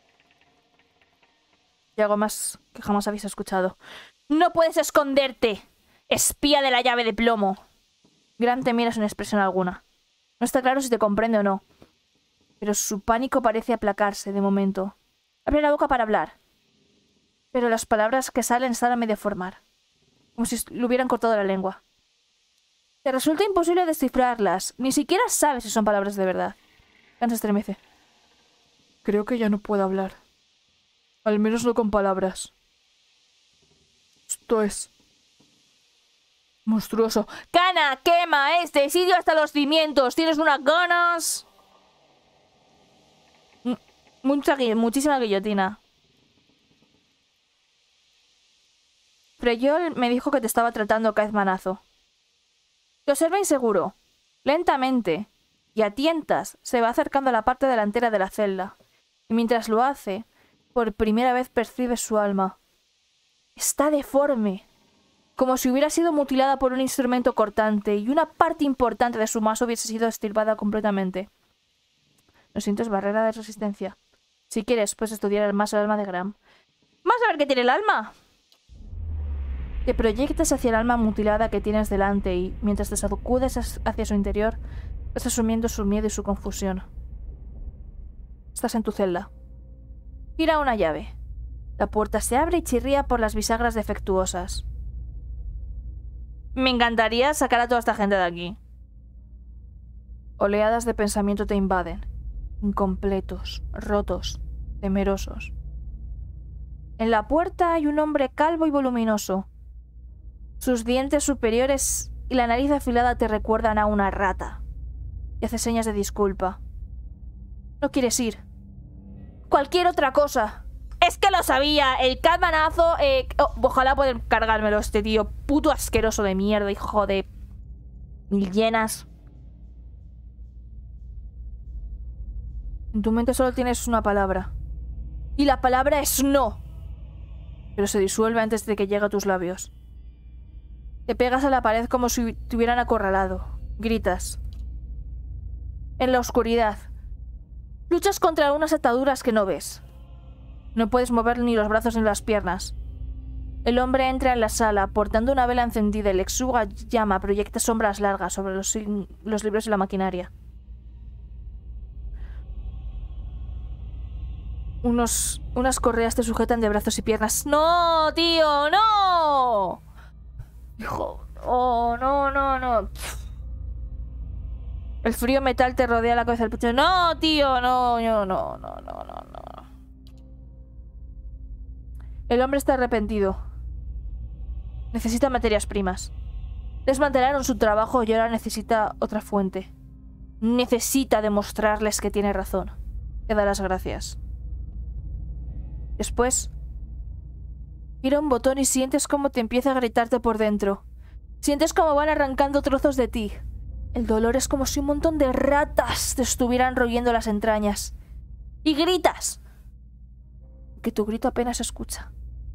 Y algo más que jamás habéis escuchado. ¡No puedes esconderte! ¡Espía de la llave de plomo! Graham te mira sin expresión alguna. No está claro si te comprende o no. Pero su pánico parece aplacarse de momento. Abre la boca para hablar. Pero las palabras que salen están a medio formar. Como si le hubieran cortado la lengua. Te resulta imposible descifrarlas. Ni siquiera sabes si son palabras de verdad. Graham se estremece. Creo que ya no puedo hablar. Al menos no con palabras. Esto es monstruoso. ¡Cana! ¡Quema este sitio hasta los cimientos! ¡Tienes unas ganas! Mucha, muchísima guillotina. Freyol me dijo que te estaba tratando caizmanazo. Te observa inseguro. Lentamente y a tientas se va acercando a la parte delantera de la celda. Y mientras lo hace, por primera vez percibes su alma. Está deforme. Como si hubiera sido mutilada por un instrumento cortante y una parte importante de su masa hubiese sido estirpada completamente. No sientes barrera de resistencia. Si quieres, puedes estudiar más el alma de Graham. ¡Vamos a ver qué tiene el alma! Te proyectas hacia el alma mutilada que tienes delante y, mientras te sacudes hacia su interior, vas asumiendo su miedo y su confusión. Estás en tu celda. Gira una llave. La puerta se abre y chirría por las bisagras defectuosas. Me encantaría sacar a toda esta gente de aquí. Oleadas de pensamiento te invaden. Incompletos, rotos, temerosos. En la puerta hay un hombre calvo y voluminoso. Sus dientes superiores y la nariz afilada te recuerdan a una rata. Y hace señas de disculpa. No quieres ir. Cualquier otra cosa. Es que lo sabía. El caizmanazo... Eh, oh, ojalá poder cargármelo este tío. Puto asqueroso de mierda, hijo de... mil llenas. En tu mente solo tienes una palabra. Y la palabra es no. Pero se disuelve antes de que llegue a tus labios. Te pegas a la pared como si te hubieran acorralado. Gritas. En la oscuridad. Luchas contra unas ataduras que no ves. No puedes mover ni los brazos ni las piernas. El hombre entra en la sala portando una vela encendida y la exuga llama proyecta sombras largas sobre los, los libros y la maquinaria. Unos, unas correas te sujetan de brazos y piernas. ¡No, tío! ¡No! Hijo. Oh, no, no, no. El frío metal te rodea la cabeza del pecho. ¡No, tío! No, no, no, no, no, no, no. El hombre está arrepentido. Necesita materias primas. Desmantelaron su trabajo y ahora necesita otra fuente. Necesita demostrarles que tiene razón. Te da las gracias. Después, gira un botón y sientes cómo te empieza a gritarte por dentro. Sientes cómo van arrancando trozos de ti. El dolor es como si un montón de ratas te estuvieran royendo las entrañas. Y gritas. Que tu grito apenas se escucha.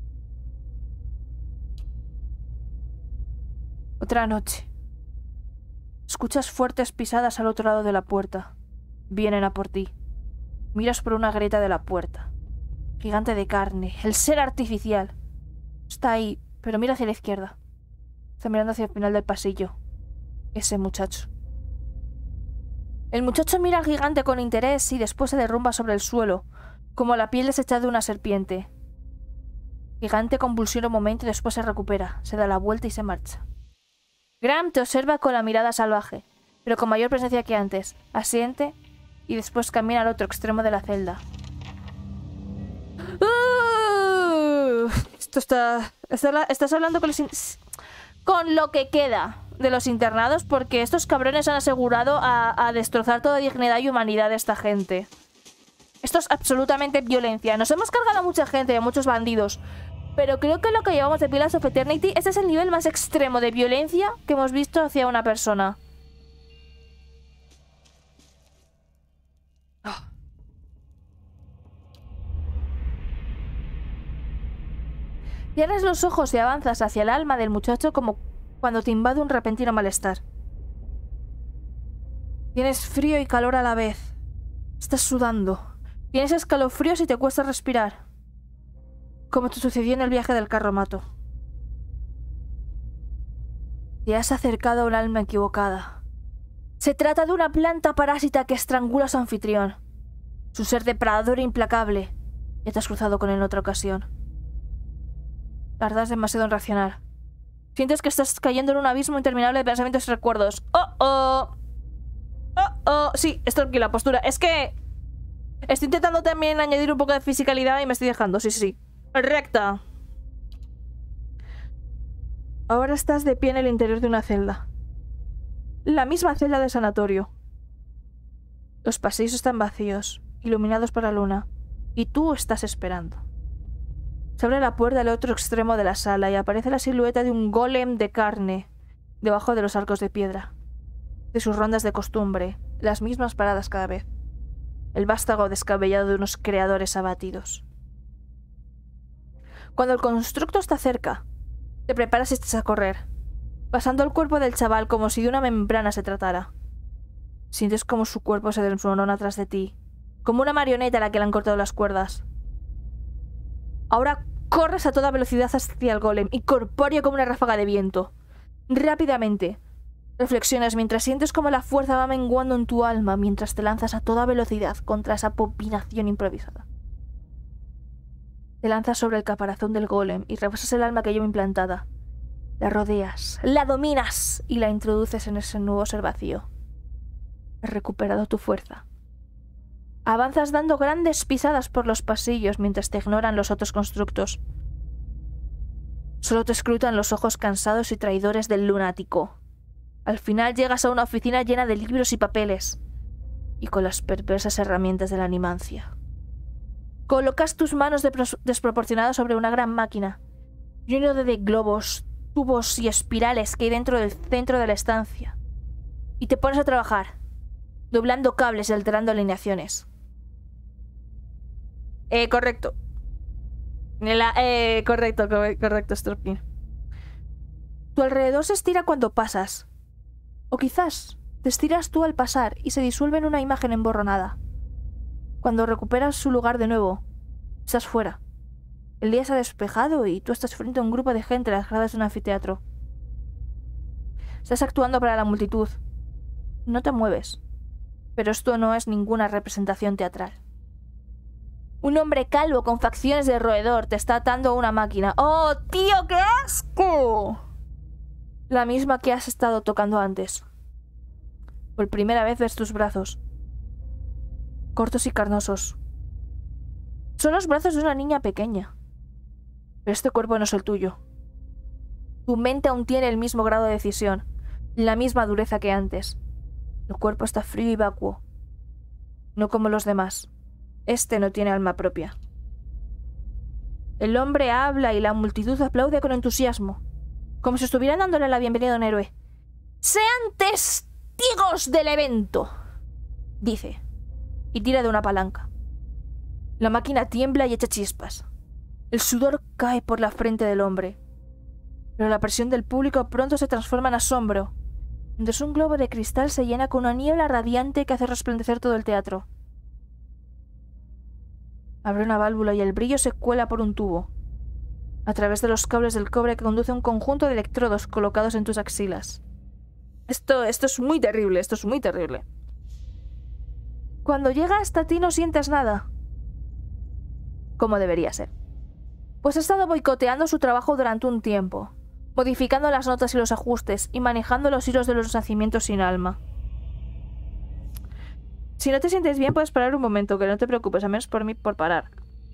Otra noche. Escuchas fuertes pisadas al otro lado de la puerta. Vienen a por ti. Miras por una grieta de la puerta. Gigante de carne, el ser artificial. Está ahí, pero mira hacia la izquierda. Está mirando hacia el final del pasillo. Ese muchacho. El muchacho mira al gigante con interés y después se derrumba sobre el suelo, como la piel deshecha de una serpiente. El gigante convulsiona un momento y después se recupera, se da la vuelta y se marcha. Graham te observa con la mirada salvaje, pero con mayor presencia que antes. Asiente y después camina al otro extremo de la celda. Uh, esto está, está... Estás hablando con los... In, con lo que queda de los internados, porque estos cabrones han asegurado a, a destrozar toda dignidad y humanidad de esta gente. Esto es absolutamente violencia. Nos hemos cargado a mucha gente, a muchos bandidos, pero creo que lo que llevamos de Pillars of Eternity, este es el nivel más extremo de violencia que hemos visto hacia una persona. Oh. Cierras los ojos y avanzas hacia el alma del muchacho como cuando te invade un repentino malestar. Tienes frío y calor a la vez. Estás sudando. Tienes escalofríos y te cuesta respirar. Como te sucedió en el viaje del carromato. Te has acercado a un alma equivocada. Se trata de una planta parásita que estrangula a su anfitrión. Su ser depredador e implacable. Ya te has cruzado con él en otra ocasión. Tardas demasiado en reaccionar. Sientes que estás cayendo en un abismo interminable de pensamientos y recuerdos. ¡Oh, oh! ¡Oh, oh! Sí, esto aquí la postura. Es que... estoy intentando también añadir un poco de fisicalidad y me estoy dejando. Sí, sí, sí. Recta. Ahora estás de pie en el interior de una celda. La misma celda de sanatorio. Los pasillos están vacíos, iluminados por la luna, y tú estás esperando. Se abre la puerta al otro extremo de la sala y aparece la silueta de un golem de carne debajo de los arcos de piedra. De sus rondas de costumbre, las mismas paradas cada vez. El vástago descabellado de unos creadores abatidos. Cuando el constructo está cerca, te preparas y estás a correr, pasando el cuerpo del chaval como si de una membrana se tratara. Sientes como su cuerpo se desmorona atrás de ti, como una marioneta a la que le han cortado las cuerdas. Ahora corres a toda velocidad hacia el golem, incorpóreo como una ráfaga de viento. Rápidamente, reflexionas mientras sientes como la fuerza va menguando en tu alma mientras te lanzas a toda velocidad contra esa abominación improvisada. Te lanzas sobre el caparazón del golem y rebasas el alma que lleva implantada. La rodeas, la dominas y la introduces en ese nuevo ser vacío. Has recuperado tu fuerza. Avanzas dando grandes pisadas por los pasillos mientras te ignoran los otros constructos. Solo te escrutan los ojos cansados y traidores del lunático. Al final llegas a una oficina llena de libros y papeles, y con las perversas herramientas de la animancia. Colocas tus manos desproporcionadas sobre una gran máquina, lleno de globos, tubos y espirales que hay dentro del centro de la estancia, y te pones a trabajar, doblando cables y alterando alineaciones. Eh, correcto. La, eh, correcto, correcto, Stropkin. Tu alrededor se estira cuando pasas. O quizás te estiras tú al pasar y se disuelve en una imagen emborronada. Cuando recuperas su lugar de nuevo, estás fuera. El día se ha despejado y tú estás frente a un grupo de gente en las gradas de un anfiteatro. Estás actuando para la multitud. No te mueves. Pero esto no es ninguna representación teatral. Un hombre calvo con facciones de roedor te está atando a una máquina. ¡Oh, tío, qué asco! La misma que has estado tocando antes. Por primera vez ves tus brazos. Cortos y carnosos. Son los brazos de una niña pequeña. Pero este cuerpo no es el tuyo. Tu mente aún tiene el mismo grado de decisión, la misma dureza que antes. Tu cuerpo está frío y vacuo. No como los demás. Este no tiene alma propia. El hombre habla y la multitud aplaude con entusiasmo, como si estuvieran dándole la bienvenida a un héroe. ¡Sean testigos del evento!, dice, y tira de una palanca. La máquina tiembla y echa chispas. El sudor cae por la frente del hombre, pero la presión del público pronto se transforma en asombro. Entonces un globo de cristal se llena con una niebla radiante que hace resplandecer todo el teatro. Abre una válvula y el brillo se cuela por un tubo, a través de los cables del cobre que conduce a un conjunto de electrodos colocados en tus axilas. Esto, esto es muy terrible, esto es muy terrible. Cuando llega hasta ti no sientes nada. Como debería ser. Pues ha estado boicoteando su trabajo durante un tiempo, modificando las notas y los ajustes y manejando los hilos de los nacimientos sin alma. Si no te sientes bien, puedes parar un momento, que no te preocupes, al menos por mí, por parar.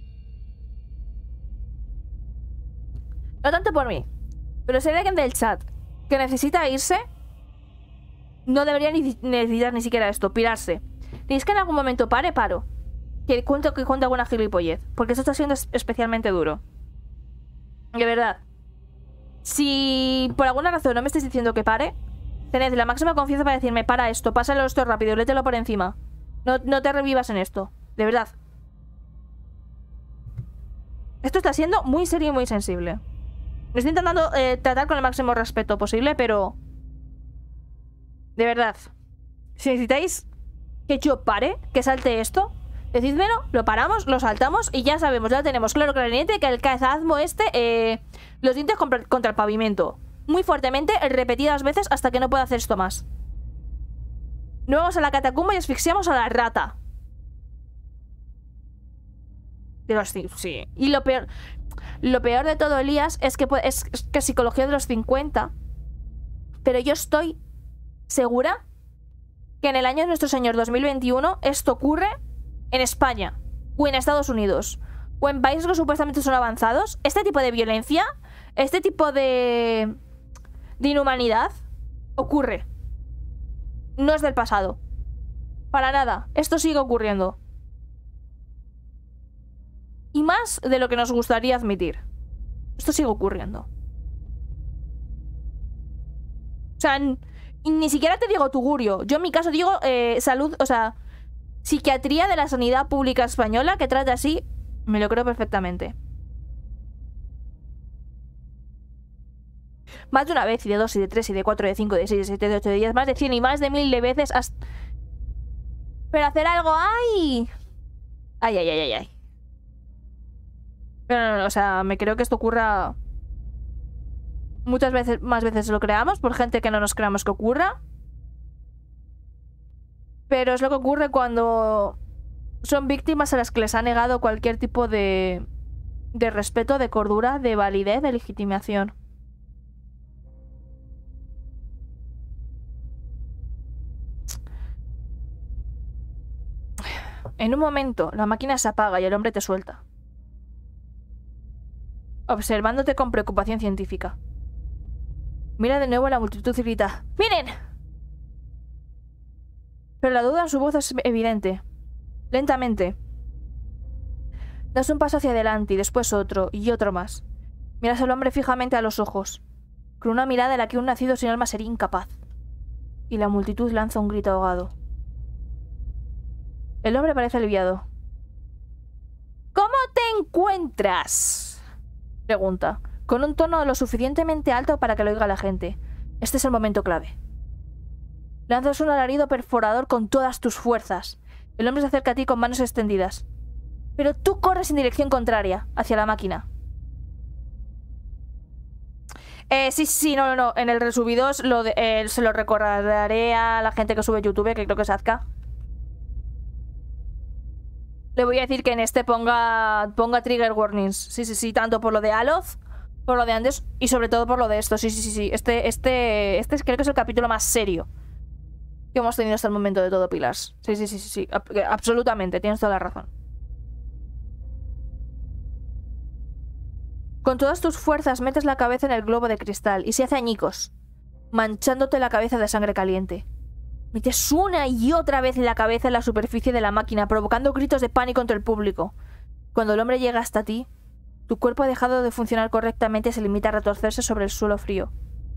No tanto por mí, pero si hay alguien del chat que necesita irse, no debería ni necesitar ni siquiera esto, pirarse. Si es que en algún momento pare, paro. Que cuento que cuente alguna gilipollez, porque esto está siendo especialmente duro. De verdad. Si por alguna razón no me estáis diciendo que pare, tened la máxima confianza para decirme, para esto, pásalo esto rápido, lételo por encima. No, no te revivas en esto, de verdad. Esto está siendo muy serio y muy sensible. Me estoy intentando eh, tratar con el máximo respeto posible, pero... de verdad. Si necesitáis que yo pare, que salte esto, decídmelo, lo paramos, lo saltamos y ya sabemos, ya tenemos claro claramente que el cazazmo este, eh, los dientes contra, contra el pavimento. Muy fuertemente, repetidas veces hasta que no pueda hacer esto más. No vamos a la catacumba y asfixiamos a la rata. De los sí. Y lo peor, lo peor de todo, Elías, es que es, es que psicología de los cincuenta. Pero yo estoy segura que en el año de nuestro señor dos mil veintiuno esto ocurre en España o en Estados Unidos o en países que supuestamente son avanzados. Este tipo de violencia, este tipo de de inhumanidad ocurre. No es del pasado. Para nada. Esto sigue ocurriendo. Y más de lo que nos gustaría admitir. Esto sigue ocurriendo. O sea, ni siquiera te digo tugurio. Yo en mi caso digo eh, salud, o sea, psiquiatría de la sanidad pública española, que trata así, me lo creo perfectamente. Más de una vez, y de dos, y de tres, y de cuatro, y de cinco, y de seis, y de siete, de ocho, de diez, más de cien y más de mil de veces hasta... Pero hacer algo, ¡ay! Ay, ay, ay, ay, ay. Pero no, no, o sea, me creo que esto ocurra muchas veces, más veces lo creamos, por gente que no nos creamos que ocurra. Pero es lo que ocurre cuando son víctimas a las que les ha negado cualquier tipo de, de respeto, de cordura, de validez, de legitimación. En un momento, la máquina se apaga y el hombre te suelta, observándote con preocupación científica. Mira de nuevo a la multitud y grita: ¡miren! Pero la duda en su voz es evidente. Lentamente das un paso hacia adelante y después otro y otro más. Miras al hombre fijamente a los ojos, con una mirada en la que un nacido sin alma sería incapaz. Y la multitud lanza un grito ahogado. El hombre parece aliviado. ¿Cómo te encuentras?, pregunta, con un tono lo suficientemente alto para que lo oiga la gente. Este es el momento clave. Lanzas un alarido perforador con todas tus fuerzas. El hombre se acerca a ti con manos extendidas. Pero tú corres en dirección contraria, hacia la máquina. Eh, sí, sí, no, no, no. En el resubidos lo de, eh, se lo recordaré a la gente que sube YouTube, que creo que es Azka. Le voy a decir que en este ponga, ponga trigger warnings. Sí, sí, sí, tanto por lo de Aloth, por lo de antes y sobre todo por lo de esto. Sí, sí, sí, sí. Este, este, este creo que es el capítulo más serio que hemos tenido hasta el momento de todo, Pillars. Sí, sí, sí, sí, sí. Absolutamente, tienes toda la razón. Con todas tus fuerzas metes la cabeza en el globo de cristal y se hace añicos, manchándote la cabeza de sangre caliente. Metes una y otra vez la cabeza en la superficie de la máquina, provocando gritos de pánico entre el público. Cuando el hombre llega hasta ti, tu cuerpo ha dejado de funcionar correctamente y se limita a retorcerse sobre el suelo frío.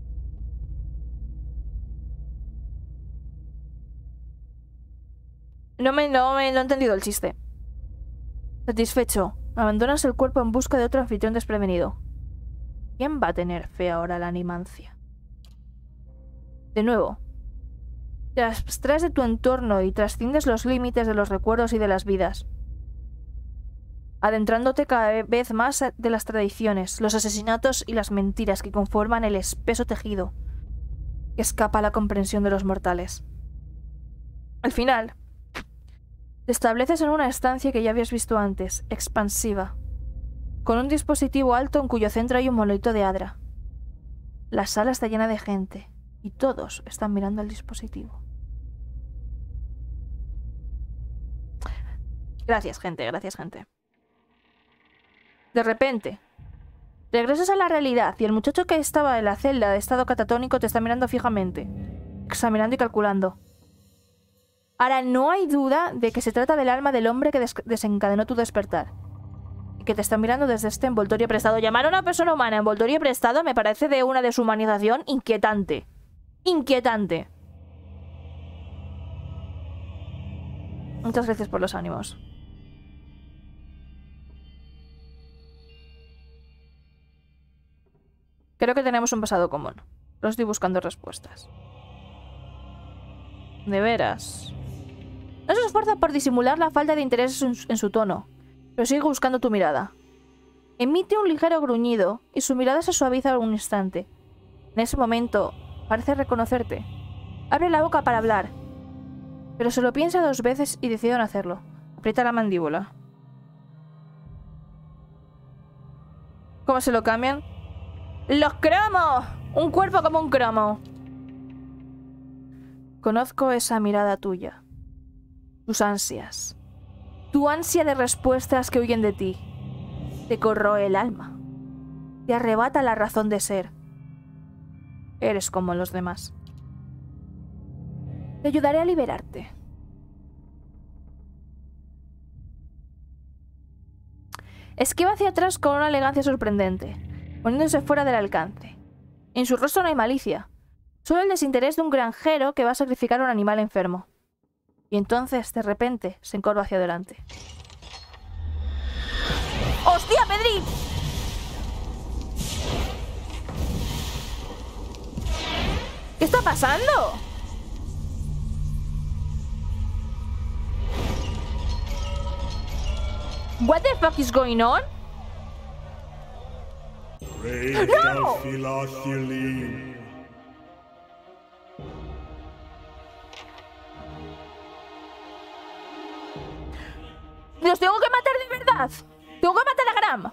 No me, no me no he entendido el chiste. Satisfecho, abandonas el cuerpo en busca de otro anfitrión desprevenido. ¿Quién va a tener fe ahora a la animancia? De nuevo, te abstraes de tu entorno y trasciendes los límites de los recuerdos y de las vidas, adentrándote cada vez más de las tradiciones, los asesinatos y las mentiras que conforman el espeso tejido que escapa a la comprensión de los mortales. Al final, te estableces en una estancia que ya habías visto antes, expansiva, con un dispositivo alto en cuyo centro hay un monolito de Adra. La sala está llena de gente y todos están mirando el dispositivo. Gracias, gente, gracias, gente. De repente, regresas a la realidad y el muchacho que estaba en la celda de estado catatónico te está mirando fijamente, examinando y calculando. Ahora no hay duda de que se trata del alma del hombre que des desencadenó tu despertar y que te está mirando desde este envoltorio prestado. Llamar a una persona humana envoltorio prestado me parece de una deshumanización inquietante. Inquietante. Muchas gracias por los ánimos. Creo que tenemos un pasado común. No estoy buscando respuestas. De veras. No se esfuerza por disimular la falta de interés en su, en su tono, pero sigue buscando tu mirada. Emite un ligero gruñido y su mirada se suaviza un instante. En ese momento, parece reconocerte. Abre la boca para hablar, pero se lo piensa dos veces y decide no hacerlo. Aprieta la mandíbula. ¿Cómo se lo cambian? ¡Los cromos! Un cuerpo como un cromo. Conozco esa mirada tuya. Tus ansias. Tu ansia de respuestas que huyen de ti. Te corroe el alma. Te arrebata la razón de ser. Eres como los demás. Te ayudaré a liberarte. Esquiva hacia atrás con una elegancia sorprendente, poniéndose fuera del alcance. En su rostro no hay malicia, solo el desinterés de un granjero que va a sacrificar a un animal enfermo. Y entonces, de repente, se encorva hacia adelante. ¡Hostia, Pedri! ¿Qué está pasando? What the fuck is going on? ¡No! ¡Los tengo que matar de verdad! ¡Tengo que matar a Gram!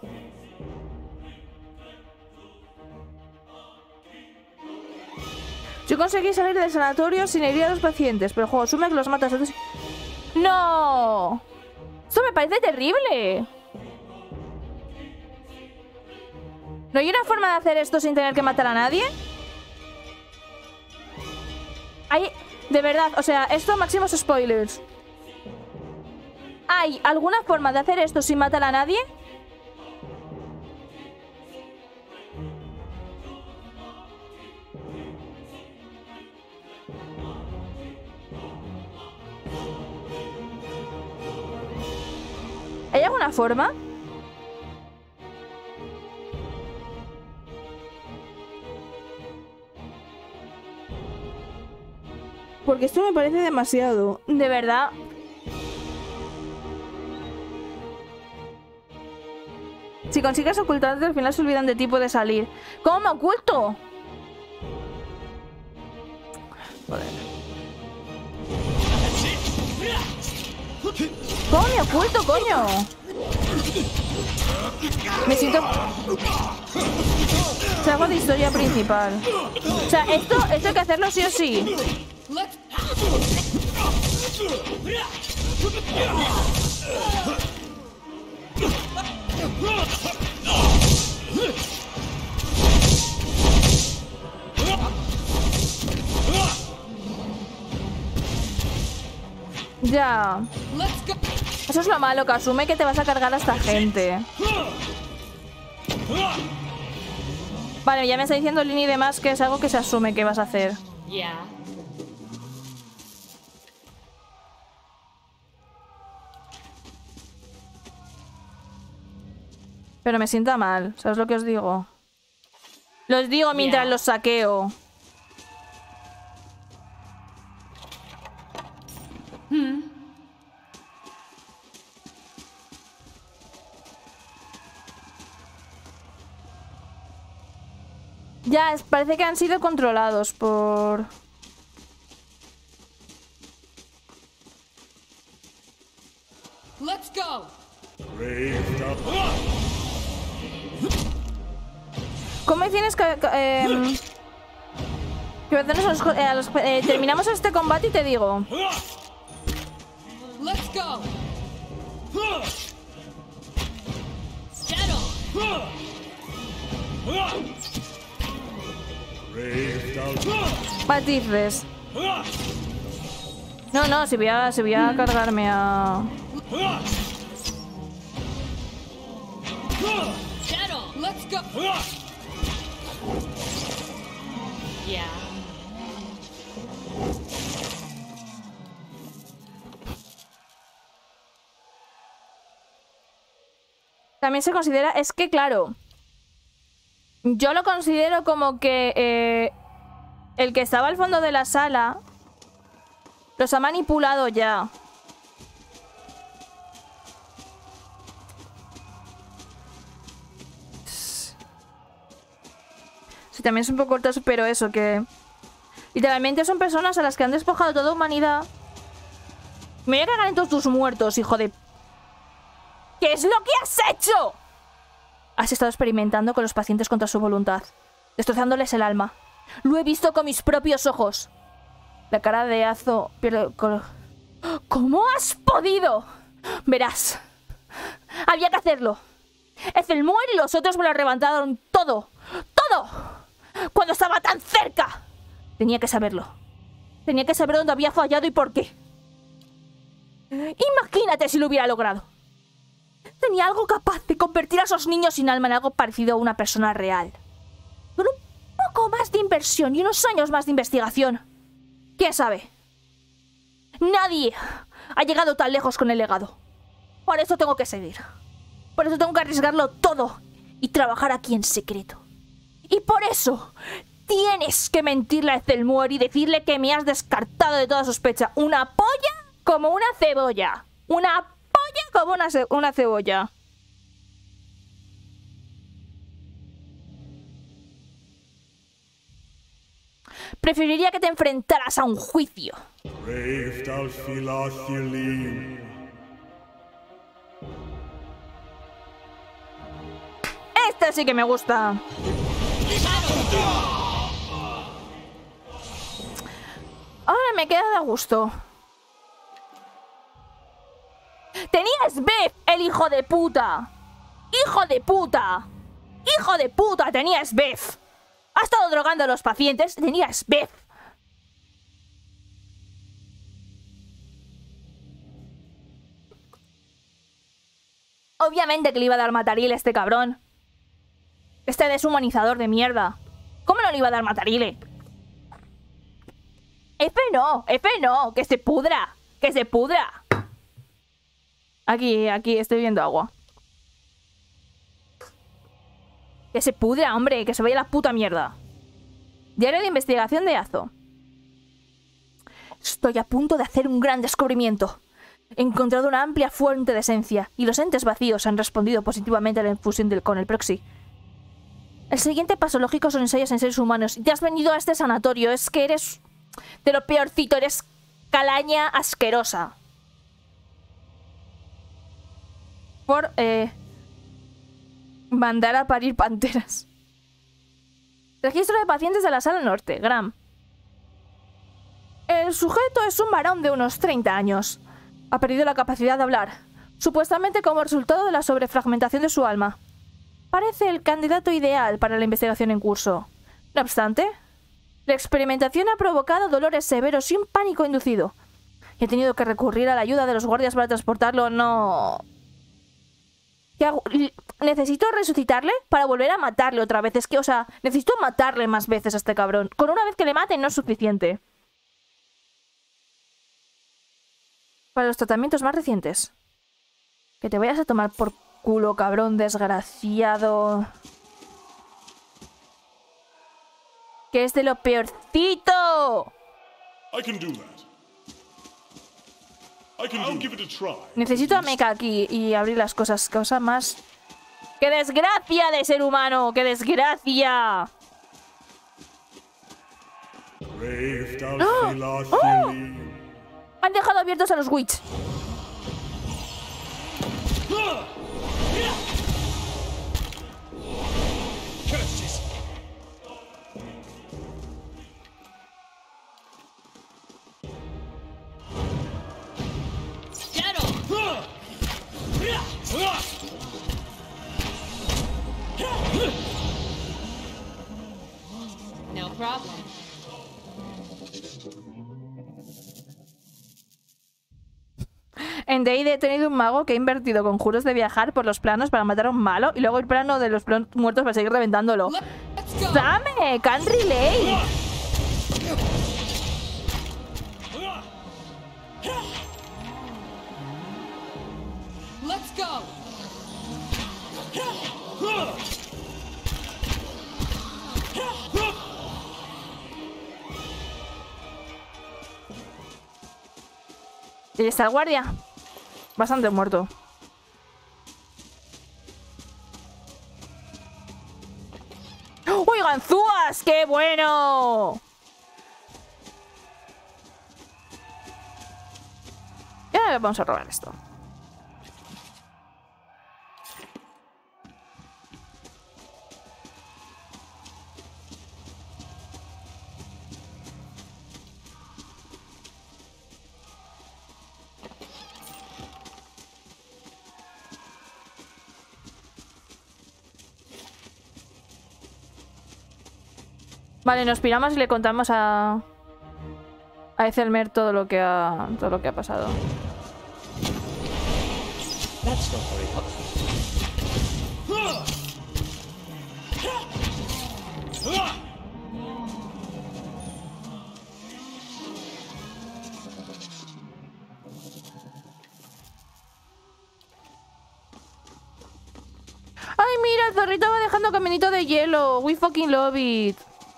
Si conseguís salir del sanatorio sin herir a los pacientes, pero el juego asume que los matas a todos. ¡No! ¡Esto me parece terrible! ¿No hay una forma de hacer esto sin tener que matar a nadie? Hay... De verdad, o sea, esto máximos spoilers. ¿Hay alguna forma de hacer esto sin matar a nadie? ¿Hay alguna forma? Porque esto me parece demasiado. De verdad. Si consigues ocultarte, al final se olvidan de ti, puedes salir. ¿Cómo me oculto? Joder. ¿Cómo me oculto, coño? Me siento... Salgo de historia principal. O sea, esto, esto hay que hacerlo sí o sí. Ya. Eso es lo malo, que asume que te vas a cargar a esta gente. Vale, ya me está diciendo Lini y demás que es algo que se asume que vas a hacer. Yeah. Pero me sienta mal, ¿sabes lo que os digo? Los digo mientras Yeah. los saqueo. Ya, es- parece que han sido controlados por... Let's go. Braved up. ¿Cómo tienes que... que, em, que hacernos a los jo- eh, a los- eh, terminamos este combate y te digo... Let's go. Settle. Braved out. Matices. No, no, si voy a, si voy a cargarme a... Settle. Let's go. Yeah. También se considera... Es que, claro... Yo lo considero como que... eh, el que estaba al fondo de la sala... Los ha manipulado ya. Sí, también es un poco corto, pero eso, que... Literalmente son personas a las que han despojado toda humanidad. Me voy a cagar en todos tus muertos, hijo de... ¿Qué es lo que has hecho? Has estado experimentando con los pacientes contra su voluntad, destrozándoles el alma. Lo he visto con mis propios ojos. La cara de Azo pierde el color. ¿Cómo has podido? Verás. Había que hacerlo. Ethelmuer y los otros me lo arrebataron todo. ¡Todo! Cuando estaba tan cerca. Tenía que saberlo. Tenía que saber dónde había fallado y por qué. Imagínate si lo hubiera logrado. Tenía algo capaz de convertir a esos niños sin alma en algo parecido a una persona real. Con un poco más de inversión y unos años más de investigación. ¿Quién sabe? Nadie ha llegado tan lejos con el legado. Por eso tengo que seguir. Por eso tengo que arriesgarlo todo y trabajar aquí en secreto. Y por eso tienes que mentirle a Ethelmuer y decirle que me has descartado de toda sospecha. Una polla como una cebolla. Una polla como una, ce- una cebolla. Preferiría que te enfrentaras a un juicio. Braved out Philotheline. Este sí que me gusta. Ahora me queda de gusto. Tenías Beth, el hijo de puta. Hijo de puta. Hijo de puta, tenías Beth. Ha estado drogando a los pacientes. Tenías Beth. Obviamente que le iba a dar Mataril a este cabrón. Este deshumanizador de mierda. ¿Cómo no le iba a dar Matarile? F no, F no, que se pudra. Que se pudra. Aquí, aquí, estoy viendo agua. Que se pudra, hombre, que se vaya la puta mierda. Diario de investigación de Azo. Estoy a punto de hacer un gran descubrimiento. He encontrado una amplia fuente de esencia y los entes vacíos han respondido positivamente a la infusión del, con el proxy. El siguiente paso lógico son ensayos en seres humanos. Y te has venido a este sanatorio. Es que eres de lo peorcito. Eres calaña asquerosa. por eh, mandar a parir panteras. Registro de pacientes de la sala norte, Graham. El sujeto es un varón de unos treinta años. Ha perdido la capacidad de hablar, supuestamente como resultado de la sobrefragmentación de su alma. Parece el candidato ideal para la investigación en curso. No obstante, la experimentación ha provocado dolores severos y un pánico inducido. Y he tenido que recurrir a la ayuda de los guardias para transportarlo. No... ¿Qué hago? Necesito resucitarle para volver a matarle otra vez. Es que, o sea, necesito matarle más veces a este cabrón. Con una vez que le maten no es suficiente. Para los tratamientos más recientes. Que te vayas a tomar por culo, cabrón desgraciado. Que es de lo peorcito. I can do that. I can I'll give it a try. Necesito a Mecha aquí y abrir las cosas. Cosa más... ¡Qué desgracia de ser humano! ¡Qué desgracia! ¡Oh! ¡Oh! Han dejado abiertos a los Witch. No problem. En D and D he tenido un mago que ha invertido conjuros de viajar por los planos para matar a un malo y luego el plano de los muertos para seguir reventándolo. ¡Dame! ¡Can relay! Let's go. Y está el guardia. Bastante muerto. ¡Uy, ganzúas! ¡Qué bueno! Ya vamos a robar esto. Vale, nos piramos y le contamos a... a Ethelmer todo lo que ha... todo lo que ha pasado. That's not very helpful. ¡Ay, mira! El zorrito va dejando caminito de hielo. We fucking love it.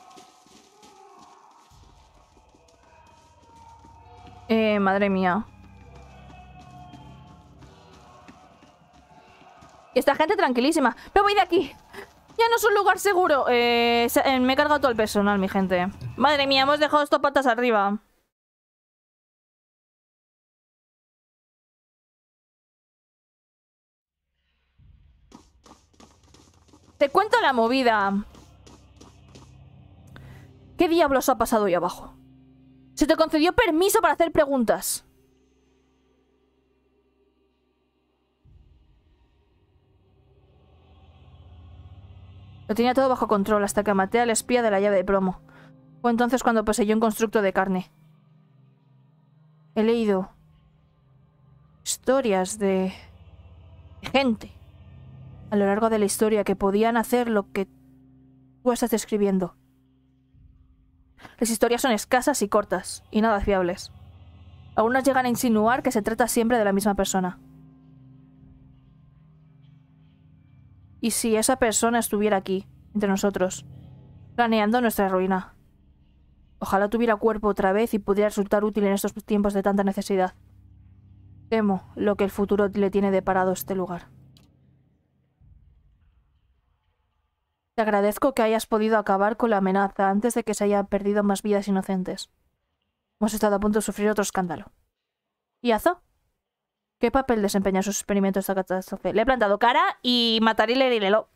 Eh, madre mía. Esta gente tranquilísima. ¡Me voy de aquí! ¡Ya no es un lugar seguro! Eh, me he cargado todo el personal, mi gente. Madre mía, hemos dejado esto patas arriba. Te cuento la movida. ¿Qué diablos ha pasado ahí abajo? Se te concedió permiso para hacer preguntas. Lo tenía todo bajo control hasta que maté al espía de la llave de plomo. Fue entonces cuando poseyó un constructo de carne. He leído historias de gente a lo largo de la historia que podían hacer lo que tú estás describiendo. Las historias son escasas y cortas, y nada fiables. Algunas llegan a insinuar que se trata siempre de la misma persona. ¿Y si esa persona estuviera aquí, entre nosotros, planeando nuestra ruina? Ojalá tuviera cuerpo otra vez y pudiera resultar útil en estos tiempos de tanta necesidad. Temo lo que el futuro le tiene deparado a este lugar. Te agradezco que hayas podido acabar con la amenaza antes de que se hayan perdido más vidas inocentes. Hemos estado a punto de sufrir otro escándalo. ¿Y Azo? ¿Qué papel desempeña sus experimentos esta catástrofe? Le he plantado cara y matar y leerlo.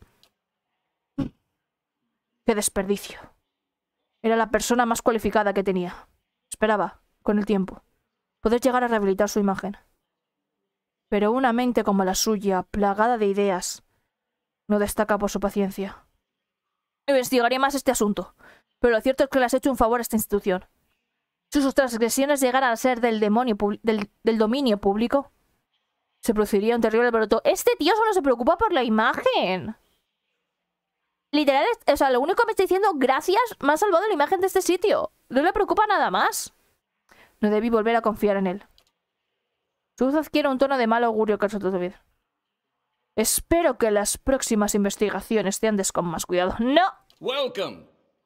¡Qué desperdicio! Era la persona más cualificada que tenía. Esperaba, con el tiempo, poder llegar a rehabilitar su imagen. Pero una mente como la suya, plagada de ideas, no destaca por su paciencia. Investigaré más este asunto, pero lo cierto es que le has hecho un favor a esta institución. Si sus transgresiones llegaran a ser del, demonio del, del dominio público, se produciría un terrible alboroto. Este tío solo se preocupa por la imagen. Literal, o sea, lo único que me está diciendo, gracias, me ha salvado la imagen de este sitio. No le preocupa nada más. No debí volver a confiar en él. Su voz adquiere un tono de mal augurio que resulta vida. Espero que las próximas investigaciones te andes con más cuidado. ¡No! Welcome.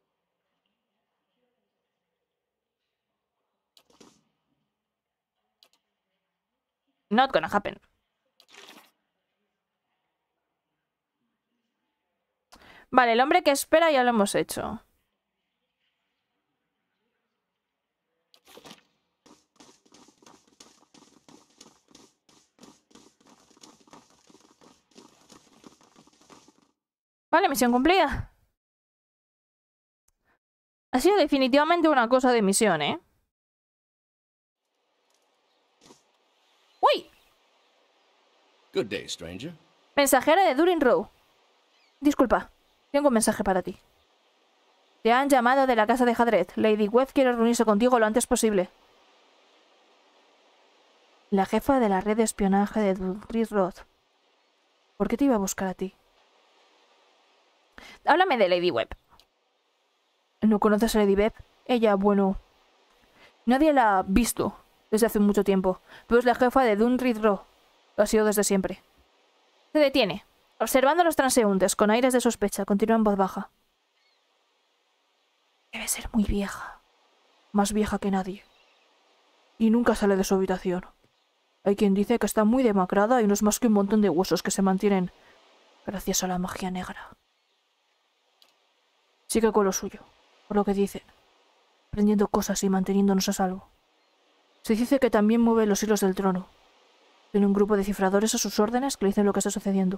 Not gonna happen. Vale, el hombre que espera ya lo hemos hecho. Vale, misión cumplida. Ha sido definitivamente una cosa de misión, ¿eh? ¡Uy! Good day, stranger. Mensajera de Durin Row. Disculpa, tengo un mensaje para ti. Te han llamado de la casa de Hadred. Lady Webb quiere reunirse contigo lo antes posible. La jefa de la red de espionaje de Durin Row. ¿Por qué te iba a buscar a ti? Háblame de Lady Webb. ¿No conoces a Lady Webb? Ella, bueno... Nadie la ha visto desde hace mucho tiempo, pero es la jefa de Dunrid Row. Lo ha sido desde siempre. Se detiene, observando a los transeúntes con aires de sospecha. Continúa en voz baja. Debe ser muy vieja. Más vieja que nadie. Y nunca sale de su habitación. Hay quien dice que está muy demacrada y no es más que un montón de huesos que se mantienen gracias a la magia negra. Sigue con lo suyo, por lo que dicen, aprendiendo cosas y manteniéndonos a salvo. Se dice que también mueve los hilos del trono. Tiene un grupo de cifradores a sus órdenes que le dicen lo que está sucediendo.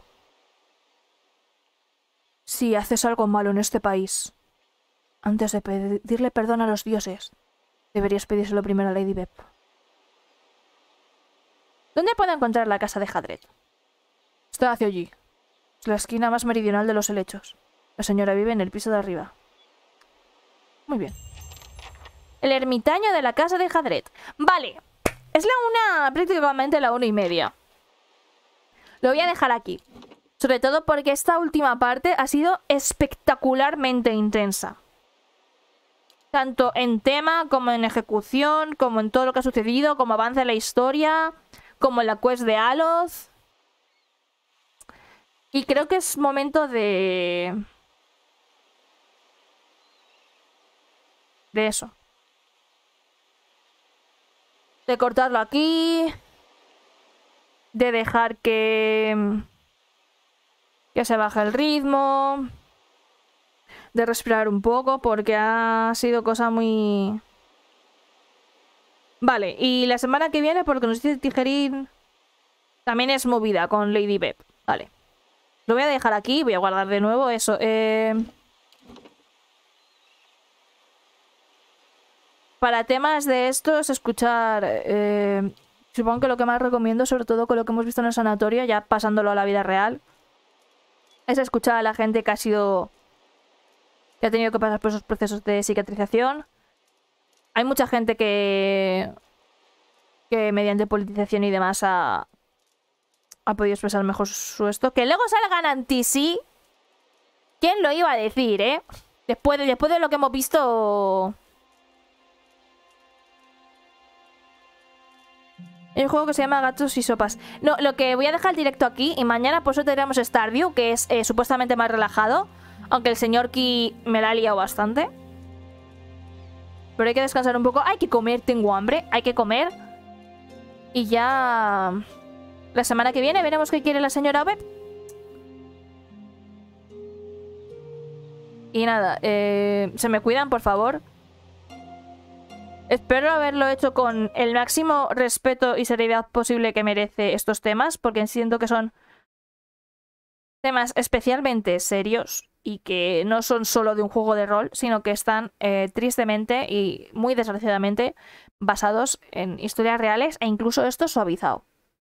Si haces algo malo en este país, antes de pedirle perdón a los dioses, deberías pedírselo primero a Lady Webb. ¿Dónde puedo encontrar la casa de Hadred? Está hacia allí. Es la esquina más meridional de los helechos. La señora vive en el piso de arriba. Muy bien. El ermitaño de la casa de Hadred. Vale. Es la una... prácticamente la una y media. Lo voy a dejar aquí. Sobre todo porque esta última parte ha sido espectacularmente intensa. Tanto en tema, como en ejecución, como en todo lo que ha sucedido, como avance la historia, como en la quest de Aloth. Y creo que es momento de... de eso. De cortarlo aquí. De dejar que... que se baje el ritmo. De respirar un poco porque ha sido cosa muy... Vale, y la semana que viene, porque nos dice Tijerín, también es movida con Lady Webb. Vale. Lo voy a dejar aquí, voy a guardar de nuevo eso. Eh... Para temas de estos, escuchar... Eh... Supongo que lo que más recomiendo, sobre todo con lo que hemos visto en el sanatorio, ya pasándolo a la vida real, es escuchar a la gente que ha sido... que ha tenido que pasar por esos procesos de cicatrización. Hay mucha gente que... que mediante politización y demás ha... ha podido expresar mejor su esto. Que luego salgan anti-sí. ¿Quién lo iba a decir, eh? Después de, después de lo que hemos visto... Hay un juego que se llama Gatos y Sopas. No, lo que voy a dejar el directo aquí. Y mañana por eso tendremos Stardew, que es eh, supuestamente más relajado. Aunque el señor Ki me la ha liado bastante. Pero hay que descansar un poco. Hay que comer, tengo hambre. Hay que comer. Y ya... la semana que viene veremos qué quiere la señora Webb. Y nada, eh, se me cuidan, por favor. Espero haberlo hecho con el máximo respeto y seriedad posible que merece estos temas, porque siento que son temas especialmente serios y que no son solo de un juego de rol, sino que están eh, tristemente y muy desgraciadamente basados en historias reales e incluso esto suavizado.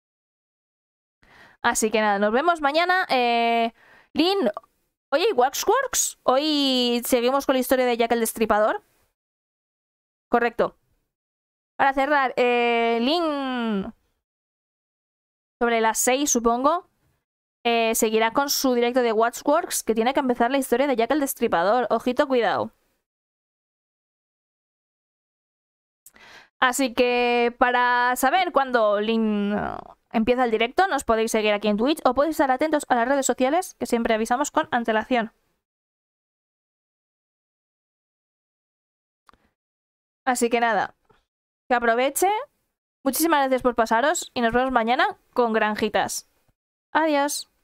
Así que nada, nos vemos mañana. Eh, Lynn, ¿hoy hay Waxworks? ¿Hoy seguimos con la historia de Jack el Destripador? Correcto. Para cerrar, eh, Lynn, sobre las seis supongo, eh, seguirá con su directo de Waxworks, que tiene que empezar la historia de Jack el Destripador. Ojito, cuidado. Así que para saber cuándo Lynn empieza el directo, nos podéis seguir aquí en Twitch o podéis estar atentos a las redes sociales, que siempre avisamos con antelación. Así que nada, que aproveche. Muchísimas gracias por pasaros y nos vemos mañana con granjitas. Adiós.